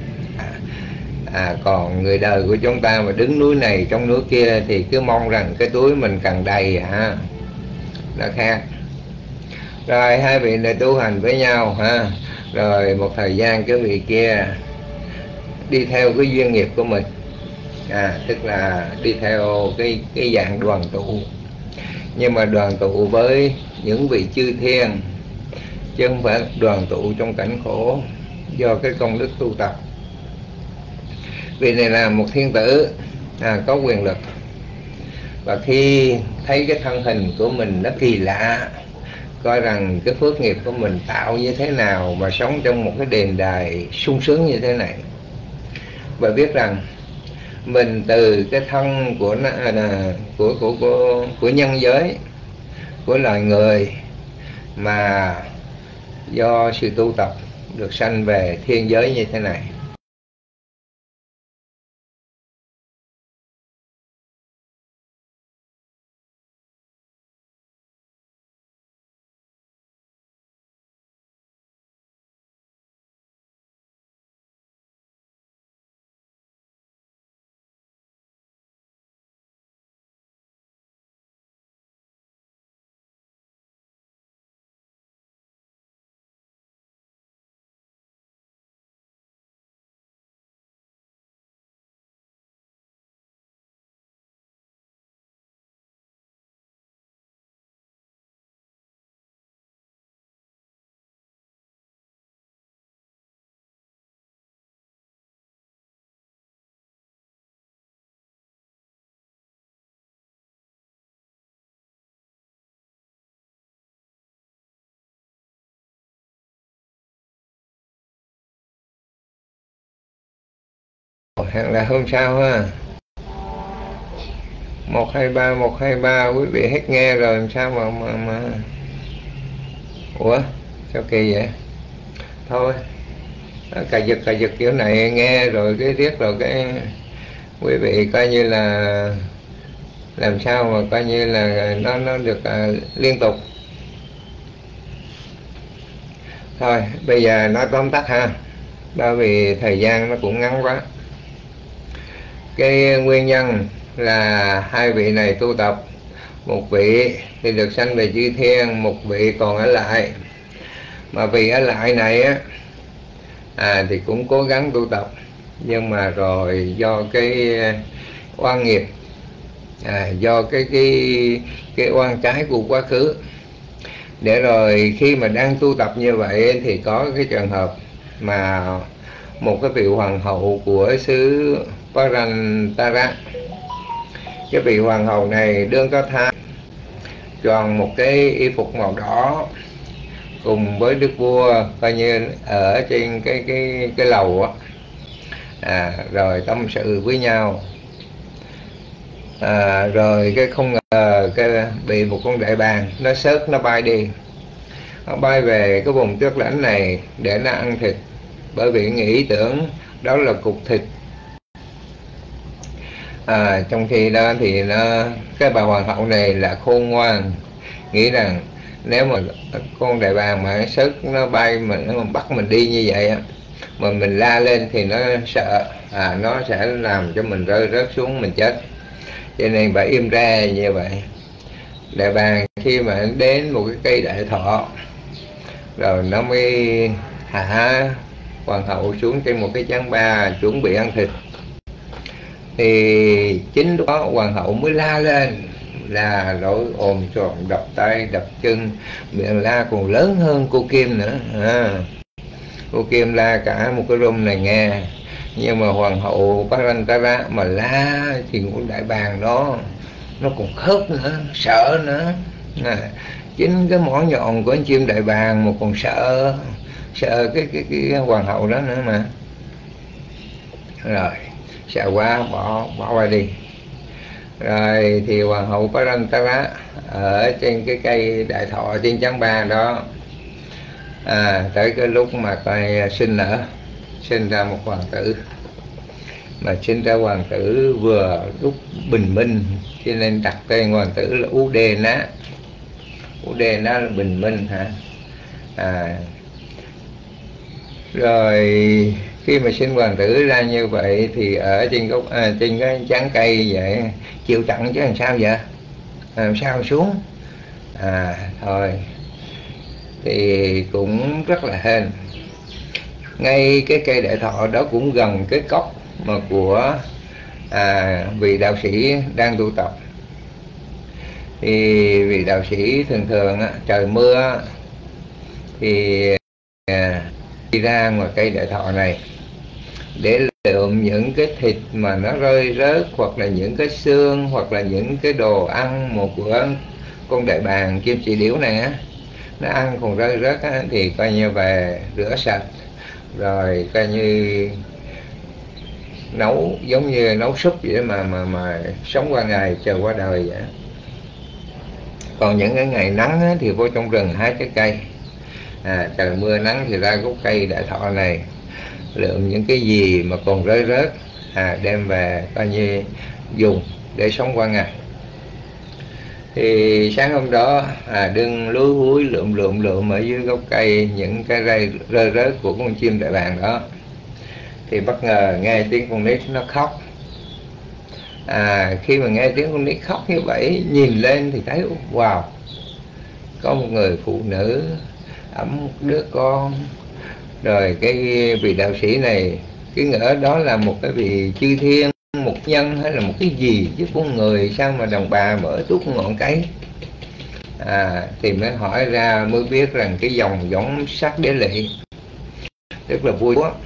Còn người đời của chúng ta mà đứng núi này trong núi kia thì cứ mong rằng cái túi mình càng đầy nó khác. Rồi hai vị này tu hành với nhau rồi một thời gian cái vị kia đi theo cái duyên nghiệp của mình, tức là đi theo cái dạng đoàn tụ, nhưng mà đoàn tụ với những vị chư thiên, chứ không phải đoàn tụ trong cảnh khổ do cái công đức tu tập. Vị này là một thiên tử, có quyền lực, và khi thấy cái thân hình của mình nó kỳ lạ, coi rằng cái phước nghiệp của mình tạo như thế nào mà sống trong một cái đền đài sung sướng như thế này, và biết rằng mình từ cái thân của nhân giới, của loài người, mà do sự tu tập được sanh về thiên giới như thế này. hẹn là hôm sau ha. 123 quý vị hết nghe rồi làm sao mà ủa sao kỳ vậy? Thôi cà giật kiểu này nghe rồi cái riết rồi cái quý vị coi như là làm sao mà coi như là nó được liên tục. Thôi bây giờ nói tóm tắt ha, bởi vì thời gian nó cũng ngắn quá. Cái nguyên nhân là hai vị này tu tập, một vị thì được sanh về chư thiên, một vị còn ở lại. Mà vị ở lại này á thì cũng cố gắng tu tập, nhưng mà rồi do cái oan nghiệp, do cái oan trái của quá khứ, để rồi khi mà đang tu tập như vậy thì có cái trường hợp mà một cái vị hoàng hậu của xứ Parantara, cái vị hoàng hậu này đương có thai, tròn một cái y phục màu đỏ, cùng với đức vua coi như ở trên cái lầu á, rồi tâm sự với nhau. Rồi cái không ngờ cái bị một con đại bàng nó xớt, nó bay đi, nó bay về cái vùng tước lãnh này để nó ăn thịt, bởi vì nghĩ tưởng đó là cục thịt. Trong khi đó thì cái bà hoàng hậu này là khôn ngoan, nghĩ rằng nếu mà con đại bàng mà xớt nó bay mình, nó bắt mình đi như vậy á, mà mình la lên thì nó sợ, nó sẽ làm cho mình rơi rớt xuống, mình chết. Cho nên bà im ra như vậy. Đại bàng khi mà đến một cái cây đại thọ, rồi nó mới thả hoàng hậu xuống trên một cái chán ba chuẩn bị ăn thịt. Thì chính lúc đó hoàng hậu mới la lên, là nỗi ồn sòm, đập tay đập chân, miệng la còn lớn hơn cô Kim nữa. Cô Kim la cả một cái room này nghe, nhưng mà hoàng hậu Parantara mà la thì con đại bàng nó còn khớp nữa, sợ nữa. Chính cái mỏ nhọn của con chim đại bàng mà còn sợ cái hoàng hậu đó nữa mà. Rồi sợ quá bỏ qua đi. Rồi thì hoàng hậu Parantara ở trên cái cây đại thọ trên chán ba đó, tới cái lúc mà coi sinh ra một hoàng tử. Mà sinh ra hoàng tử vừa lúc bình minh, cho nên đặt tên hoàng tử là Udena. Udena là bình minh hả? Rồi khi mà sinh hoàng tử ra như vậy thì ở trên gốc trên cái chán cây vậy, chịu trận chứ làm sao vậy? Làm sao xuống? Thôi thì cũng rất là hên. Ngay cái cây đại thọ đó cũng gần cái cốc mà của vị đạo sĩ đang tu tập. Thì vị đạo sĩ thường trời mưa thì đi ra ngoài cây đại thọ này để lượm những cái thịt mà nó rơi rớt, hoặc là những cái xương, hoặc là những cái đồ ăn một của con đại bàng kim chỉ điểu này nó ăn còn rơi rớt thì coi như về rửa sạch, rồi coi như nấu, giống như nấu súp vậy mà sống qua ngày chờ qua đời vậy. Còn những cái ngày nắng thì vô trong rừng hái trái cây, trời mưa nắng thì ra gốc cây đại thọ này lượm những cái gì mà còn rơi rớt, đem về coi như dùng để sống qua ngày. Thì sáng hôm đó đừng lúi húi lượm ở dưới gốc cây những cái rơi rớt của con chim đại bàng đó, thì bất ngờ nghe tiếng con nít nó khóc. Khi mà nghe tiếng con nít khóc như vậy, nhìn lên thì thấy wow, có một người phụ nữ ẵm một đứa con. Rồi cái vị đạo sĩ này cứ ngỡ đó là một cái vị chư thiên, một nhân hay là một cái gì chứ con người sao mà đàn bà mở tuốt ngọn cây. Thì mới hỏi ra mới biết rằng cái dòng giống sắc đế lị, rất là vui quá.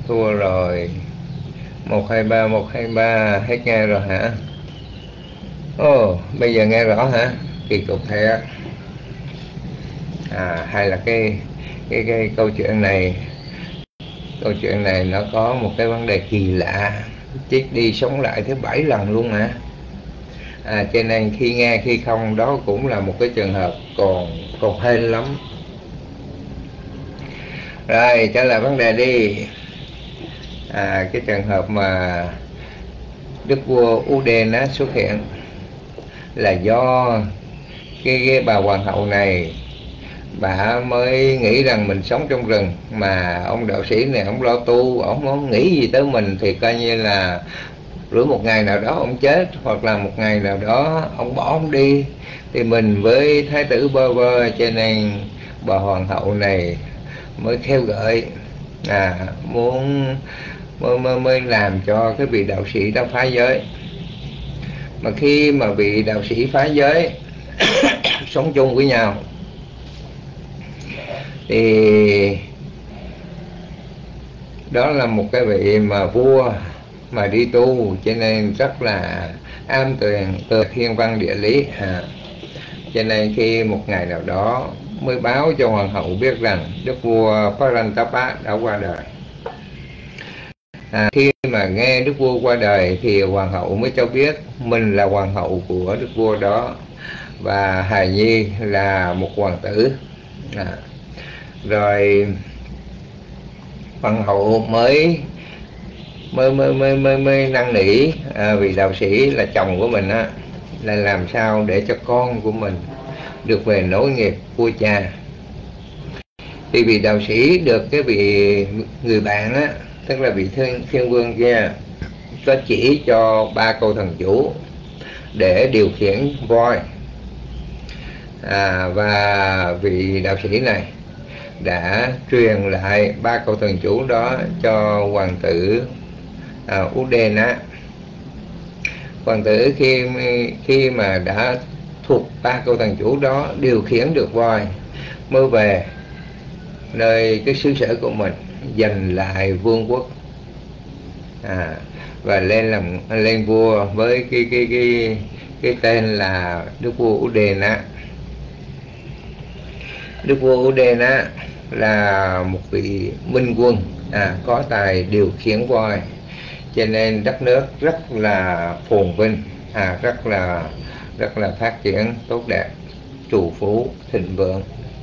Thua rồi. 123 123 hết nghe rồi hả? Ồ, bây giờ nghe rõ hả? Kỳ cục thiệt. Hay là cái câu chuyện này nó có một cái vấn đề kỳ lạ, chết đi sống lại thứ 7 lần luôn hả? Cho nên khi nghe khi không đó cũng là một cái trường hợp còn hên lắm. Rồi trả lời vấn đề đi. Cái trường hợp mà đức vua Udena xuất hiện là do cái bà hoàng hậu này, bà mới nghĩ rằng mình sống trong rừng, mà ông đạo sĩ này ông lo tu, ông không nghĩ gì tới mình, thì coi như là rồi một ngày nào đó ông chết, hoặc là một ngày nào đó ông bỏ ông đi, thì mình với thái tử bơ vơ. Cho nên bà hoàng hậu này mới kêu gợi mới làm cho cái vị đạo sĩ đó phá giới. Mà khi mà vị đạo sĩ phá giới sống chung với nhau thì đó là một cái vị mà vua mà đi tu, cho nên rất là am tường thiên văn địa lý. Cho nên khi một ngày nào đó mới báo cho hoàng hậu biết rằng đức vua Parantapa đã qua đời. Khi mà nghe đức vua qua đời thì hoàng hậu mới cho biết mình là hoàng hậu của đức vua đó, và hài nhi là một hoàng tử. Rồi hoàng hậu mới năn nỉ vị đạo sĩ là chồng của mình là làm sao để cho con của mình được về nối nghiệp vua cha. Thì vị đạo sĩ được cái vị người bạn tức là vị thiên vương kia có chỉ cho 3 câu thần chú để điều khiển voi. Và vị đạo sĩ này đã truyền lại 3 câu thần chú đó cho hoàng tử Udena. Hoàng tử khi mà đã thuộc 3 câu thần chú đó, điều khiển được voi, mới về nơi cái xứ sở của mình, giành lại vương quốc và lên vua với cái tên là đức vua Udena. Đức vua Udena là một vị minh quân có tài điều khiển voi, cho nên đất nước rất là phồn vinh, rất là phát triển tốt đẹp, trù phú thịnh vượng.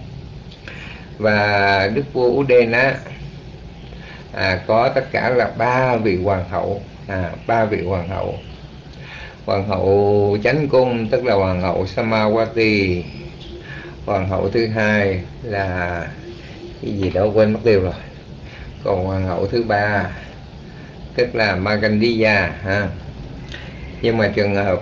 Và đức vua Udena có tất cả là 3 vị hoàng hậu. 3 vị hoàng hậu. Hoàng hậu chánh cung tức là hoàng hậu Samawati. Hoàng hậu thứ hai là cái gì đó quên mất tiêu rồi. Còn hoàng hậu thứ 3 tức là Magandiya. Nhưng mà trường hợp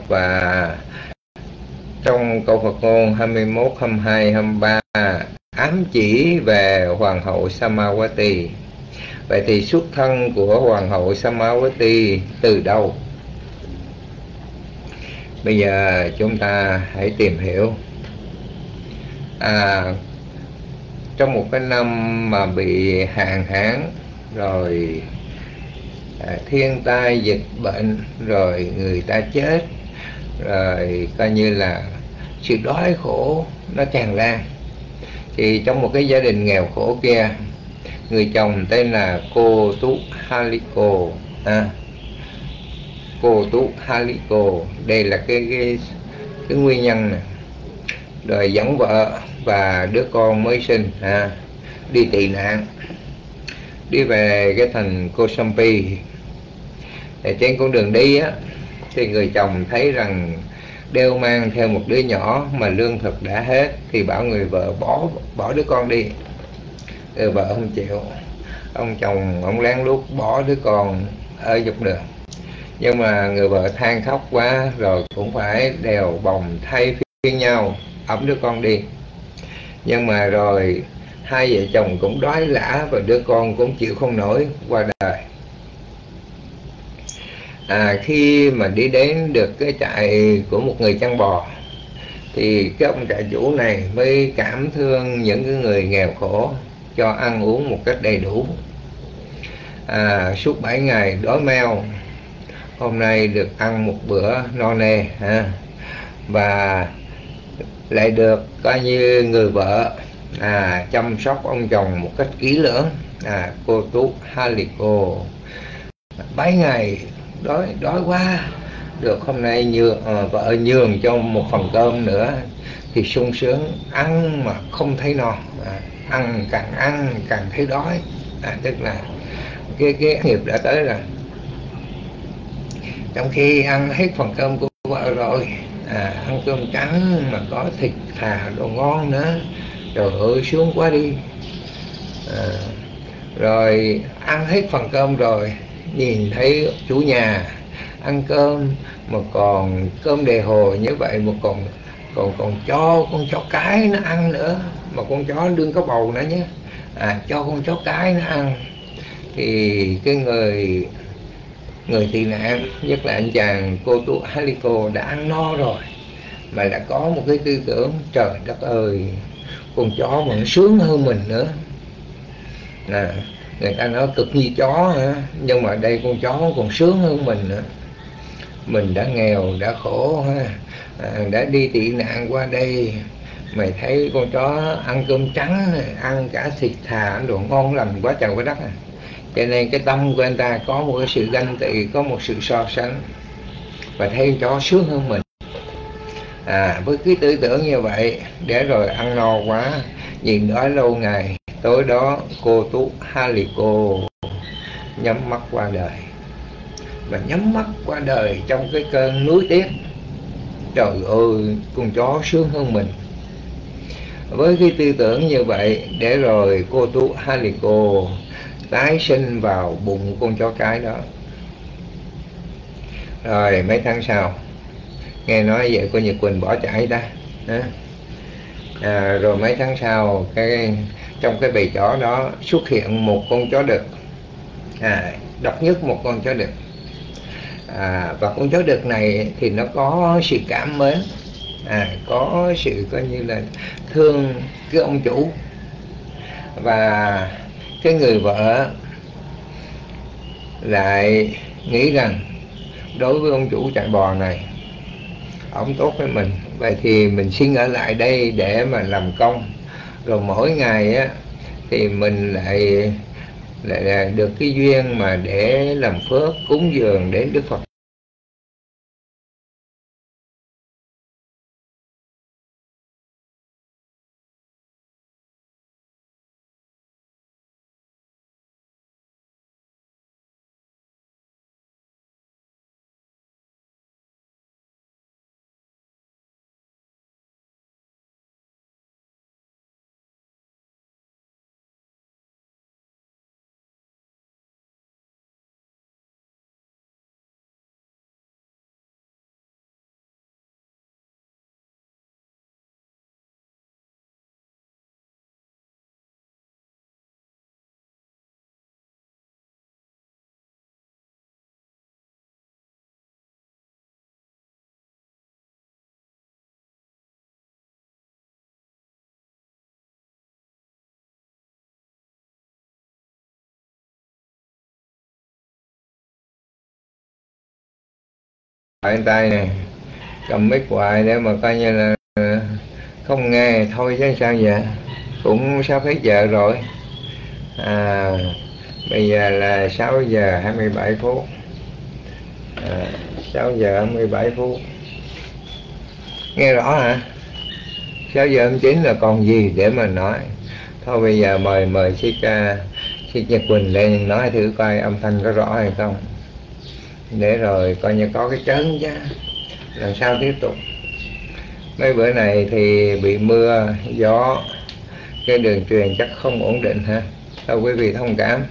trong câu Phật ngôn 21, 22, 23 ám chỉ về hoàng hậu Samawati. Vậy thì xuất thân của hoàng hậu Samawati từ đâu? Bây giờ chúng ta hãy tìm hiểu. Trong một cái năm mà bị hạn hán, rồi thiên tai dịch bệnh, rồi người ta chết, rồi coi như là sự đói khổ nó tràn lan, thì trong một cái gia đình nghèo khổ kia, người chồng tên là Cô Tú Haliko. Cô Tú Haliko, đây là cái nguyên nhân này. Rồi dẫn vợ và đứa con mới sinh đi tị nạn, đi về cái thành Kosambi. Trên con đường đi thì người chồng thấy rằng đeo mang theo một đứa nhỏ mà lương thực đã hết, thì bảo người vợ bỏ đứa con đi. Người vợ không chịu, ông chồng ông lén lút bỏ đứa con ở dọc đường. Nhưng mà người vợ than khóc quá rồi cũng phải đèo bồng thay phiên nhau ẵm đứa con đi. Nhưng mà rồi hai vợ chồng cũng đói lả và đứa con cũng chịu không nổi qua đời. Khi mà đi đến được cái trại của một người chăn bò, thì cái ông trại chủ này mới cảm thương những cái người nghèo khổ, cho ăn uống một cách đầy đủ. suốt 7 ngày đói meo, hôm nay được ăn một bữa no nê và lại được coi như người vợ chăm sóc ông chồng một cách kỹ lưỡng, cô Tú Haliko. 7 ngày đói quá, được hôm nay vợ nhường cho một phần cơm nữa thì sung sướng, ăn mà không thấy no, ăn càng thấy đói, tức là cái nghiệp đã tới rồi. Trong khi ăn hết phần cơm của vợ rồi, ăn cơm trắng mà có thịt thà đồ ngon nữa, trời ơi sướng quá đi. Rồi ăn hết phần cơm rồi, nhìn thấy chủ nhà ăn cơm mà còn cơm đề hồ như vậy, mà còn cho con chó cái nó ăn nữa, mà con chó đương có bầu nữa nhé, cho con chó cái nó ăn. Thì cái người tị nạn, nhất là anh chàng cô Tú Haliko đã ăn no rồi mà đã có một cái tư tưởng trời đất ơi, con chó mà nó sướng hơn mình nữa. Người ta nói cực như chó nhưng mà đây con chó còn sướng hơn mình nữa. Mình đã nghèo, đã khổ, đã đi tị nạn qua đây, mày thấy con chó ăn cơm trắng, ăn cả thịt thà, ăn đồ ngon lành quá trời quá đất. Cho nên cái tâm của anh ta có một cái sự ganh tị, có một sự so sánh và thấy con chó sướng hơn mình. Với cái tư tưởng như vậy, để rồi ăn no quá, nhìn đói lâu ngày, tối đó cô Tú Haliko nhắm mắt qua đời. Và nhắm mắt qua đời trong cái cơn nuối tiếc, trời ơi con chó sướng hơn mình. Với cái tư tưởng như vậy, để rồi cô Tú Haliko tái sinh vào bụng con chó cái đó. Rồi mấy tháng sau nghe nói vậy cô Nhật Quỳnh bỏ chạy ta. Rồi mấy tháng sau trong cái bầy chó đó xuất hiện một con chó đực, độc nhất một con chó đực. Và con chó đực này thì nó có sự cảm mến, có sự coi như là thương cái ông chủ. Và cái người vợ lại nghĩ rằng đối với ông chủ trại bò này, ông tốt với mình, vậy thì mình xin ở lại đây để mà làm công, rồi mỗi ngày á thì mình lại được cái duyên mà để làm phước cúng dường đến Đức Phật. Anh tay này cầm mic hoài để mà coi như là không nghe thôi chứ sao vậy, cũng sắp hết giờ rồi. Bây giờ là 6 giờ 27 phút, 6 giờ 27 phút, nghe rõ hả? 6 giờ 29 là còn gì để mà nói. Thôi bây giờ mời chị Nhật Quỳnh lên nói thử coi âm thanh có rõ hay không, để rồi coi như có cái trớn chứ làm sao tiếp tục. Mấy bữa này thì bị mưa gió, cái đường truyền chắc không ổn định ha, thôi quý vị thông cảm.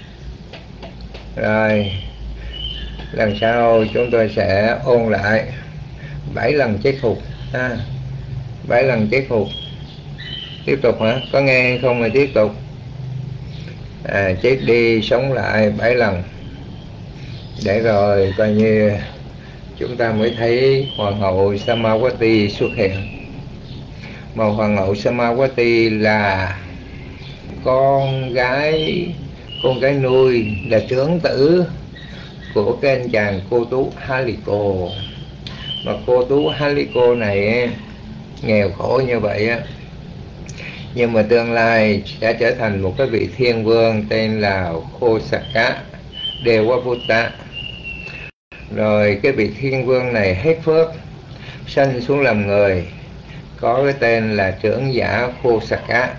Rồi lần sau chúng tôi sẽ ôn lại 7 lần chết phục 7 lần chết phục. Tiếp tục hả? Có nghe hay không mà tiếp tục? Chết đi sống lại 7 lần, để rồi coi như chúng ta mới thấy hoàng hậu Samawati xuất hiện. Mà hoàng hậu Samawati là con gái con gái nuôi là trưởng tử của cái anh chàng cô tú Haliko. Mà cô tú Haliko này nghèo khổ như vậy á, nhưng mà tương lai sẽ trở thành một cái vị thiên vương tên là Khosaka Devaputta. Rồi cái vị thiên vương này hết phước, sanh xuống làm người, có cái tên là trưởng giả Khosaka.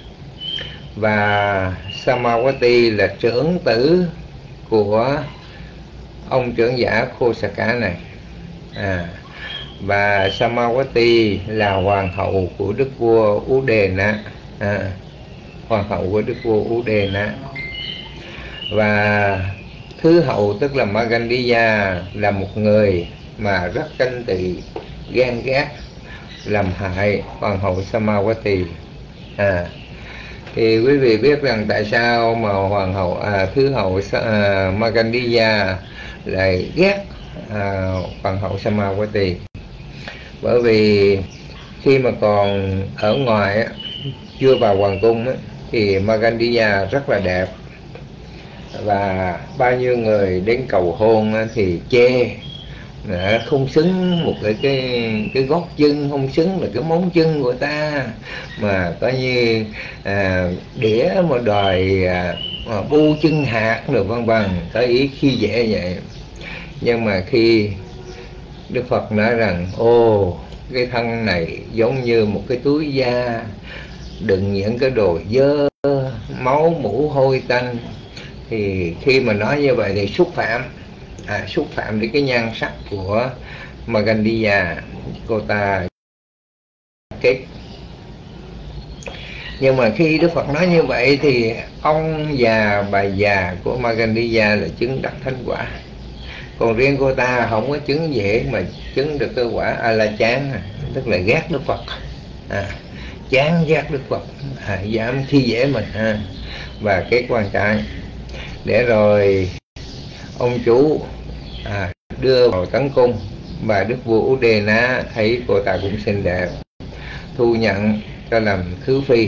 Và Samawati là trưởng tử của ông trưởng giả Khosaka này. Và Samawati là hoàng hậu của đức vua Udena, hoàng hậu của đức vua Udena. Và thứ hậu tức là Magandiya là một người mà rất ganh tị, ghen ghét, làm hại hoàng hậu Samawati. Thì quý vị biết rằng tại sao mà hoàng hậu thứ hậu Magandiya lại ghét hoàng hậu Samawati? Bởi vì khi mà còn ở ngoài chưa vào hoàng cung thì Magandiya rất là đẹp, và bao nhiêu người đến cầu hôn thì chê không xứng một cái gót chân, không xứng là cái móng chân của ta, mà coi như đĩa mà đòi bu chân hạt được vân vân, có ý khi dễ vậy. Nhưng mà khi Đức Phật nói rằng cái thân này giống như một cái túi da đựng những cái đồ dơ, máu mủ hôi tanh, thì khi mà nói như vậy thì xúc phạm đến cái nhan sắc của Magandiya, cô ta kết. Nhưng mà khi Đức Phật nói như vậy thì ông già bà già của Magandiya là chứng đắc thánh quả, còn riêng cô ta không có chứng dễ mà chứng được cái quả a la chán, tức là ghét Đức Phật, chán ghét Đức Phật, dám khi dễ mình, và cái quan trai. Để rồi ông chủ đưa vào tấn cung, và đức vua Udena thấy cô ta cũng xinh đẹp, thu nhận cho làm thứ phi.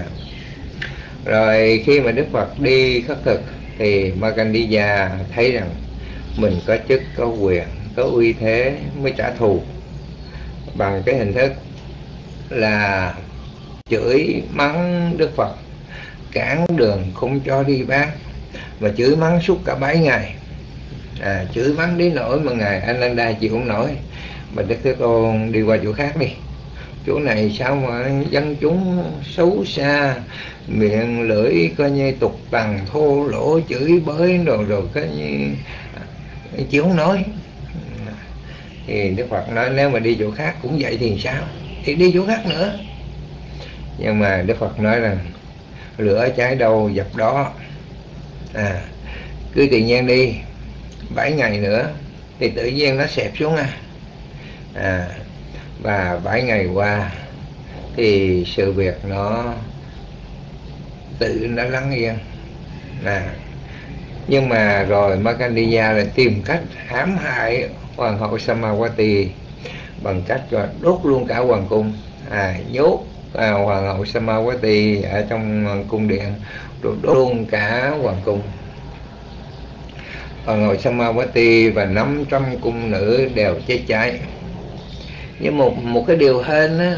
Rồi khi mà Đức Phật đi khất thực thì Magandiya thấy rằng mình có chức, có quyền, có uy thế mới trả thù bằng cái hình thức là chửi mắng Đức Phật, cản đường không cho đi bác, mà chửi mắng suốt cả 7 ngày. Chửi mắng đến nỗi mà ngài Ananda chịu không nổi, mà Đức Thế Tôn đi qua chỗ khác đi, chỗ này sao mà dân chúng xấu xa, miệng lưỡi coi như tục tằn thô lỗ, chửi bới rồi coi như chịu không nổi. Thì Đức Phật nói nếu mà đi chỗ khác cũng vậy thì sao, thì đi chỗ khác nữa. Nhưng mà Đức Phật nói rằng lửa cháy đâu dập đó, cứ tự nhiên đi 7 ngày nữa thì tự nhiên nó xẹp xuống. Và 7 ngày qua thì sự việc nó tự nó lắng yên. Nhưng mà rồi Magandiya lại tìm cách hãm hại hoàng hậu Samawati bằng cách đốt luôn cả hoàng cung, nhốt hoàng hậu Samawati ở trong cung điện, rồi đốt luôn cả hoàng cung. Hoàng hậu Samawati và 500 cung nữ đều chết cháy. Nhưng một cái điều hên á,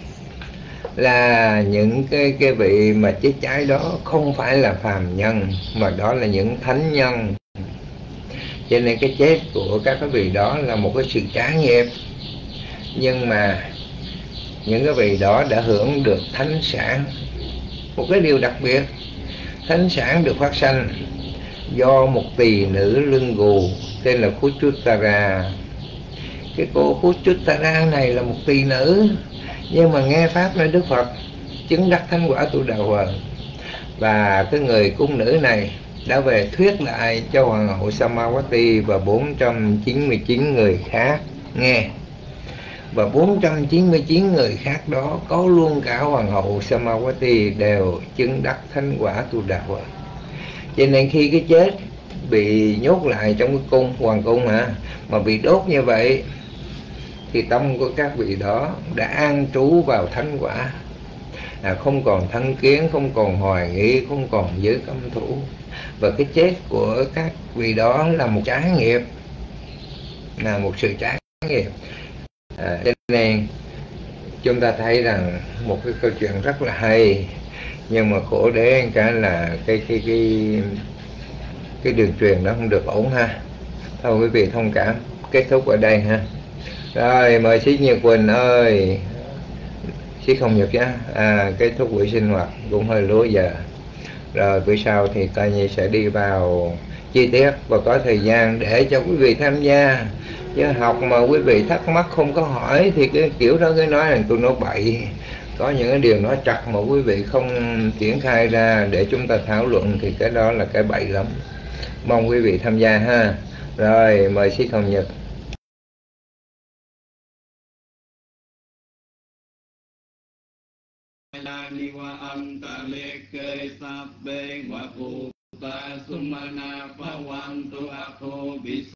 là những cái vị mà chết cháy đó không phải là phàm nhân, mà đó là những thánh nhân. Cho nên cái chết của các cái vị đó là một cái sự trả nghiệp. Nhưng mà những cái vị đó đã hưởng được thánh sản. Một cái điều đặc biệt, thánh sản được phát sanh do một tỳ nữ lưng gù tên là Khuchuttara. Cái cô Khuchuttara này là một tỳ nữ, nhưng mà nghe pháp nơi Đức Phật, chứng đắc thánh quả Tu Đà Hoàng. Và cái người cung nữ này đã về thuyết lại cho hoàng hậu Samawati và 499 người khác nghe. Và 499 người khác đó có luôn cả hoàng hậu Samawati đều chứng đắc thánh quả Tu Đà Hoàng. Cho nên khi cái chết bị nhốt lại trong cái cung, hoàng cung mà bị đốt như vậy, thì tâm của các vị đó đã an trú vào thánh quả, không còn thân kiến, không còn hoài nghi, không còn giữ cấm thủ. và cái chết của các vị đó là một trái nghiệp, là một sự trái nghiệp. Cho nên chúng ta thấy rằng một cái câu chuyện rất là hay, nhưng mà khổ đến cái là cái đường truyền đó không được ổn ha. Thôi quý vị thông cảm, kết thúc ở đây ha. Rồi mời Sĩ Nhật Quỳnh ơi, Sĩ Không Nhật nhá, kết thúc buổi sinh hoạt cũng hơi lúa giờ. Rồi bữa sau thì coi như sẽ đi vào chi tiết và có thời gian để cho quý vị tham gia. Chứ học mà quý vị thắc mắc không có hỏi thì cái kiểu đó cái nói là tôi nói bậy. Có những cái điều nói chặt mà quý vị không triển khai ra để chúng ta thảo luận thì cái đó là cái bậy lắm. Mong quý vị tham gia ha. Rồi mời Sĩ Không Nhật.